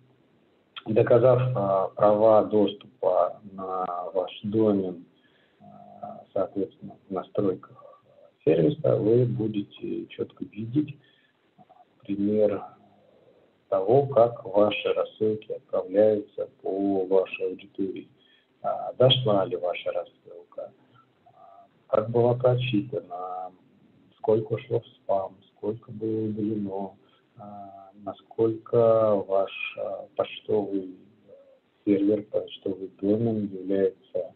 Доказав права доступа на ваш домен, соответственно, в настройках сервиса, вы будете четко видеть пример того, как ваши рассылки отправляются по вашей аудитории. Дошла ли ваша рассылка, как была прочитана, сколько ушло в спам, сколько было удалено, насколько ваш почтовый сервер, почтовый домен является,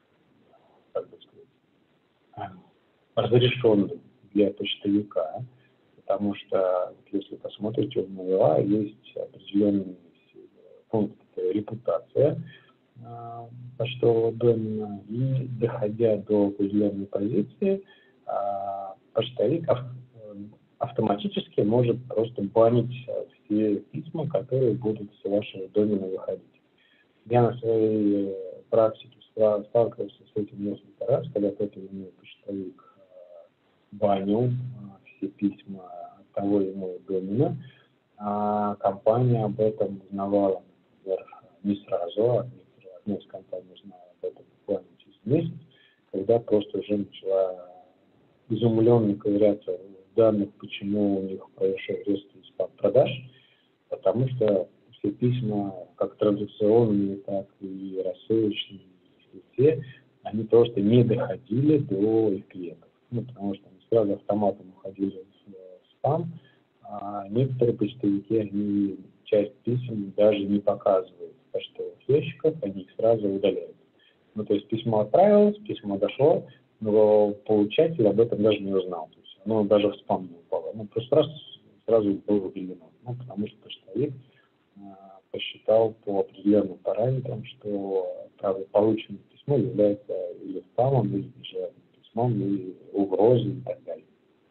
как бы сказать, разрешенным для почтовика, потому что, если посмотрите, у Mail есть определенный пункт репутация почтового домена, и доходя до определенной позиции, почтовик автоматически может просто банить все письма, которые будут с вашего домена выходить. Я на своей практике сталкивался с этим несколько раз, когда тот или иной почтовик банил все письма от того или иного домена, а компания об этом узнавала, например, не сразу, а одна из компаний узнала об этом буквально через месяц, когда просто уже начала изумленно ковыряться в данных, почему у них произошел резкий спад продаж, потому что все письма, как традиционные, так и рассылочные, все, они просто не доходили до их клиентов. Потому что они сразу автоматом уходили в спам, а некоторые почтовики, они часть писем даже не показывают в почтовых ящиках, они их сразу удаляют. То есть письмо отправилось, письмо дошло, но получатель об этом даже не узнал. То есть оно даже в спам не упало. Просто сразу было удалено. Потому что почтовик посчитал по определенным параметрам, что полученное письмо является или спамом, или нежелательным письмом, или угрозой и так далее.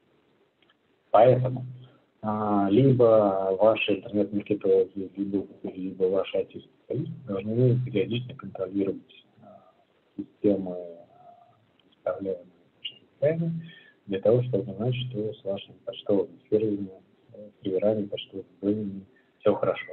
Поэтому либо ваши интернет-маркетологи, либо ваши IT-специалисты должны периодически контролировать системы, представляемые почтовиками, для того, чтобы знать, что с вашими почтовыми серверами, почтовыми доменами все хорошо.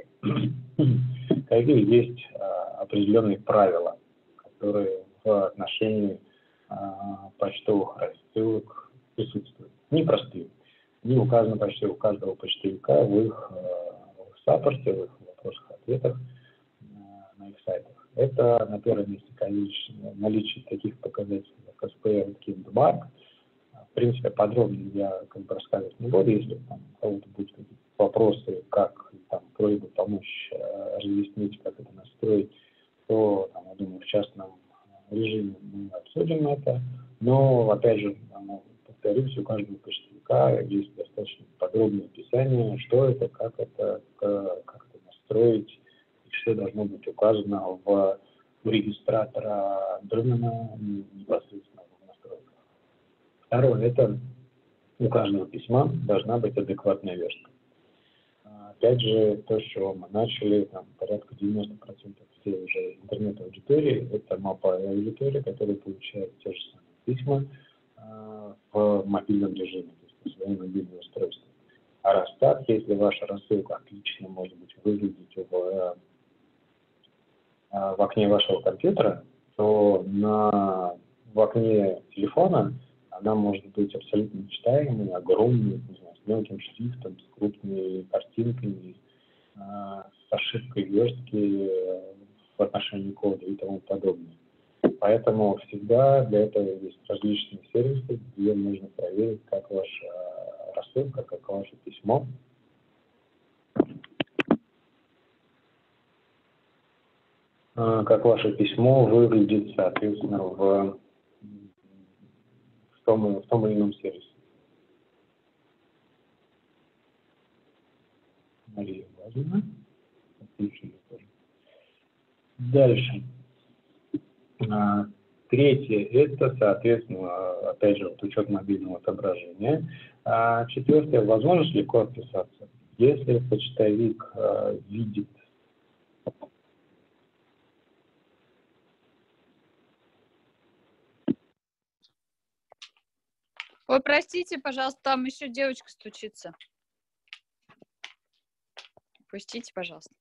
Какие есть определенные правила, которые в отношении почтовых рассылок присутствуют. Непростые. Они указаны почти у каждого почтовика в их саппорте, в их вопросах-ответах на их сайтах. Это на первом месте наличие таких показателей, как SPR и KindMark. В принципе, подробнее я рассказывать не буду. Если у кого-то будут какие-то вопросы, как просьба помочь разъяснить, как это настроить, то, я думаю, в частном режиме мы обсудим это. Но, опять же, повторюсь, у каждого почтовика есть достаточно подробное описание, что это, как это настроить, и что должно быть указано у регистратора домена непосредственно в настройках. Второе, это у каждого письма должна быть адекватная верстка. Опять же, то, с чего мы начали, порядка 90% всей уже интернет-аудитории, это мобайл-аудитория, которая получает те же самые письма в мобильном режиме, то есть на своем мобильном устройстве. А раз так, если ваша рассылка отлично, может быть, выглядит в окне вашего компьютера, то на в окне телефона, она может быть абсолютно нечитаемой, огромной, не знаю, с мелким шрифтом, с крупными картинками, с ошибкой верстки в отношении кода и тому подобное. Поэтому всегда для этого есть различные сервисы, где можно проверить, как ваша рассылка, как ваше письмо. Как ваше письмо выглядит, соответственно, в том или ином сервисе. Мария Владимировна. Дальше. Третье – это, соответственно, опять же, вот учет мобильного отображения. Четвертое – возможность легко отписаться. Если почтовик видит Ой, простите, пожалуйста, там еще девочка стучится. Пустите, пожалуйста.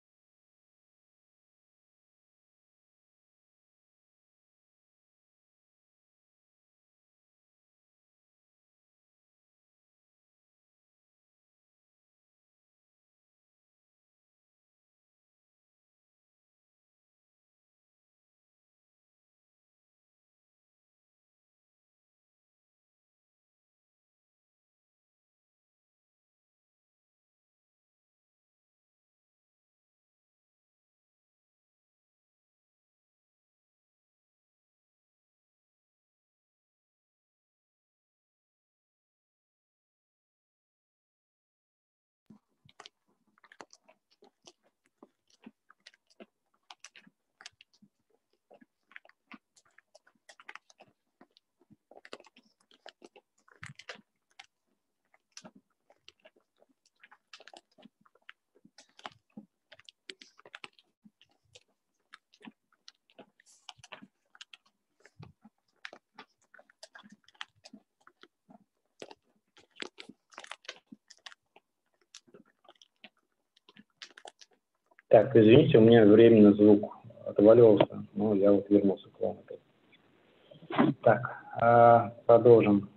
Так, извините, у меня временно звук отвалился, но я вот вернулся к вам опять. Так, продолжим.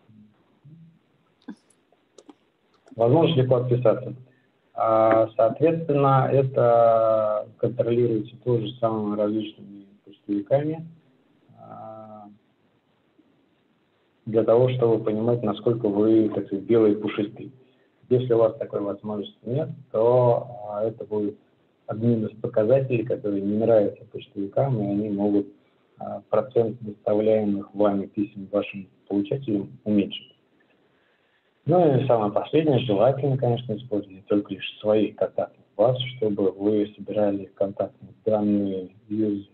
Возможно легко отписаться. Соответственно, это контролируется тоже самыми различными почтовиками для того, чтобы понимать, насколько вы, так сказать, белый и пушистый. Если у вас такой возможности нет, то это будет одним из показателей, которые не нравятся почтовикам, и они могут процент доставляемых вами писем вашим получателям уменьшить. Ну и самое последнее, желательно, конечно, использовать только лишь свои контактные базы, чтобы вы собирали контактные данные из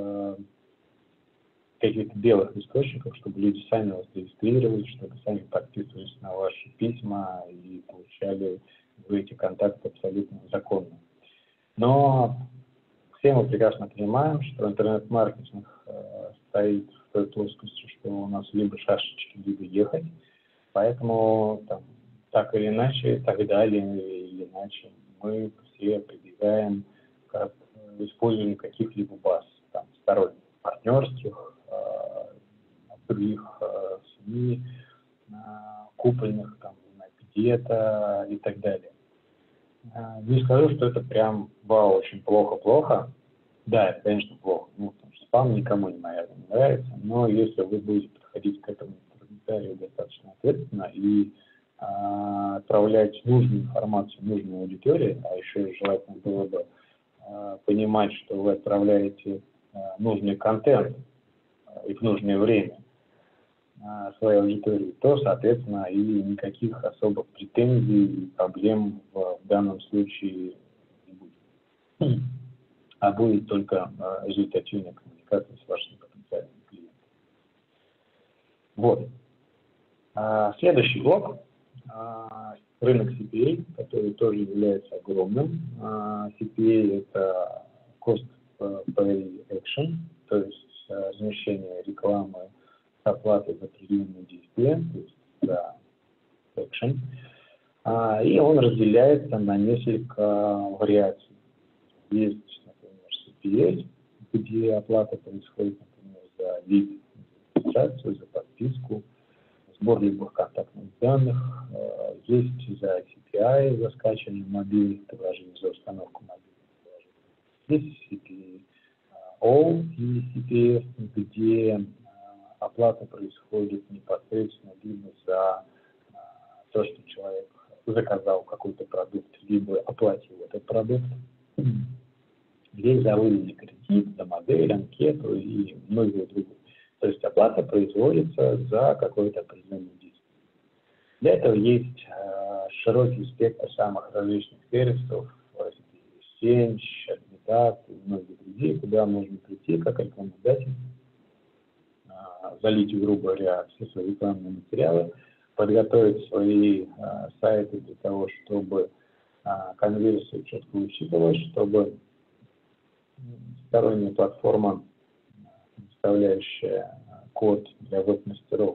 каких-то белых источников, чтобы люди сами вас регистрировали, чтобы сами подписывались на ваши письма и получали вы эти контакты абсолютно законно. Но все мы прекрасно понимаем, что интернет-маркетинг стоит в той плоскости, что у нас либо шашечки, либо ехать. Поэтому так или иначе, так далее или иначе, мы все прибегаем к использованию каких-либо баз, сторонних, партнерских, других СМИ, купленных где-то и так далее. Не скажу, что это прям вау, очень плохо-плохо. Да, это, конечно, плохо. Потому что спам никому, наверное, не нравится. Но если вы будете подходить к этому инструментарию достаточно ответственно и отправлять нужную информацию нужной аудитории, а еще желательно было бы понимать, что вы отправляете нужный контент и в нужное время своей аудитории, то, соответственно, и никаких особых претензий и проблем в данном случае не будет. А будет только результативная коммуникация с вашими потенциальными клиентами. Вот. Следующий блок – рынок CPA, который тоже является огромным. CPA – это Cost Per Action, то есть размещение рекламы с оплатой за определенные действия, то есть за action. И он разделяется на несколько вариаций. Есть, например, CPS, где оплата происходит, например, за вид, регистрацию, за подписку, сбор любых контактных данных, есть за CPI, за скачивание мобильных приложений, за установку мобильных приложений. Есть CPO и CPS, где оплата происходит непосредственно либо за то, что человек заказал какой-то продукт, либо оплатил этот продукт. Есть за выданный кредит, за модель, анкету и многое другое. То есть оплата производится за какое-то определенное действие. Для этого есть широкий спектр самых различных сервисов, Exchange, Admitat и многие другие, куда можно прийти как рекламодатель, залить, грубо говоря, все свои рекламные материалы, подготовить свои сайты для того, чтобы конверсию четко учитывалась, чтобы сторонняя платформа, представляющая код для веб-мастеров,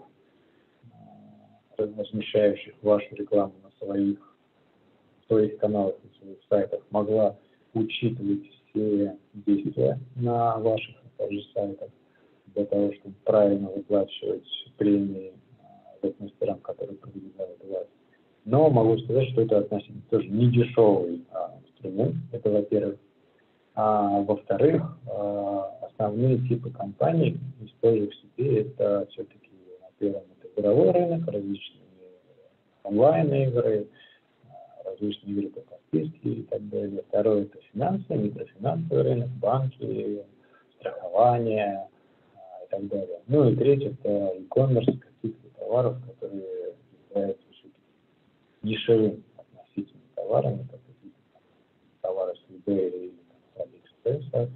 размещающих вашу рекламу на своих каналах, на своих сайтах, могла учитывать все действия на ваших же сайтах для того, чтобы правильно выплачивать премии веб-мастерам, которые продвигают вас. Но могу сказать, что это относительно тоже не дешевый инструмент, это во-первых. А во-вторых, основные типы компаний из той же сети это все-таки, во-первых, это игровой рынок, различные онлайн-игры, различные игры по подписке и так далее. Второе это финансы, микрофинансовый рынок, банки, страхование и так далее. Ну и третье это e-commerce, каких-то товаров, которые являются дешевыми относительно товарами, как какие-то товары с eBay или AliExpress,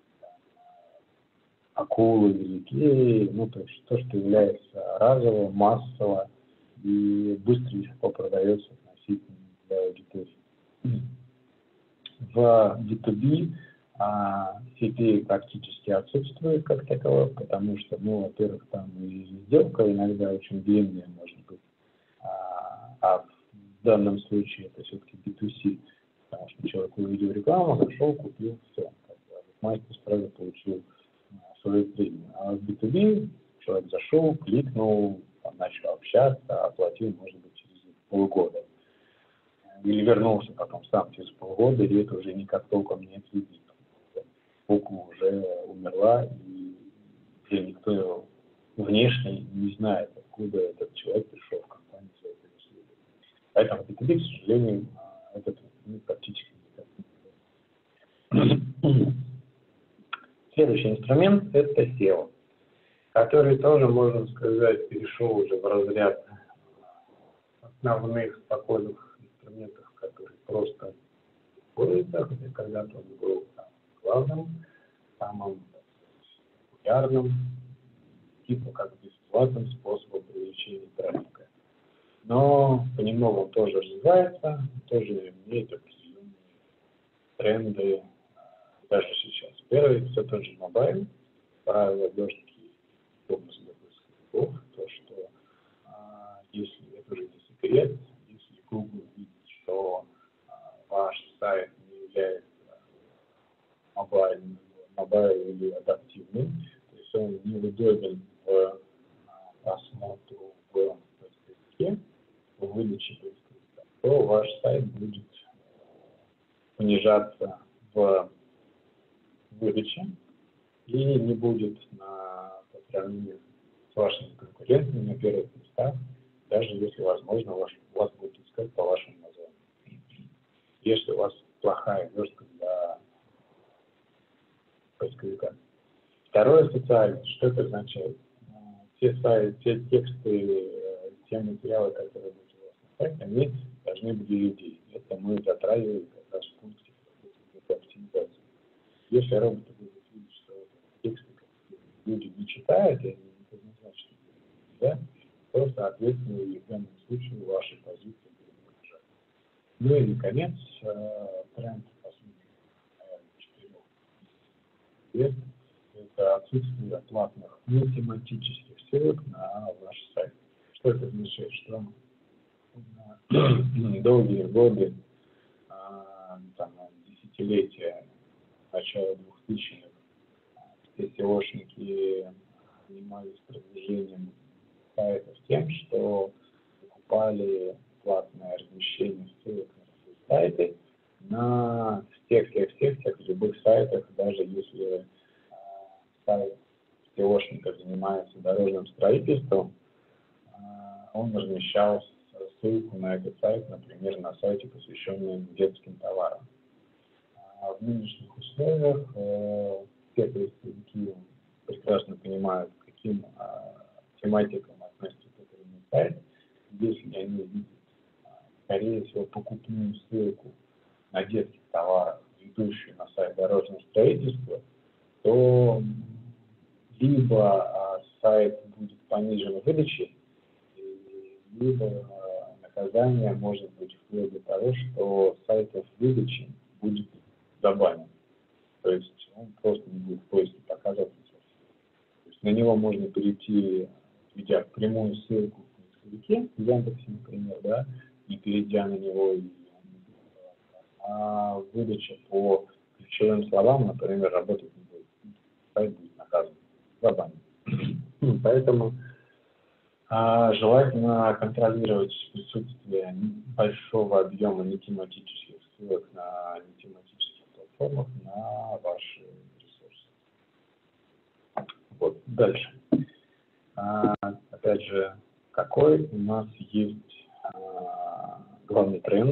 акулы, языки, ну то есть то, что является разово, массово и быстро и легко продается относительно для аудитории. В B2B CPA практически отсутствует как таковой, потому что, ну, во-первых, там и сделка иногда очень длинная может быть, а в данном случае это все-таки B2C, потому что человек увидел рекламу, зашел, купил, все. Мастер сразу получил свою премию. А в B2B человек зашел, кликнул, начал общаться, оплатил, может быть, через полгода. Или вернулся потом сам через полгода, и это уже никак толком не отследит. Кукла уже умерла, и уже никто внешне не знает, откуда этот человек пришел в компанию за это услугу. Поэтому в B2B, к сожалению, этот практически никак не. Следующий инструмент – это SEO, который тоже, можно сказать, перешел уже в разряд основных спокойных инструментов, которые просто используются, хотя когда-то он был главным, самым популярным, типа как бесплатным способом привлечения трафика. Но понемногу он тоже развивается, тоже имеет определенные тренды даже сейчас. Первый – все тот же мобайл, правила дождики, область поисков, то, что если это уже не секрет, если Google видит, что ваш сайт не является мобайл или адаптивным, то есть он неудобен в просмотру в поисковике, в выдаче поисковика, то ваш сайт будет понижаться в выдаче и не будет по сравнению с вашими конкурентами на первых местах, даже если, возможно, вас будут искать по вашему названию. Если у вас плохая верстка для поисковика. Второе — социальность. Что это означает? Те тексты, те материалы, которые будут у вас на сайте, они должны быть для людей. Это мы затрагивали как раз в пункте оптимизации. Если роботы будут видеть, что тексты люди не читают, и они не предназначены для себя, то, соответственно, и в данном случае ваши позиции будут выражать. Ну и, наконец, тренд последних, наверное, 4 лет – это отсутствие платных нетематических ссылок на ваш сайт. Что это означает? Что долгие годы, десятилетия, начала 2000-х, все SEOшники занимались продвижением сайтов тем, что покупали платное размещение ссылок на свои сайты на всех любых сайтах, даже если сайт SEOшника занимается дорожным строительством, он размещал ссылку на этот сайт, например, на сайте, посвященном детским товарам. В нынешних условиях все поисковики прекрасно понимают, к каким тематикам относится этот сайт. Если они видят, скорее всего, покупную ссылку на детских товарах, ведущую на сайт дорожного строительства, то либо сайт будет понижен в выдаче, либо наказание может быть вплоть до того, что сайт в выдаче будет забанен. То есть он просто не будет в поиске показываться. То есть на него можно перейти, введя прямую ссылку в поисковике, в Яндексе, например, да, и перейдя на него, а выдача по ключевым словам, например, работать не будет. Сайт будет наказан, забанен. Поэтому желательно контролировать присутствие большого объема нетематических ссылок на нетематических платформах на ваши ресурсы. Вот, дальше. Опять же, какой у нас есть главный тренд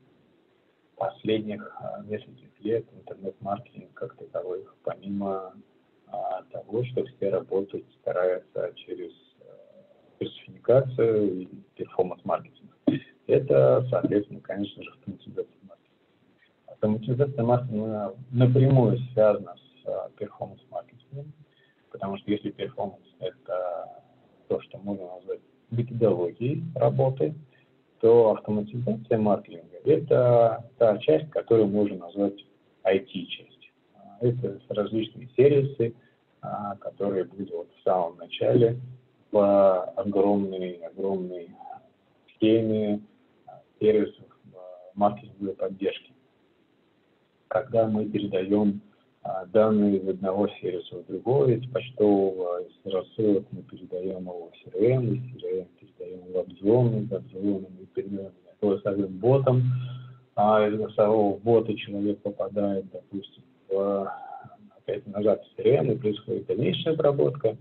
последних нескольких лет интернет-маркетинг как таковой, помимо того, что все работают, стараются через персонификацию и перформанс-маркетинг. Это, соответственно, конечно же, автоматизация маркетинга. Автоматизация маркетинга напрямую связана с перформанс-маркетингом, потому что если перформанс – это то, что можно назвать методологией работы, то автоматизация маркетинга – это та часть, которую можно назвать IT-частью. Это различные сервисы, которые были вот в самом начале в огромной схеме сервисов маркетинговой поддержки. Когда мы передаем данные из одного сервиса в другой, из почтового, из рассылок мы передаем его в CRM, из CRM передаем в веб-зону, из веб-зоны мы передаем голосовым ботом, а из голосового бота человек попадает, допустим, опять назад в CRM, и происходит дальнейшая обработка,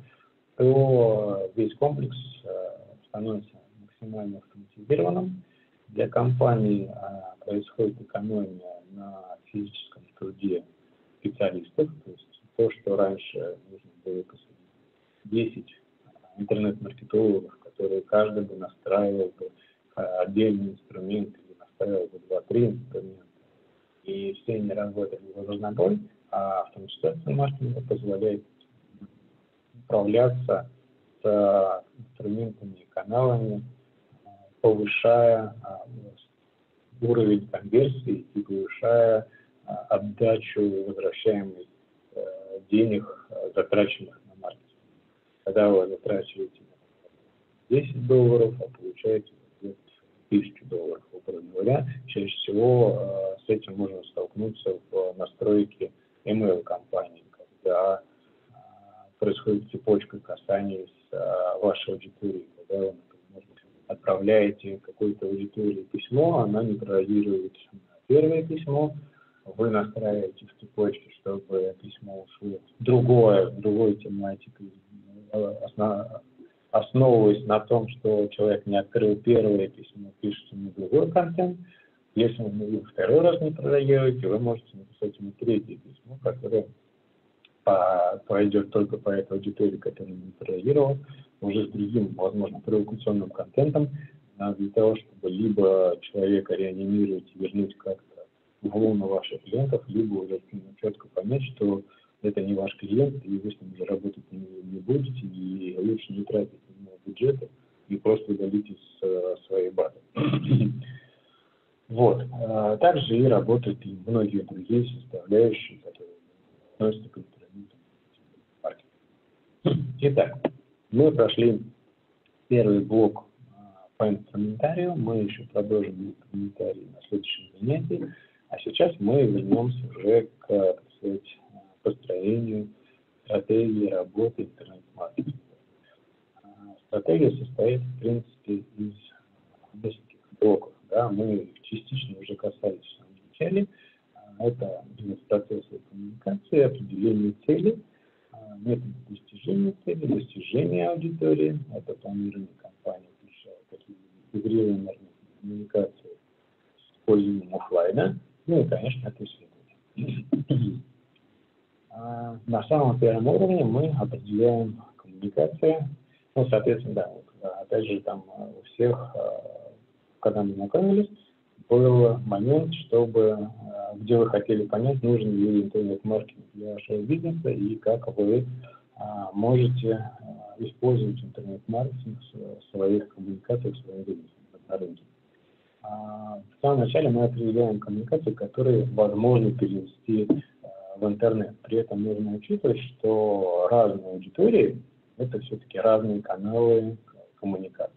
то весь комплекс становится максимально автоматизированным. Для компаний происходит экономия на физическом труде специалистов, то есть то, что раньше нужно было посадить 10 интернет-маркетологов, которые каждый бы настраивал бы отдельный инструмент или настраивал бы 2-3 инструмента, и все они работали в разнобой, а автоматизация маркетинга позволяет управляться с инструментами и каналами, повышая уровень конверсии и повышая отдачу возвращаемых денег, затраченных на маркетинг. Когда вы затрачиваете $10, а получаете $1000, образно говоря, чаще всего с этим можно столкнуться в настройке email-компании, когда происходит цепочка касаний с вашей аудиторией, когда вы, например, отправляете какой-то аудитории письмо, она не прореагирует на первое письмо, вы настраиваете в цепочке, чтобы письмо ушло другой тематикой, основываясь на том, что человек не открыл первое письмо, пишет ему другой контент. Если вы второй раз не прореагируете, вы можете написать ему третье письмо, которое пойдет только по этой аудитории, которая не прореагировала, уже с другим, возможно, провокационным контентом, для того, чтобы либо человека реанимировать и вернуть как-то в лоно ваших клиентов, либо уже четко понять, что это не ваш клиент, и вы с ним уже работать не будете, и лучше не тратить на него бюджета, и просто удалить из своей базы. Вот. Также и работают и многие другие составляющие, которые относятся к инструментам маркетинга. Итак, мы прошли первый блок по инструментарию, мы еще продолжим инструментарий на следующем занятии, а сейчас мы вернемся уже к, так сказать, построению стратегии работы интернет-маркетинга. Стратегия состоит, в принципе, из нескольких блоков. Да? Мы частично уже касались в самом начале. Это бизнес-процессы и коммуникации, определение целей, методы достижения цели, достижения аудитории, это планирование кампании, включая какие-либо интегрированные коммуникации с использованием офлайна, ну и, конечно, это исследование. На самом первом уровне мы определяем коммуникации, ну, соответственно, да, вот, опять же, там у всех, когда мы знакомились, был момент, чтобы, где вы хотели понять, нужен ли интернет-маркетинг для вашего бизнеса и как вы можете использовать интернет-маркетинг в своих коммуникациях, в своем бизнесе на рынке. В самом начале мы определяем коммуникации, которые возможно перенести в интернет. При этом нужно учитывать, что разные аудитории – это все-таки разные каналы коммуникации.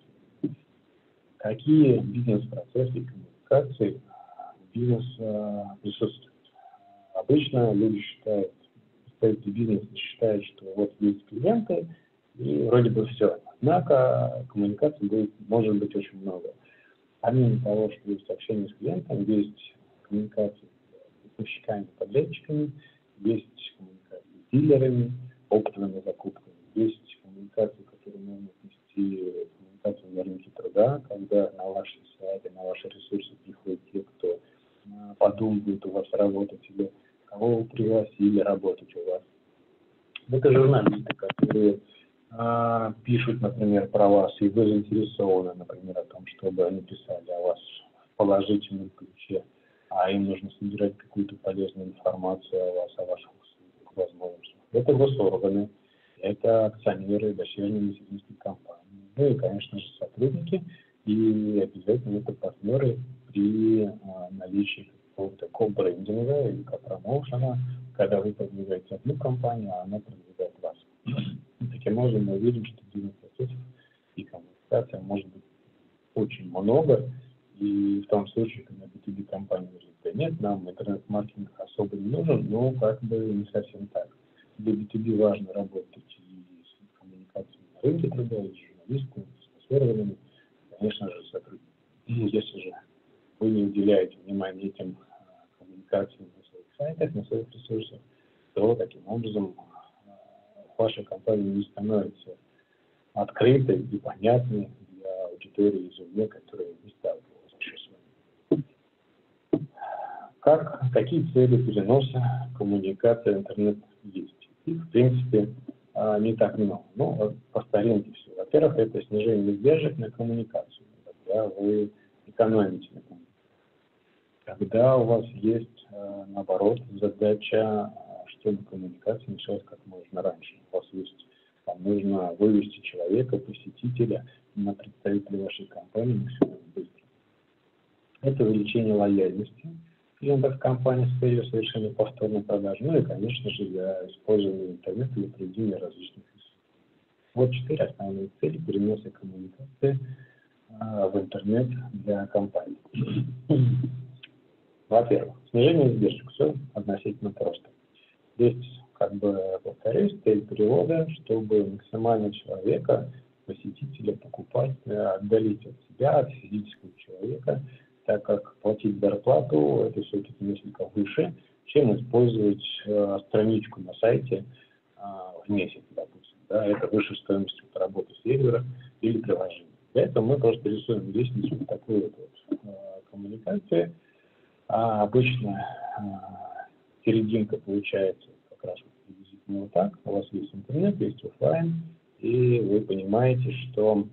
Какие бизнес-процессы и коммуникации в бизнес присутствуют? Обычно люди считают, представители бизнеса считают, что вот есть клиенты, и вроде бы все. Однако коммуникаций может быть очень много. Помимо того, что есть общение с клиентом, есть коммуникации с поставщиками, подрядчиками, есть коммуникации с дилерами, оптовыми закупками, есть коммуникации, которые можно отнести к коммуникации на рынке труда, когда на ваши сайты, на ваши ресурсы приходят те, кто подумывает у вас работать или кого вы пригласили работать у вас. Это журналисты, которые пишут, например, про вас, и вы заинтересованы, например, о том, чтобы они писали о вас в положительном ключе, а им нужно собирать какую-то полезную информацию о вас, о ваших услугах, возможностях. Это госорганы, это акционеры, дочерние материнские компании, ну и, конечно же, сотрудники, и обязательно это партнеры при наличии какого-то ко-брендинга или ко-промоушена, когда вы продвигаете одну компанию, а она продвигает вас. Таким образом, мы видим, что бизнес-процессов и коммуникация может быть очень много, и в том случае, когда B2B компания говорит, да нет, нам интернет-маркетинг особо не нужен, но как бы не совсем так. Для B2B важно работать и с коммуникацией на рынке труда, и с журналистами, с серверами, конечно же, сотрудниками. Если же вы не уделяете внимания этим коммуникациям на своих сайтах, на своих ресурсах, то таким образом ваша компания не становится открытой и понятной для аудитории извне, которая не сталкивалась еще с вами. Какие цели переноса коммуникации в интернет есть? Их, в принципе, не так много. Ну, по старинке все. Во-первых, это снижение издержек на коммуникацию, когда вы экономите на коммуникации. Когда у вас есть, наоборот, задача, чтобы коммуникация началась как можно раньше. У вас есть, там нужно вывести человека, посетителя на представителя вашей компании максимально быстро. Это увеличение лояльности клиентов компании с целью совершения повторной продажи. Ну и, конечно же, для использования интернета для проведения различных исследований. Вот 4 основные цели переноса коммуникации в интернет для компании. Во-первых, снижение издержек. Все относительно просто. Здесь, как бы, повторюсь, цель перевода, чтобы максимально человека, посетителя, покупателя отдалить от себя, от физического человека, так как платить зарплату это все-таки несколько выше, чем использовать страничку на сайте в месяц, допустим. Да, это выше стоимости работы сервера или приложения. Для этого мы просто рисуем лестницу такой вот коммуникации. А обычно серединка получается как раз приблизительно вот так. У вас есть интернет, есть офлайн, и вы понимаете, что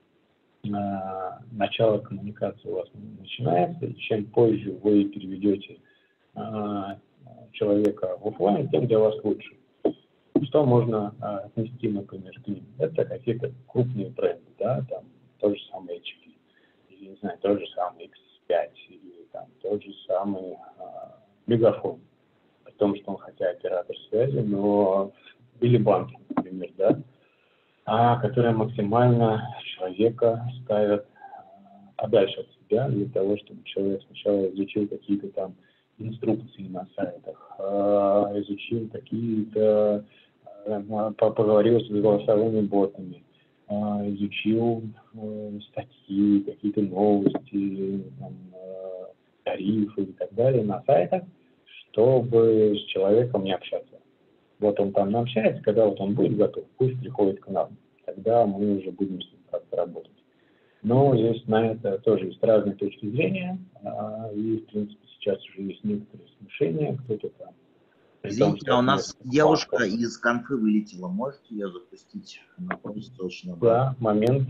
начало коммуникации у вас начинается, и чем позже вы переведете человека в офлайн, тем для вас лучше. Что можно отнести, например, к ним? Это какие-то крупные бренды, да, там тот же самый HP, или, не знаю, тот же самый X5, или там тот же самый Мегафон, при том, что он хотя оператор связи, но или банки, например, да, которые максимально человека ставят подальше от себя для того, чтобы человек сначала изучил какие-то там инструкции на сайтах, изучил какие-то поговорил с голосовыми ботами, изучил статьи, какие-то новости, там, тарифы и так далее на сайтах, чтобы с человеком не общаться. Вот он там общается, когда вот он будет готов, пусть приходит к нам, тогда мы уже будем с ним как-то работать. Но здесь на это тоже есть разные точки зрения, и, в принципе, сейчас уже есть некоторые смешения, кто-то там... Извините, а у нас девушка из конфы вылетела, можете ее запустить? Она просится очень обратно. Да, момент.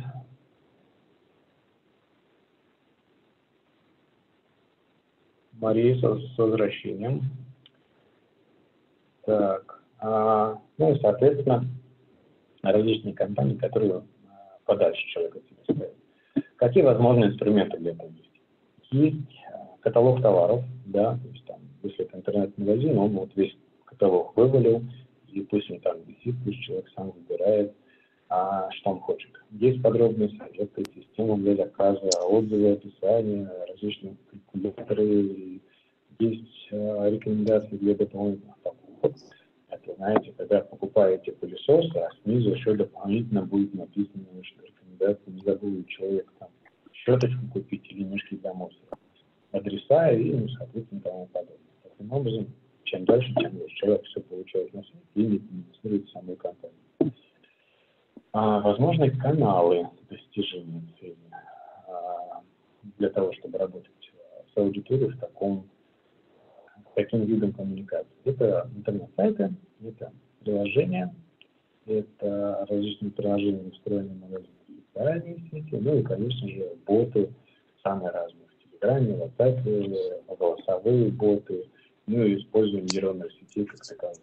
Мария, с возвращением. Так, ну и, соответственно, различные компании, которые подальше человека себе ставят. Какие возможные инструменты для этого есть? Есть каталог товаров, да, то есть там, если это интернет-магазин, он вот весь каталог вывалил, и пусть он там висит, пусть человек сам выбирает, что он хочет. Есть подробные советы, система для заказа, отзывы, описания, различные калькуляторы, есть рекомендации для дополнительных покупок. Это, знаете, когда покупаете пылесос, а снизу еще дополнительно будет написано, что рекомендация не забудет человек там щеточку купить или мешки для мусора. Адреса и, ну, соответственно, тому подобное. Таким образом, чем дальше, тем лучше. Человек все получает на свете и не инвестирует в саму компанию. Возможны каналы достижения цели для того, чтобы работать с аудиторией таким видом коммуникации. Это интернет-сайты, это приложения, это различные приложения, встроенные магазины в социальные сети, ну и, конечно же, боты самые разные. В Телеграме, в WhatsApp, голосовые боты, ну и используем нейронных сетей как таковых.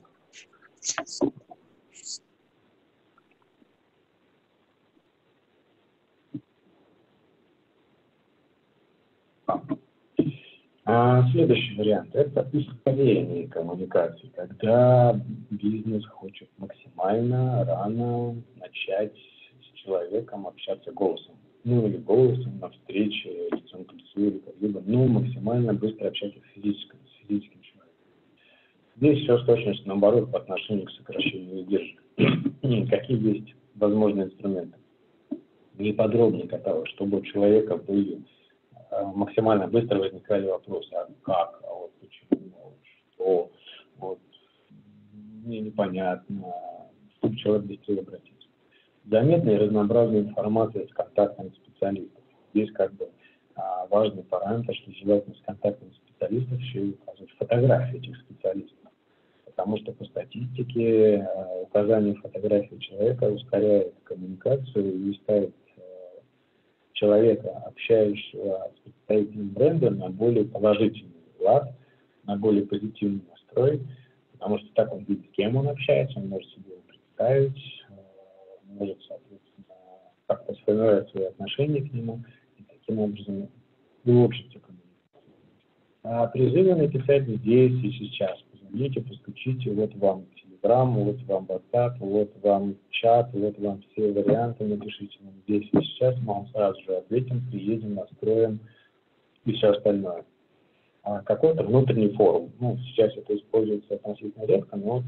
Следующий вариант – это ускорение коммуникации, когда бизнес хочет максимально рано начать с человеком общаться голосом. Ну или голосом на встрече, лицом к лицу или как-либо, ну максимально быстро общаться с физическим человеком. Здесь все с точностью наоборот по отношению к сокращению издержек. Какие есть возможные инструменты? Неподробный каталог, чтобы у человека были максимально быстро возникали вопросы, а как, а вот почему, а вот что, вот мне непонятно, чтобы человек быстрее обратился. Заметная и разнообразная информация с контактами специалистов. Здесь как бы важный параметр, что желательно с контактами специалистов еще и указывать фотографии этих специалистов. Потому что по статистике указание фотографии человека ускоряет коммуникацию и ставит человека, общающегося с представителем бренда, на более положительный лад, на более позитивный настрой, потому что так он видит, с кем он общается, он может себе его представить, может, соответственно, как-то сформировать свои отношения к нему и таким образом улучшить коммуникацию. Призывы написать здесь и сейчас. Позвоните, постучите, вот вам Telegram, вот вам WhatsApp, вот вам чат, вот вам все варианты, напишите нам здесь и сейчас, мы вам сразу же ответим, приедем, настроим и все остальное. Какой-то внутренний форум. Ну, сейчас это используется относительно редко, но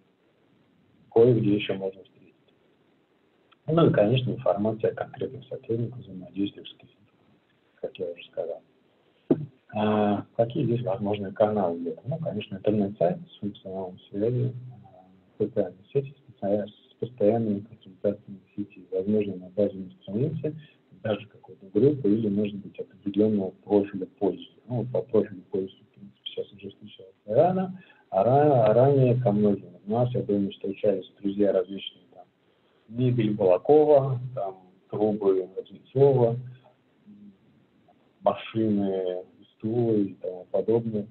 кое-где еще можно встретить. Ну и, конечно, информация о конкретных сотрудниках, взаимодействиях с клиентом, как я уже сказал. Какие здесь возможные каналы для этого? Ну, конечно, интернет-сайт с функционалом связи, социальные сети с постоянными консультациями в сети, возможно, на базовом инструменте, даже какой-то группы или, может быть, определенного профиля пользователя. Ну, по профилю пользователя, в принципе, сейчас уже встречалось рано, ранее ко многим из нас, я думаю, встречались друзья различные, там, мебель Балакова, там, трубы Вознецова, машины, стулы и тому подобное.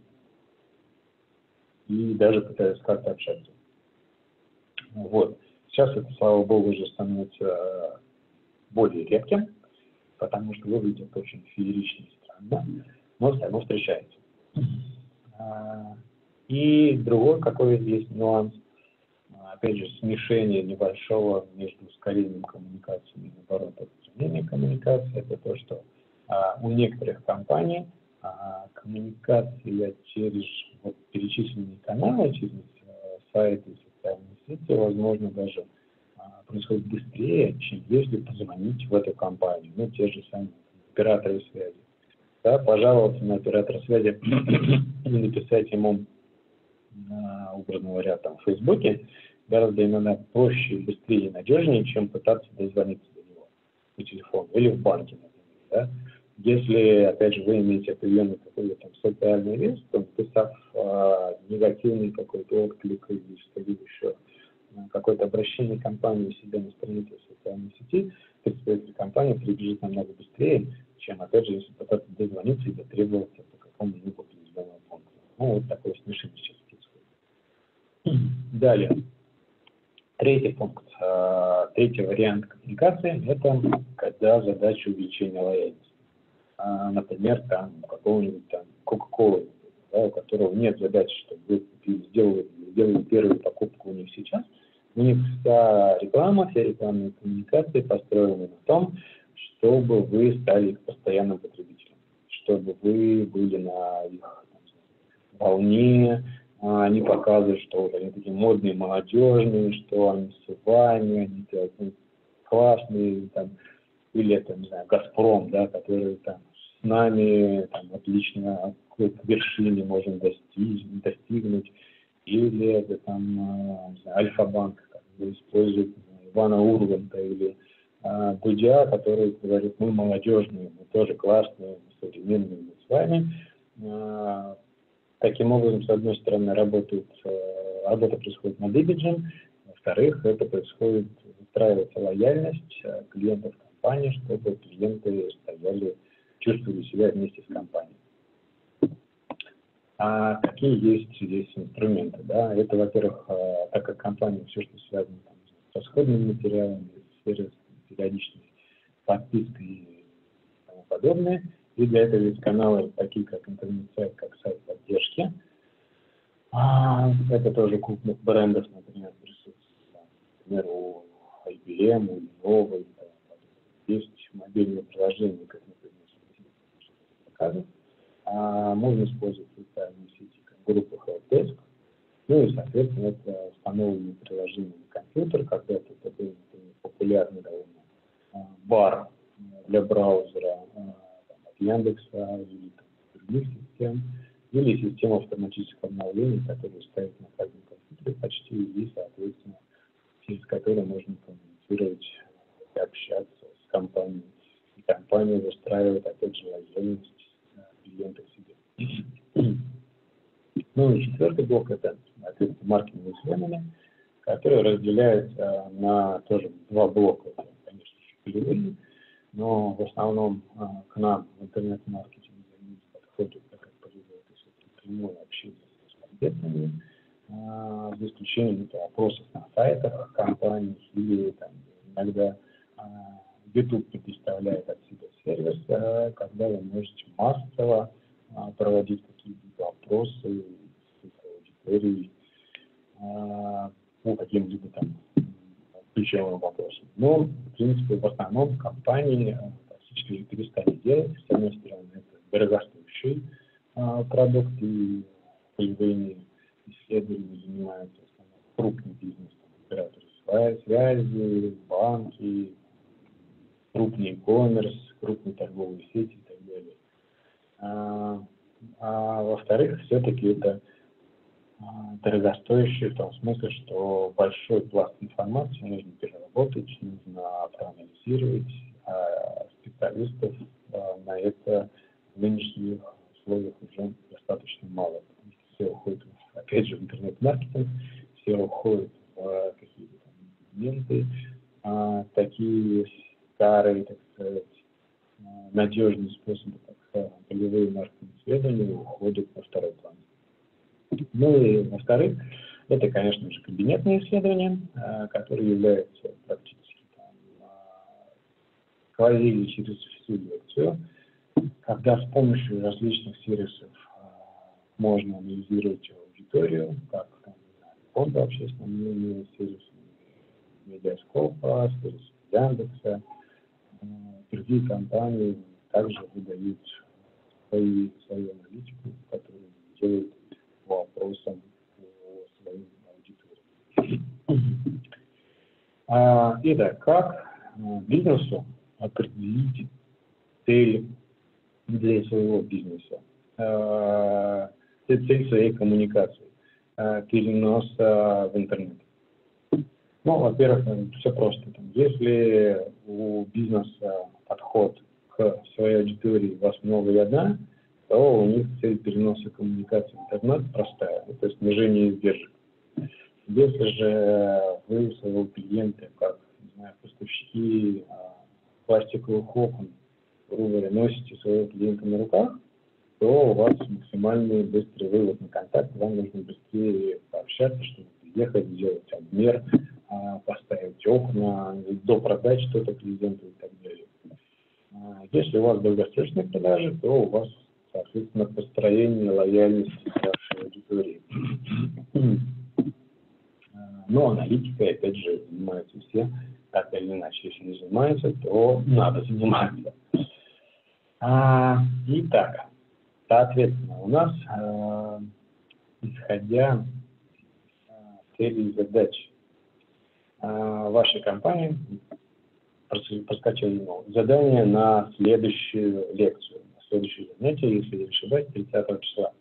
И даже пытаются как-то общаться. Вот. Сейчас это, слава богу, уже становится более редким, потому что выглядит очень феерично и странно, но все равно встречается. И другой какой есть нюанс, опять же, смешение небольшого между ускорением коммуникации и, наоборот, распространением коммуникации, это то, что у некоторых компаний коммуникация через вот перечисленные каналы, через сайты, социальные инвестиции, возможно, даже происходит быстрее, чем если позвонить в эту компанию, ну, те же самые операторы связи. Да, пожаловаться на оператора связи и написать ему, образно говоря, там, в Фейсбуке гораздо именно проще, быстрее и надежнее, чем пытаться дозвониться до него по телефону или в банке, например. Да? Если, опять же, вы имеете определенный какой-то там социальный вес, то написав негативный какой-то отклик или еще какое-то обращение компании у себя на странице в социальной сети, представитель компании прибежит намного быстрее, чем, опять же, если пытаться дозвониться и дотребоваться по какому-либо определенному пункту. Ну, вот такое смешение сейчас происходит. Далее. Третий пункт. Третий вариант коммуникации – это когда задача увеличения лояльности. Например, там, какого-нибудь там Coca-Cola, да, у которого нет задачи, чтобы вы купили, сделали первую покупку у них сейчас. У них вся реклама, все рекламные коммуникации построены на том, чтобы вы стали их постоянным потребителем, чтобы вы были на их волне, они показывают, что вот они такие модные, молодежные, что они с вами, они такие классные, там, или это, не знаю, Газпром, да, который там с нами там, отлично к вершине можем достигнуть, или это там, не знаю, Альфа-банк, который использует Ивана Урганта, или Дудя, который говорит, мы молодежные, мы тоже классные, мы современные, мы с вами. Таким образом, с одной стороны, работа происходит над имиджем, во-вторых, это происходит, выстраивается лояльность клиентов компании, чтобы клиенты чувствовали себя вместе с компанией. А какие есть здесь инструменты? Да? Это, во-первых, так как компания все, что связано там, с расходными материалами, сферой периодичной подпиской и тому подобное. И для этого есть каналы, такие как интернет-сайт, как сайт поддержки. Это тоже крупных брендов, например, присутствует. Например, у IBM, у Lenovo. Есть мобильные приложения, как, например, показывают. Можно использовать социальные сети, как группа Helpdesk. Ну и, соответственно, это установленные приложения на компьютер, когда-то это был популярный довольно бар для браузера от Яндекса или там, других систем, или система автоматического обновления, которую ставят на каждом компьютере почти, и, соответственно, через которую можно коммуницировать и общаться с компанией. И компания выстраивает, опять же, лояльность клиентов себе. Ну и четвертый блок – это, соответственно, маркетинговые исследования, которые разделяются на тоже два блока. Это, конечно же, полевые, но в основном к нам в интернет-маркетинге люди подходят как полевые, то есть это прямое общение с экспертами, за исключением опросов на сайтах компаний или там, иногда YouTube предоставляет от себя сервис, когда вы можете массово проводить какие-либо опросы с аудиторией по каким-либо там ключевым вопросам. Но, в принципе, в основном компании практически уже перестали делать. С одной стороны, это дорогостоящий продукт, и полевыми исследованиями занимаются в основном крупный бизнес, операторы связи, банки, крупный e-commerce, крупные торговые сети и так далее. Во-вторых, все-таки это дорогостоящее в том смысле, что большой пласт информации нужно переработать, нужно проанализировать, а специалистов на это в нынешних условиях уже достаточно мало. Потому что все уходит, опять же, в интернет-маркетинг, все уходят в какие-то документы, такие старые, так сказать, надежные способы, как полевые маркетинговые исследования, уходят на второй план. Ну и во-вторых, это, конечно же, кабинетные исследования, которые являются практически сквозили через всю лекцию, когда с помощью различных сервисов можно анализировать аудиторию, как фонды общественного мнения, сервисы Медиаскопа, сервисы Яндекса, другие компании также выдают свою аналитику, которую делают по вопросам по своим аудиториям. Итак, как бизнесу определить цель для своего бизнеса, цель своей коммуникации, переноса в интернет? Ну, во-первых, все просто. Если у бизнеса подход к своей аудитории у вас много и одна, то у них цель переноса коммуникации в интернет простая, то есть снижение издержек. Если же вы своего клиента, как, не знаю, поставщики пластиковых окон, грубо говоря, носите своего клиента на руках, то у вас максимальный быстрый вывод на контакт, вам нужно быстрее пообщаться, чтобы приехать, сделать обмер, поставить окна, допродать что-то клиенту и так далее. Если у вас долгосрочные продажи, то у вас, соответственно, построение лояльности вашей аудитории. Но аналитикой, опять же, занимаются все, так или иначе. Если не занимаются, то надо заниматься. Итак, соответственно, у нас, исходя целей и задач вашей компании, проскочили задание на следующую лекцию, на следующее занятие, если не ошибаюсь, 30 числа.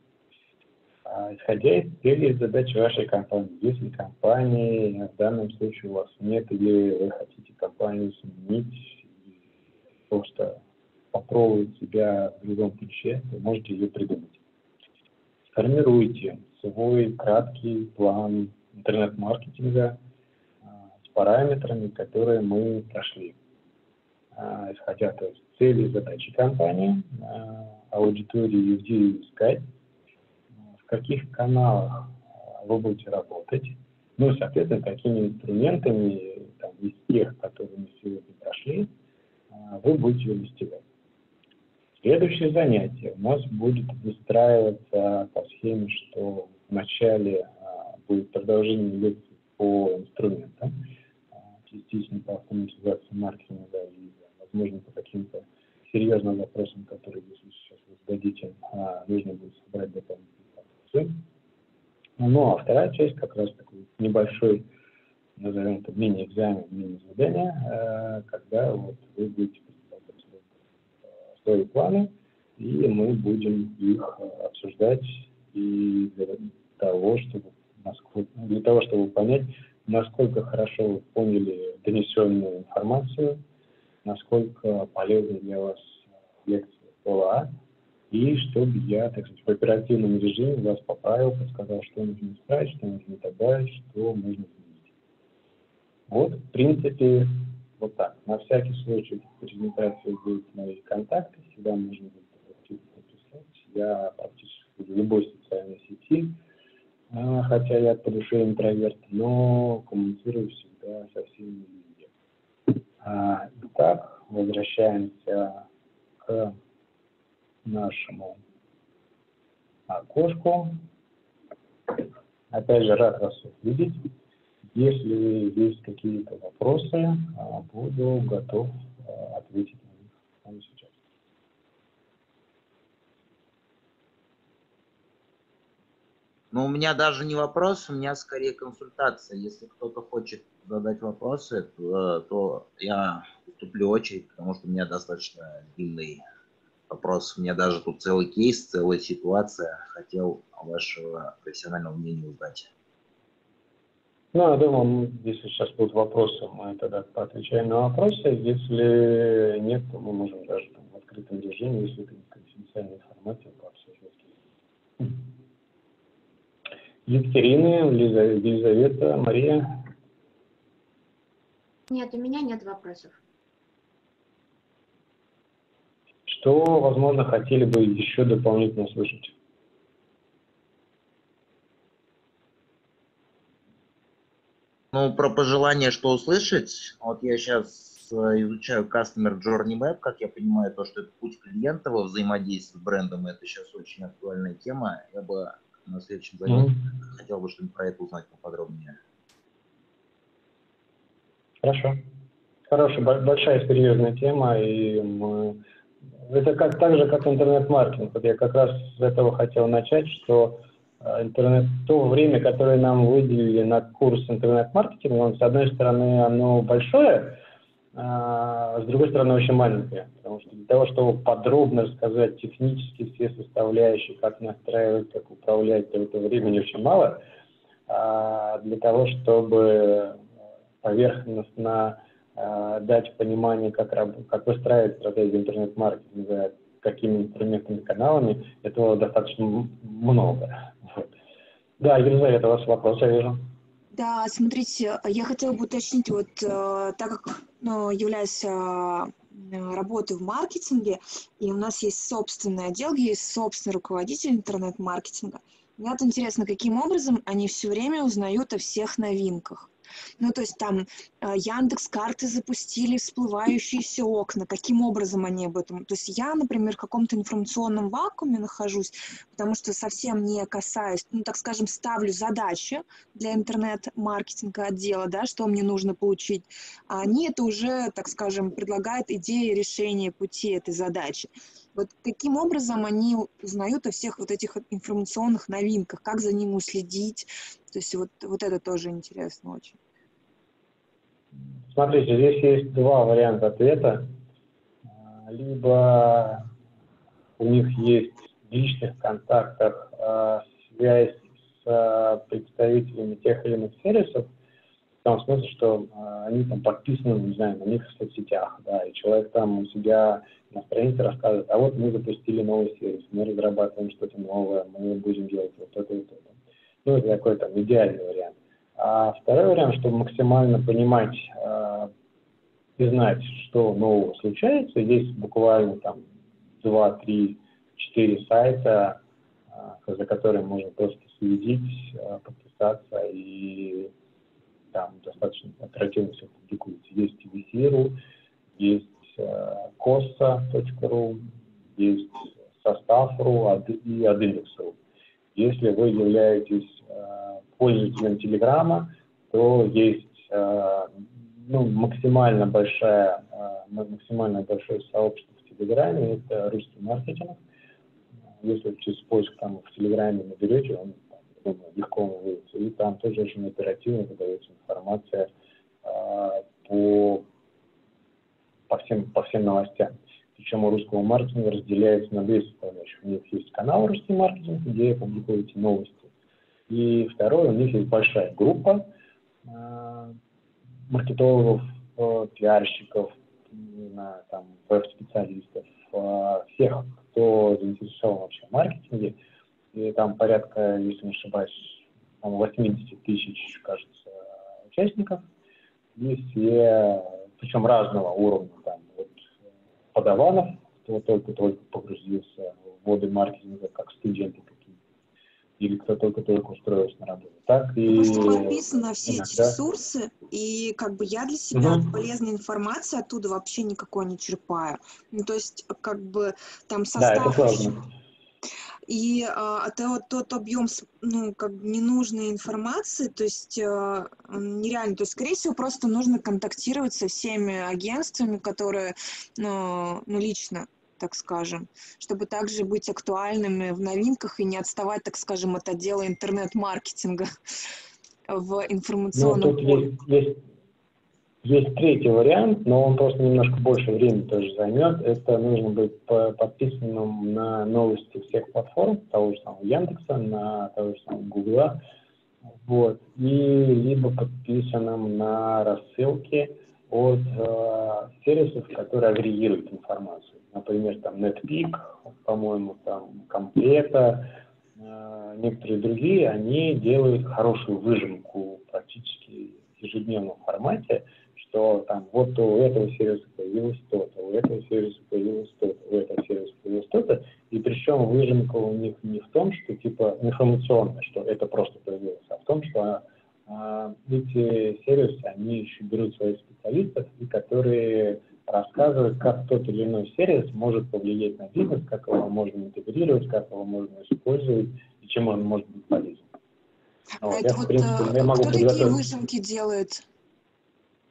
Исходя из целей и задач вашей компании, если компании в данном случае у вас нет, или вы хотите компанию сменить, просто попробовать себя в другом ключе, то можете ее придумать. Сформируйте свой краткий план интернет-маркетинга с параметрами, которые мы прошли. Исходя из целей и задачи компании, аудитории, где искать, в каких каналах вы будете работать, ну и, соответственно, какими инструментами из тех, которые мы сегодня прошли, вы будете достигать. Следующее занятие у нас будет выстраиваться по схеме, что вначале будет продолжение лекций по инструментам, частично по автоматизации маркетинга и, возможно, по каким-то серьезным вопросам, которые, если сейчас вы зададите, нужно будет собрать дополнительные вопросы. Ну, а вторая часть как раз такой небольшой, назовем это мини-экзамен, мини-задание, когда вот вы будете представлять свои планы, и мы будем их обсуждать и для того, чтобы понять, насколько хорошо вы поняли донесенную информацию, насколько полезна для вас лекция ПЛА, и чтобы я, так сказать, в оперативном режиме вас поправил, подсказал, что нужно исправить, что нужно добавить, что нужно изменить. Вот, в принципе, вот так. На всякий случай в презентации будут мои контакты, всегда можно будет написать. Я практически в любой социальной сети, хотя я по душе интроверт, но коммуницирую всегда со всеми везде. Итак, возвращаемся к нашему окошку. Опять же, рад вас видеть. Если есть какие-то вопросы, буду готов ответить на них сейчас. Ну, у меня даже не вопрос, у меня скорее консультация. Если кто-то хочет задать вопросы, то я уступлю очередь, потому что у меня достаточно длинный вопрос. У меня даже тут целый кейс, целая ситуация. Хотел вашего профессионального мнения узнать. Ну, я думаю, если сейчас будут вопросы, мы тогда поотвечаем на вопросы. Если нет, то мы можем даже в открытом режиме, если это не конфиденциальная информация, пообсуждать. Екатерина, Елизавета, Мария. Нет, у меня нет вопросов. Что, возможно, хотели бы еще дополнительно слышать? Ну, про пожелание, что услышать. Вот я сейчас изучаю Customer Journey Map, как я понимаю, то, что это путь клиента во взаимодействии с брендом, это сейчас очень актуальная тема. Я бы на следующем занятии хотел бы что-нибудь про это узнать поподробнее. Хорошо. Хорошая, большая, серьезная тема, и это так же, как интернет-маркетинг. Вот я как раз с этого хотел начать, что то время, которое нам выделили на курс интернет-маркетинга, с одной стороны, оно большое, с другой стороны, очень маленькое. Потому что для того, чтобы подробно рассказать технически все составляющие, как настраивать, как управлять, то этого времени очень мало. Для того, чтобы поверхностно дать понимание, как выстраивать стратегию интернет-маркетинга, какими инструментами, каналами, этого достаточно много. Да, Елизавета, ваш вопрос, я вижу. Да, смотрите, я хотела бы уточнить, вот так как являюсь работаю в маркетинге, и у нас есть собственный отдел, есть собственный руководитель интернет-маркетинга. Мне вот интересно, каким образом они все время узнают о всех новинках. Ну, то есть там Яндекс.Карты запустили всплывающиеся окна. Каким образом они об этом? То есть я, например, в каком-то информационном вакууме нахожусь, потому что совсем не касаюсь, ну, так скажем, ставлю задачи для интернет-маркетинга отдела, да, что мне нужно получить. А они это уже, так скажем, предлагают идеи решения пути этой задачи. Вот каким образом они узнают о всех вот этих информационных новинках, как за ним уследить? То есть вот это тоже интересно очень. Смотрите, здесь есть два варианта ответа. Либо у них есть в личных контактах связь с представителями тех или иных сервисов, в том смысле, что они там подписаны, не знаю, на них в соцсетях, да, и человек там у себя на странице рассказывает, а вот мы запустили новый сервис, мы разрабатываем что-то новое, мы будем делать вот это, вот это. Ну, это такой там идеальный вариант. А второй вариант, чтобы максимально понимать и знать, что нового случается, есть буквально там 2, 3, 4 сайта, за которыми можно просто следить, подписаться, и там достаточно оперативно все публикуется. Есть Visiru, есть kossa.ru, есть Состав.ру и Adindex.ru. Если вы являетесь пользователем Телеграма, то есть максимально большое сообщество в Телеграме, это русский маркетинг. Если через поиск там в Телеграме наберете, он легко выводится. И там тоже очень оперативно выдается информация по всем новостям. Причем у русского маркетинга разделяется на две составляющих. У них есть канал «Русский маркетинг», где публикуете новости. И второе, у них есть большая группа маркетологов, пиарщиков, веб-специалистов, всех, кто заинтересован вообще в маркетинге. И там порядка, если не ошибаюсь, 80 тысяч, кажется, участников. И все, причем разного уровня, там, от подаванов, кто только погрузился в воды маркетинга, как студенты какие-то, или кто только устроился на работу. Так и просто подписаны на все эти ресурсы, и как бы я для себя полезной информации оттуда вообще никакой не черпаю. Ну, то есть, как бы там состав... Да, это сложно. И тот объем, ненужной информации, то есть нереально. То есть, скорее всего, просто нужно контактировать со всеми агентствами, которые, лично, так скажем, чтобы также быть актуальными в новинках и не отставать, так скажем, от отдела интернет-маркетинга в информационном поле. Есть третий вариант, но он просто немножко больше времени тоже займет. Это нужно быть подписанным на новости всех платформ, того же самого Яндекса, на того же самого Гугла, вот, и либо подписанным на рассылки от сервисов, которые агрегируют информацию. Например, там NetPeak, по-моему, там Комплета, некоторые другие, они делают хорошую выжимку практически в ежедневном формате, что там вот у этого сервиса появилось то-то, у этого сервиса появилось то-то, у этого сервиса появилось то-то, и причем выжимка у них не в том, что типа информационная, что это просто появилось, а в том, что эти сервисы, они еще берут своих специалистов, и которые рассказывают, как тот или иной сервис может повлиять на бизнес, как его можно интегрировать, как его можно использовать и чем он может быть полезен. Кто такие выжимки делает?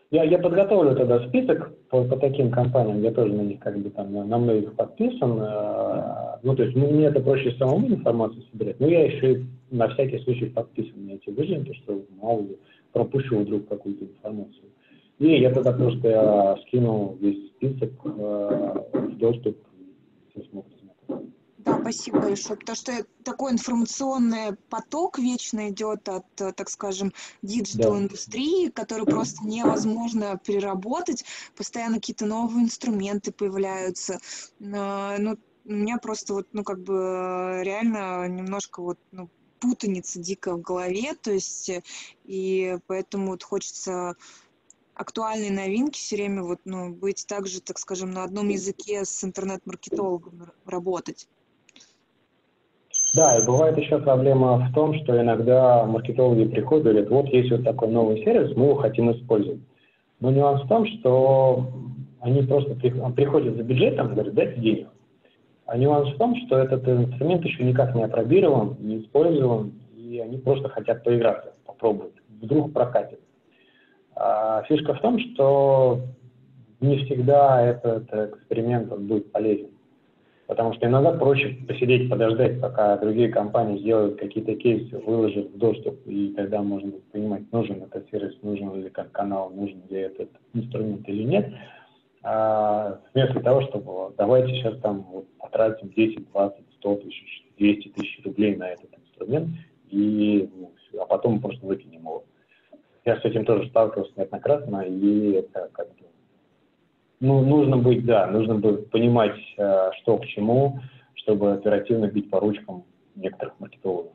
Я подготовлю тогда список по таким компаниям, я тоже на них как бы там на многих подписан. Ну, то есть мне это проще самому информацию собирать, но я еще и на всякий случай подписан на эти выжимки, что мало ли пропущу вдруг какую-то информацию. И я тогда просто скину весь список в доступ, все смогут смотреть. Да, спасибо большое, потому что такой информационный поток вечно идет от, так скажем, диджитал-индустрии, который просто невозможно переработать, постоянно какие-то новые инструменты появляются. Ну, у меня просто вот, ну, как бы реально немножко вот, ну, путаница дикая в голове, то есть, и поэтому вот хочется актуальные новинки все время вот, ну, быть также, так скажем, на одном языке с интернет-маркетологом работать. Да, и бывает еще проблема в том, что иногда маркетологи приходят и говорят, вот есть вот такой новый сервис, мы его хотим использовать. Но нюанс в том, что они просто приходят за бюджетом, говорят, дайте денег. А нюанс в том, что этот инструмент еще никак не опробирован, не использован, и они просто хотят поиграться, попробовать, вдруг прокатит. А фишка в том, что не всегда этот эксперимент будет полезен. Потому что иногда проще посидеть, подождать, пока другие компании сделают какие-то кейсы, выложат в доступ, и тогда можно будет понимать, нужен этот сервис, нужен ли как канал, нужен ли этот инструмент или нет. Вместо того, чтобы давайте сейчас там вот потратим 10, 20, 100 тысяч, 200 тысяч рублей на этот инструмент, а потом мы просто выкинем его. Я с этим тоже сталкивался неоднократно, и это как бы нужно быть понимать, что к чему, чтобы оперативно бить по ручкам некоторых маркетологов.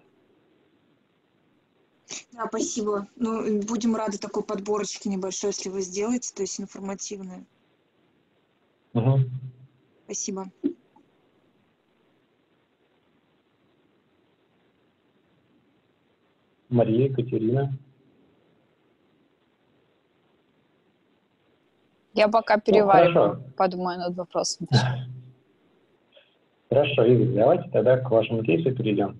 Да, спасибо. Ну, будем рады такой подборочке небольшой, если вы сделаете, то есть информативной. Угу. Спасибо. Мария, Екатерина. Я пока перевариваю, подумаю над вопросом. Хорошо, Игорь, давайте тогда к вашему кейсу перейдем.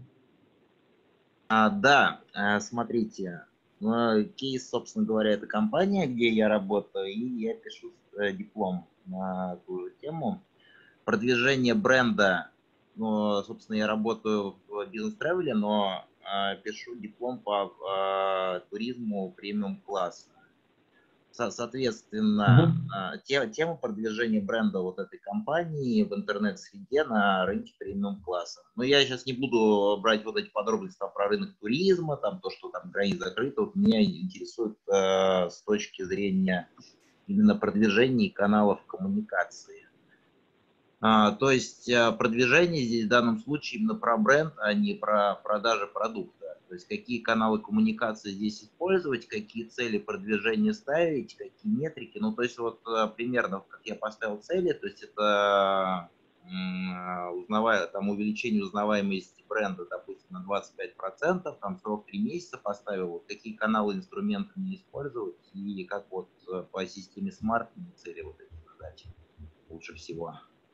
Да, смотрите, кейс, собственно говоря, это компания, где я работаю, и я пишу диплом на ту же тему. Продвижение бренда, собственно, я работаю в бизнес-тревеле, но пишу диплом по туризму премиум-класса. Соответственно, тема продвижения бренда вот этой компании в интернет-среде на рынке премиум-класса. Но я сейчас не буду брать вот эти подробности про рынок туризма, там то, что там границы закрыты. Вот меня интересует с точки зрения именно продвижения каналов коммуникации. То есть продвижение здесь в данном случае именно про бренд, а не про продажи продукта. То есть какие каналы коммуникации здесь использовать, какие цели продвижения ставить, какие метрики. Ну, то есть вот примерно, как я поставил цели, то есть это увеличение узнаваемости бренда, допустим, на 25%, там срок 3 месяца поставил, вот какие каналы, инструменты не использовать и как вот по системе Smart цели вот эти задачи лучше всего.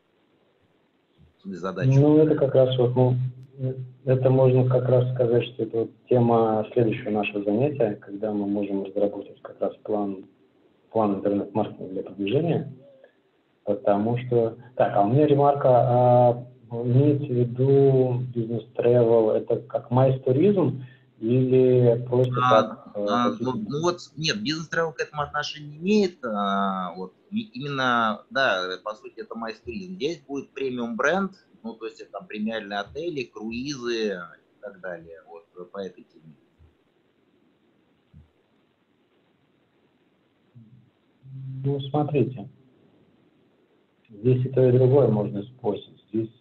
Задачу. Ну, это как раз вот, это можно как раз сказать, что это вот тема следующего нашего занятия, когда мы можем разработать как раз план интернет-маркетинга для продвижения, потому что... Так, у меня ремарка, имеется в виду бизнес-тревел, это как MyTourism или просто как... Нет, бизнес-тревел к этому отношения не имеет. Именно, да, по сути, это MyTourism. Здесь будет премиум бренд, ну, то есть это там премиальные отели, круизы и так далее, вот по этой теме. Ну, смотрите, здесь и то, и другое можно использовать. Здесь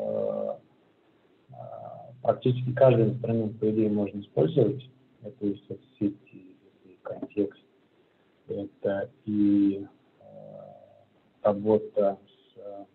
практически каждый инструмент, по идее, можно использовать. Это и соцсети, это и контекст, это и работа с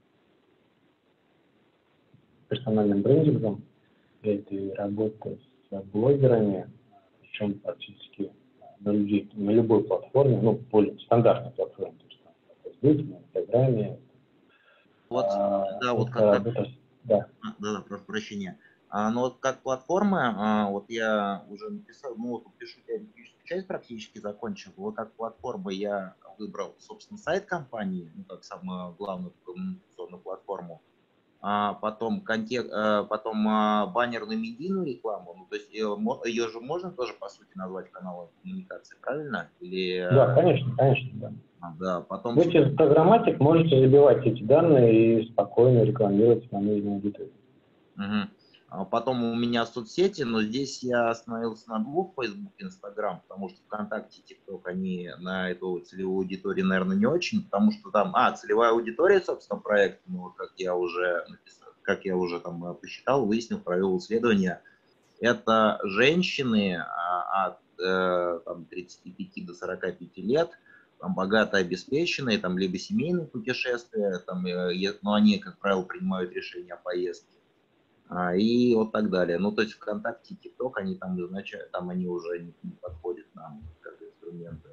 персональным брендингом, это и работа с блогерами, причем практически на любой платформе, ну, более стандартной платформе, то есть на Facebook, на Инстаграме. Вот, да, вот как... Да, прошу прощения. Но вот как платформа, вот я уже написал, ну вот пишу теоретическую часть, практически закончил. Вот как платформа я выбрал, собственно, сайт компании, ну, как самую главную коммуникационную платформу. Потом баннерную медийную рекламу, ну, то есть ее же можно тоже, по сути, назвать каналом коммуникации, правильно? Или... Да, конечно, да. Да, потом... Вы через программатик можете забивать эти данные и спокойно рекламировать на нужную аудиторию. Потом у меня соцсети, но здесь я остановился на двух: Facebook, Instagram, потому что ВКонтакте, TikTok, они на эту целевую аудиторию, наверное, не очень, потому что там, целевая аудитория, собственно, проекта, ну, как я уже написал, как я уже там посчитал, выяснил, провел исследование, это женщины от там, 35 до 45 лет, там, богато обеспеченные, там, либо семейные путешествия, там, но они, как правило, принимают решения о поездке. И вот так далее. Ну, то есть ВКонтакте, ТикТок, они там изначально, там они уже не подходят нам как инструменты.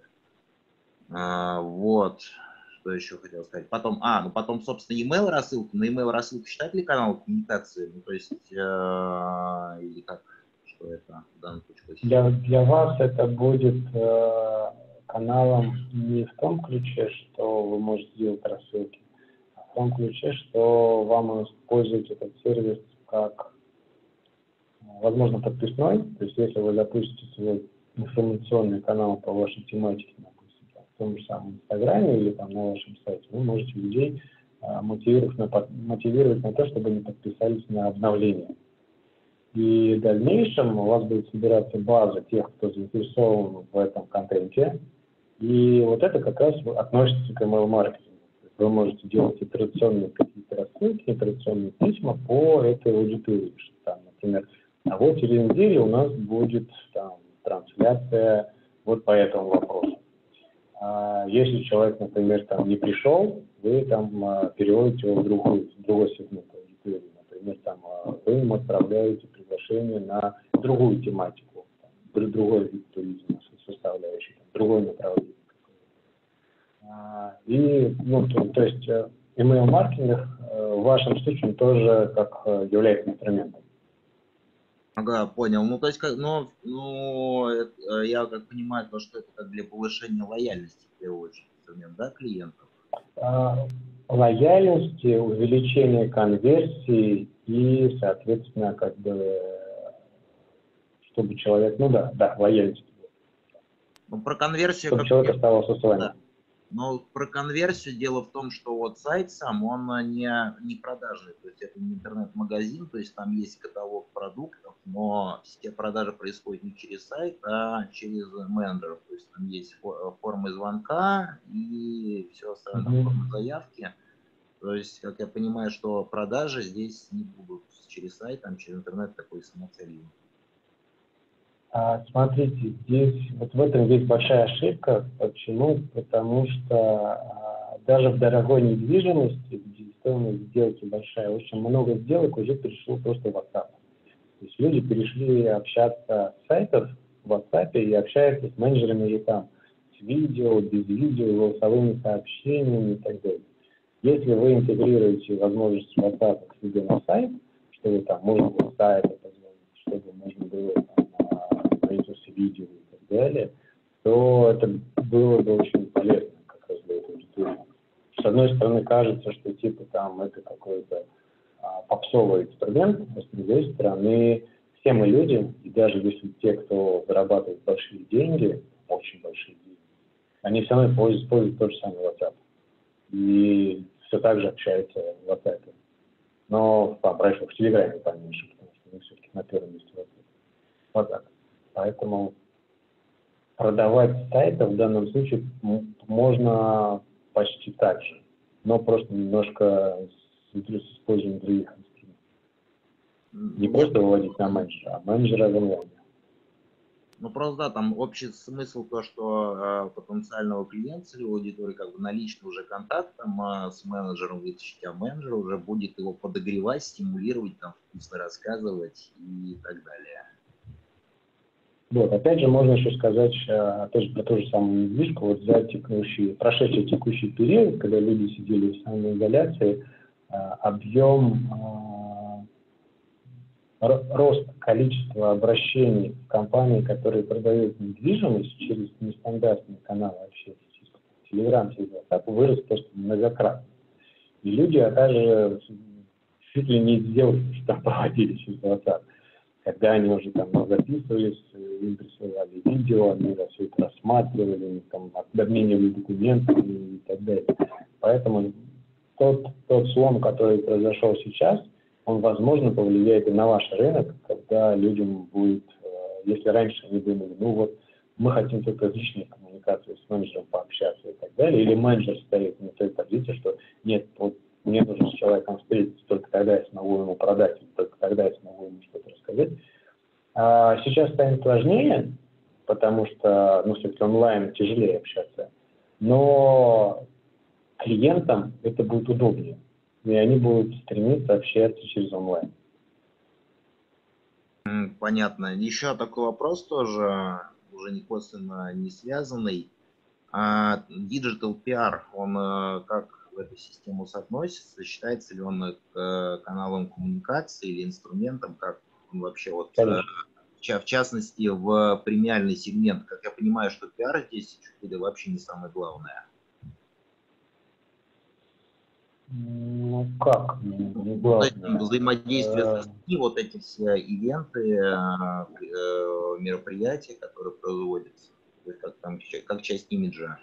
Вот. Что еще хотел сказать? Потом, потом, собственно, email рассылка. На email рассылку считать ли канал коммуникации? Ну, то есть, или как? Что это в данном случае? Для вас это будет каналом не в том ключе, что вы можете делать рассылки, а в том ключе, что вам использовать этот сервис как, возможно, подписной. То есть, если вы запустите свой информационный канал по вашей тематике, допустим, в том же самом Инстаграме или там на вашем сайте, вы можете людей мотивировать на то, чтобы они подписались на обновления. И в дальнейшем у вас будет собираться база тех, кто заинтересован в этом контенте. И вот это как раз относится к email-маркетингу. Вы можете делать итерационные какие-то рассылки, итерационные письма по этой аудитории. Там, например, вот через неделю у нас будет там трансляция вот по этому вопросу. Если человек, например, там не пришел, вы там переводите его в другой сегмент аудитории. Например, там вы им отправляете приглашение на другую тематику, другой вид туризма составляющий, другое направление. И, ну, то есть email-маркетинг в вашем случае тоже как является инструментом. Ага, понял. Ну, то есть, я как понимаю, то, что это как для повышения лояльности, в первую очередь, инструмент, да, клиентов? Лояльности, увеличение конверсии и, соответственно, как бы, чтобы человек, лояльность. Ну, про конверсию... Чтобы человек оставался с вами. Да. Но про конверсию дело в том, что вот сайт сам, он не продажный, то есть это не интернет-магазин, то есть там есть каталог продуктов, но все продажи происходят не через сайт, а через менеджеров, то есть там есть формы звонка и все остальное, формы заявки. То есть, как я понимаю, что продажи здесь не будут через сайт, там через интернет такой самоцелью. Смотрите, здесь вот в этом есть большая ошибка. Почему? Потому что даже в дорогой недвижимости, где стоимость сделки большая, очень много сделок уже перешло просто в WhatsApp. То есть люди перешли общаться с сайтов в WhatsApp и общаются с менеджерами уже там, с видео, без видео, голосовыми сообщениями и так далее. Если вы интегрируете возможность WhatsApp к себе на сайт, чтобы там можно было с сайта позвонить, чтобы можно было видео и так далее, то это было бы очень полезно как раз для этой аудитории. С одной стороны, кажется, что типа там это какой-то попсовый инструмент, а с другой стороны, все мы люди, и даже если те, кто зарабатывает большие деньги, очень большие деньги, они все равно используют тот же самый WhatsApp. И все так же общаются в WhatsApp. Но в Телеграме поменьше, потому что мы все-таки на первом месте WhatsApp. Вот так. Поэтому продавать сайты в данном случае можно почти так же, но просто немножко с использованием других инструментов. Не просто выводить на менеджера, а менеджера в онлайне. Ну, просто, да, там общий смысл то, что потенциального клиента целевой аудитории как бы наличный уже контакт там, с менеджером вытащить, а менеджер уже будет его подогревать, стимулировать, там, вкусно рассказывать и так далее. Вот, опять же, можно еще сказать тоже про ту же самую недвижку, вот за прошедший текущий период, когда люди сидели в самоизоляции, объем рост количества обращений в компании, которые продают недвижимость через нестандартные каналы общения, через Telegram, через WhatsApp, вырос просто многократно. И люди даже чуть ли не сделки, что там проводили через WhatsApp. Когда они уже там записывались, им присылали видео, они все это рассматривали, там, обменивали документами и так далее. Поэтому тот слом, который произошел сейчас, он, возможно, повлияет и на ваш рынок, когда людям будет, если раньше они думали, ну вот, мы хотим только личные коммуникации с менеджером пообщаться и так далее, или менеджер стоит на той позиции, что нет, вот мне нужно с человеком встретиться, только тогда я смогу ему продать, только тогда я смогу ему что-то рассказать. А сейчас станет сложнее, потому что, ну, все-таки онлайн тяжелее общаться, но клиентам это будет удобнее, и они будут стремиться общаться через онлайн. Понятно. Еще такой вопрос тоже, уже не косвенно не связанный. Digital PR, он как в эту систему соотносится? Считается ли он каналом коммуникации или инструментом, как он вообще вот, в частности, в премиальный сегмент? Как я понимаю, что PR здесь чуть ли вообще не самое главное. Ну как? Не главное. Взаимодействие с СМИ, вот эти все ивенты, мероприятия, которые производятся, как часть имиджа.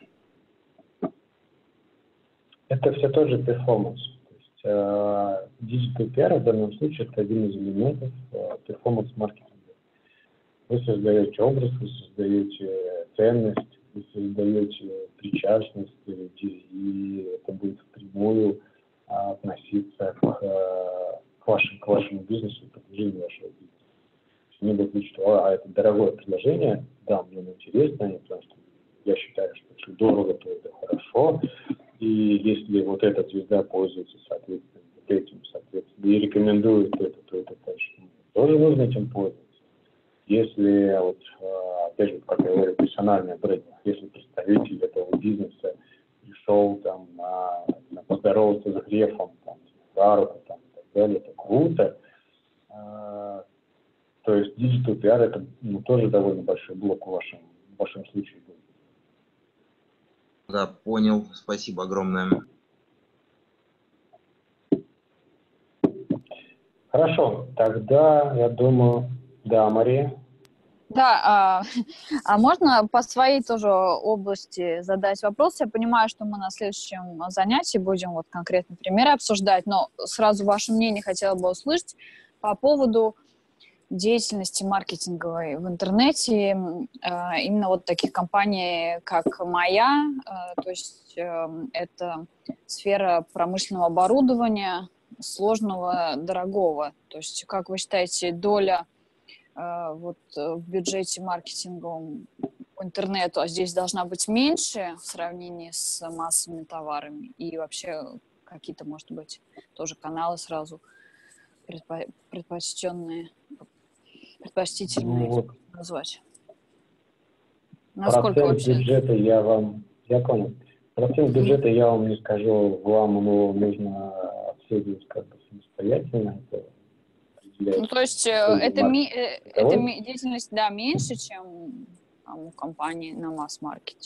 Это все тоже перформанс. То есть Digital PR в данном случае это один из элементов перформанс-маркетинга. Вы создаете образ, вы создаете ценность, вы создаете причастность, и это будет впрямую относиться к вашему бизнесу, к продвижению вашего бизнеса. Не будет говорить, что это дорогое предложение, да, мне интересно, потому что я считаю, что если дорого, то это хорошо, и если вот эта звезда пользуется, соответственно, вот этим, соответственно, и рекомендует это, то это тоже нужно этим пользоваться. Если, вот, опять же, как я говорю, персональный брендинг, если представитель этого бизнеса пришел там поздороваться с Грефом, там, с Гарутом, там, и так далее, это круто. То есть Digital PR это тоже довольно большой блок в вашем случае будет. Да, понял. Спасибо огромное. Хорошо, тогда я думаю, да, Мария. Да, а можно по своей тоже области задать вопрос? Я понимаю, что мы на следующем занятии будем вот конкретно примеры обсуждать, но сразу ваше мнение хотела бы услышать по поводу деятельности маркетинговой в интернете, именно вот таких компаний, как моя, то есть это сфера промышленного оборудования, сложного, дорогого. То есть, как вы считаете, доля вот в бюджете маркетинговом по интернету, а здесь должна быть меньше в сравнении с массовыми товарами? И вообще какие-то, может быть, тоже каналы сразу предпочтительные назвать? Насколько Процент вообще? бюджета я понял. Процент бюджета я вам не скажу, вам его нужно обследовать как бы самостоятельно. Ну, то есть эта деятельность, да, меньше, чем у компании на масс-маркете?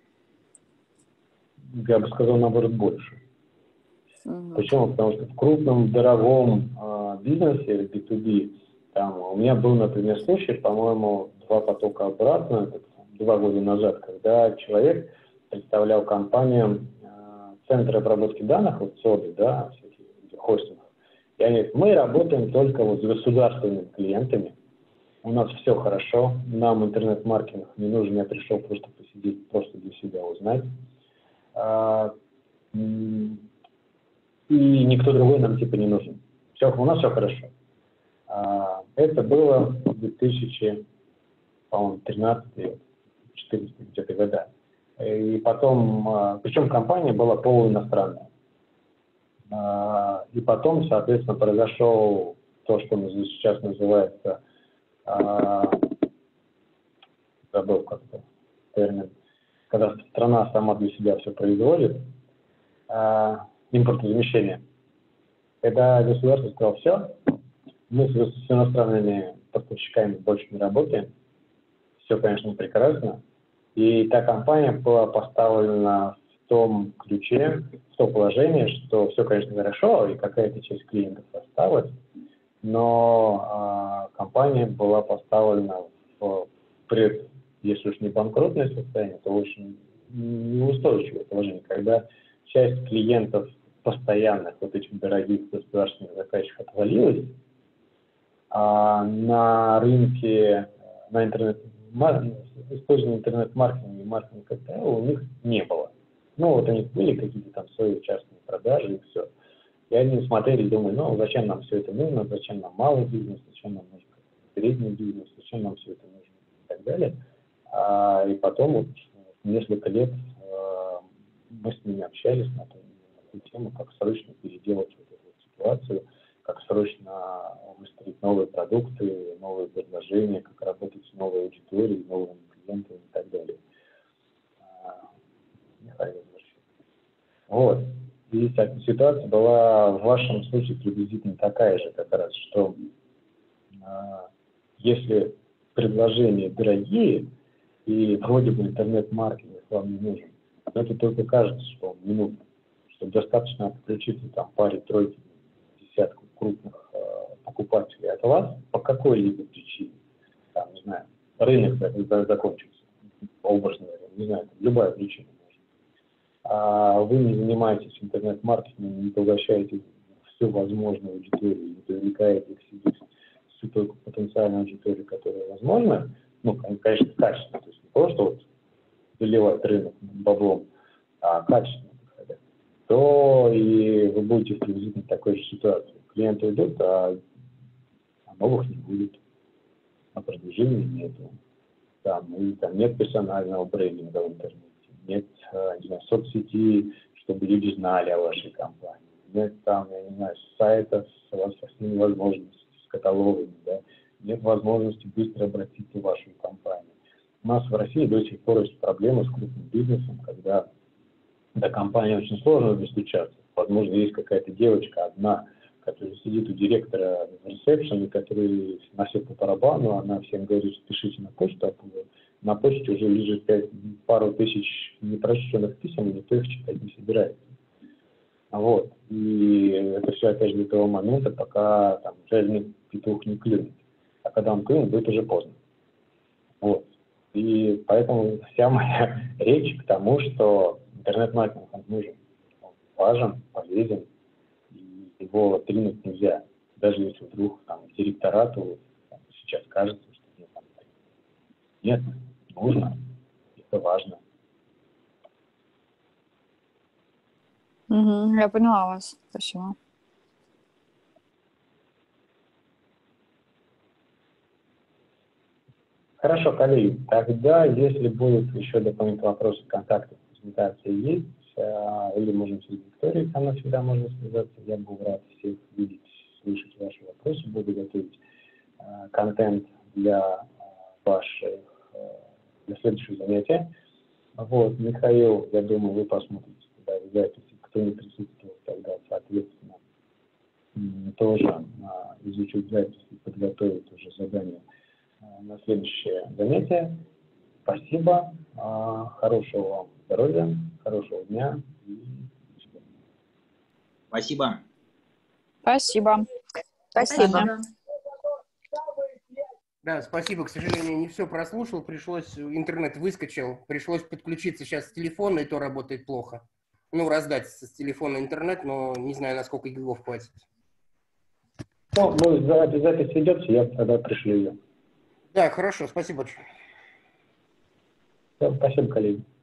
Я бы сказал, наоборот, больше. Почему? Потому что в крупном, дорогом бизнесе, B2B, там, у меня был, например, случай, по-моему, 2 потока обратно, 2 года назад, когда человек представлял компаниям центры обработки данных, вот СОДы, да, всякие хостинг. И они говорят, мы работаем только вот с государственными клиентами, у нас все хорошо, нам интернет-маркетинг не нужен, я пришел просто посидеть, просто для себя узнать. И никто другой нам типа не нужен. Все, у нас все хорошо. Это было в 2013-2014 где-то года. И потом, причем компания была полуиностранная. И потом, соответственно, произошел то, что сейчас называется, забыл как-то термин, когда страна сама для себя все производит, импортозамещение. Когда государство сказало, все, Мы с иностранными поставщиками больше не работаем. Все, конечно, прекрасно. И та компания была поставлена в том ключе, в то положение, что все, конечно, хорошо, и какая-то часть клиентов осталась, но компания была поставлена в если уж не банкротное состояние, то очень неустойчивое положение, когда часть клиентов постоянных, вот этих дорогих государственных заказчиков отвалилась, а на рынке, на использование интернет-маркетинга и маркетинга КТЛ у них не было. Ну, вот у них были какие-то там свои частные продажи и все. И они смотрели и думали, ну, зачем нам все это нужно, зачем нам малый бизнес, зачем нам нужен средний бизнес, зачем нам все это нужно и так далее. И потом вот несколько лет мы с ними общались на эту тему, как срочно переделать вот эту вот ситуацию, как срочно выстроить новые продукты, новые предложения, как работать с новой аудиторией, новыми клиентами и так далее. Вот. И ситуация была в вашем случае приблизительно такая же, как раз, что если предложения дорогие, и вроде бы интернет-маркетинг вам не нужен, но это только кажется, что он не нужен, что достаточно подключиться там паре-тройке, десятку крупных покупателей от вас по какой-либо причине, там, не знаю, рынок закончился, образно говоря, не знаю, любая причина может. А вы не занимаетесь интернет-маркетингом, не поглощаете всю возможную аудиторию, не привлекаете к себе всю только потенциальную аудиторию, которая возможна, ну, конечно, качественно, то есть не просто вот заливать рынок баблом, а качественно, то и вы будете в приблизительно такой же ситуации. Клиенты идут, а новых не будет, а продвижения нету. Там нет персонального брендинга в интернете, нет не знаю, соцсети, чтобы люди знали о вашей компании, нет там, я не знаю, сайтов со всеми возможностями, с каталогами, да, нет возможности быстро обратиться в вашу компанию. У нас в России до сих пор есть проблемы с крупным бизнесом, когда до компании очень сложно достучаться. Возможно, есть какая-то девочка одна, которая сидит у директора в ресепшене, который носит по барабану, она всем говорит, что пишите на почту, а на почте уже лежит пару тысяч непрочтенных писем, и никто их читать не собирается. Вот. И это все опять же до того момента, пока там жадный петух не клюнет. А когда он клюнет, будет уже поздно. Вот. И поэтому вся моя речь к тому, что интернет-маркетинг нужен, он важен, полезен, и его отринуть нельзя. Даже если вдруг там директорату там, сейчас кажется, что нет, там, нет, нужно, это важно. Я поняла вас. Спасибо. Хорошо, коллеги. Тогда, если будут еще дополнительные вопросы, контакты, презентации есть, или можем через Викторию, со мной всегда можно связаться. Я был рад всех видеть, слышать ваши вопросы. Буду готовить контент для следующего занятия. Вот, Михаил, я думаю, вы посмотрите, когда вы записи, кто не присутствовал, тогда, соответственно, тоже изучить запись и подготовить уже задание на следующее занятие. Спасибо, хорошего вам здоровья, хорошего дня. Спасибо. Спасибо. Спасибо. Да, спасибо. К сожалению, не все прослушал. Пришлось, интернет выскочил. Пришлось подключиться сейчас с телефона, и то работает плохо. Ну, раздать с телефона интернет, но не знаю, насколько гигов хватит. Ну, запись ведется, я тогда пришлю ее. Да, хорошо. Спасибо большое. Спасибо, коллеги.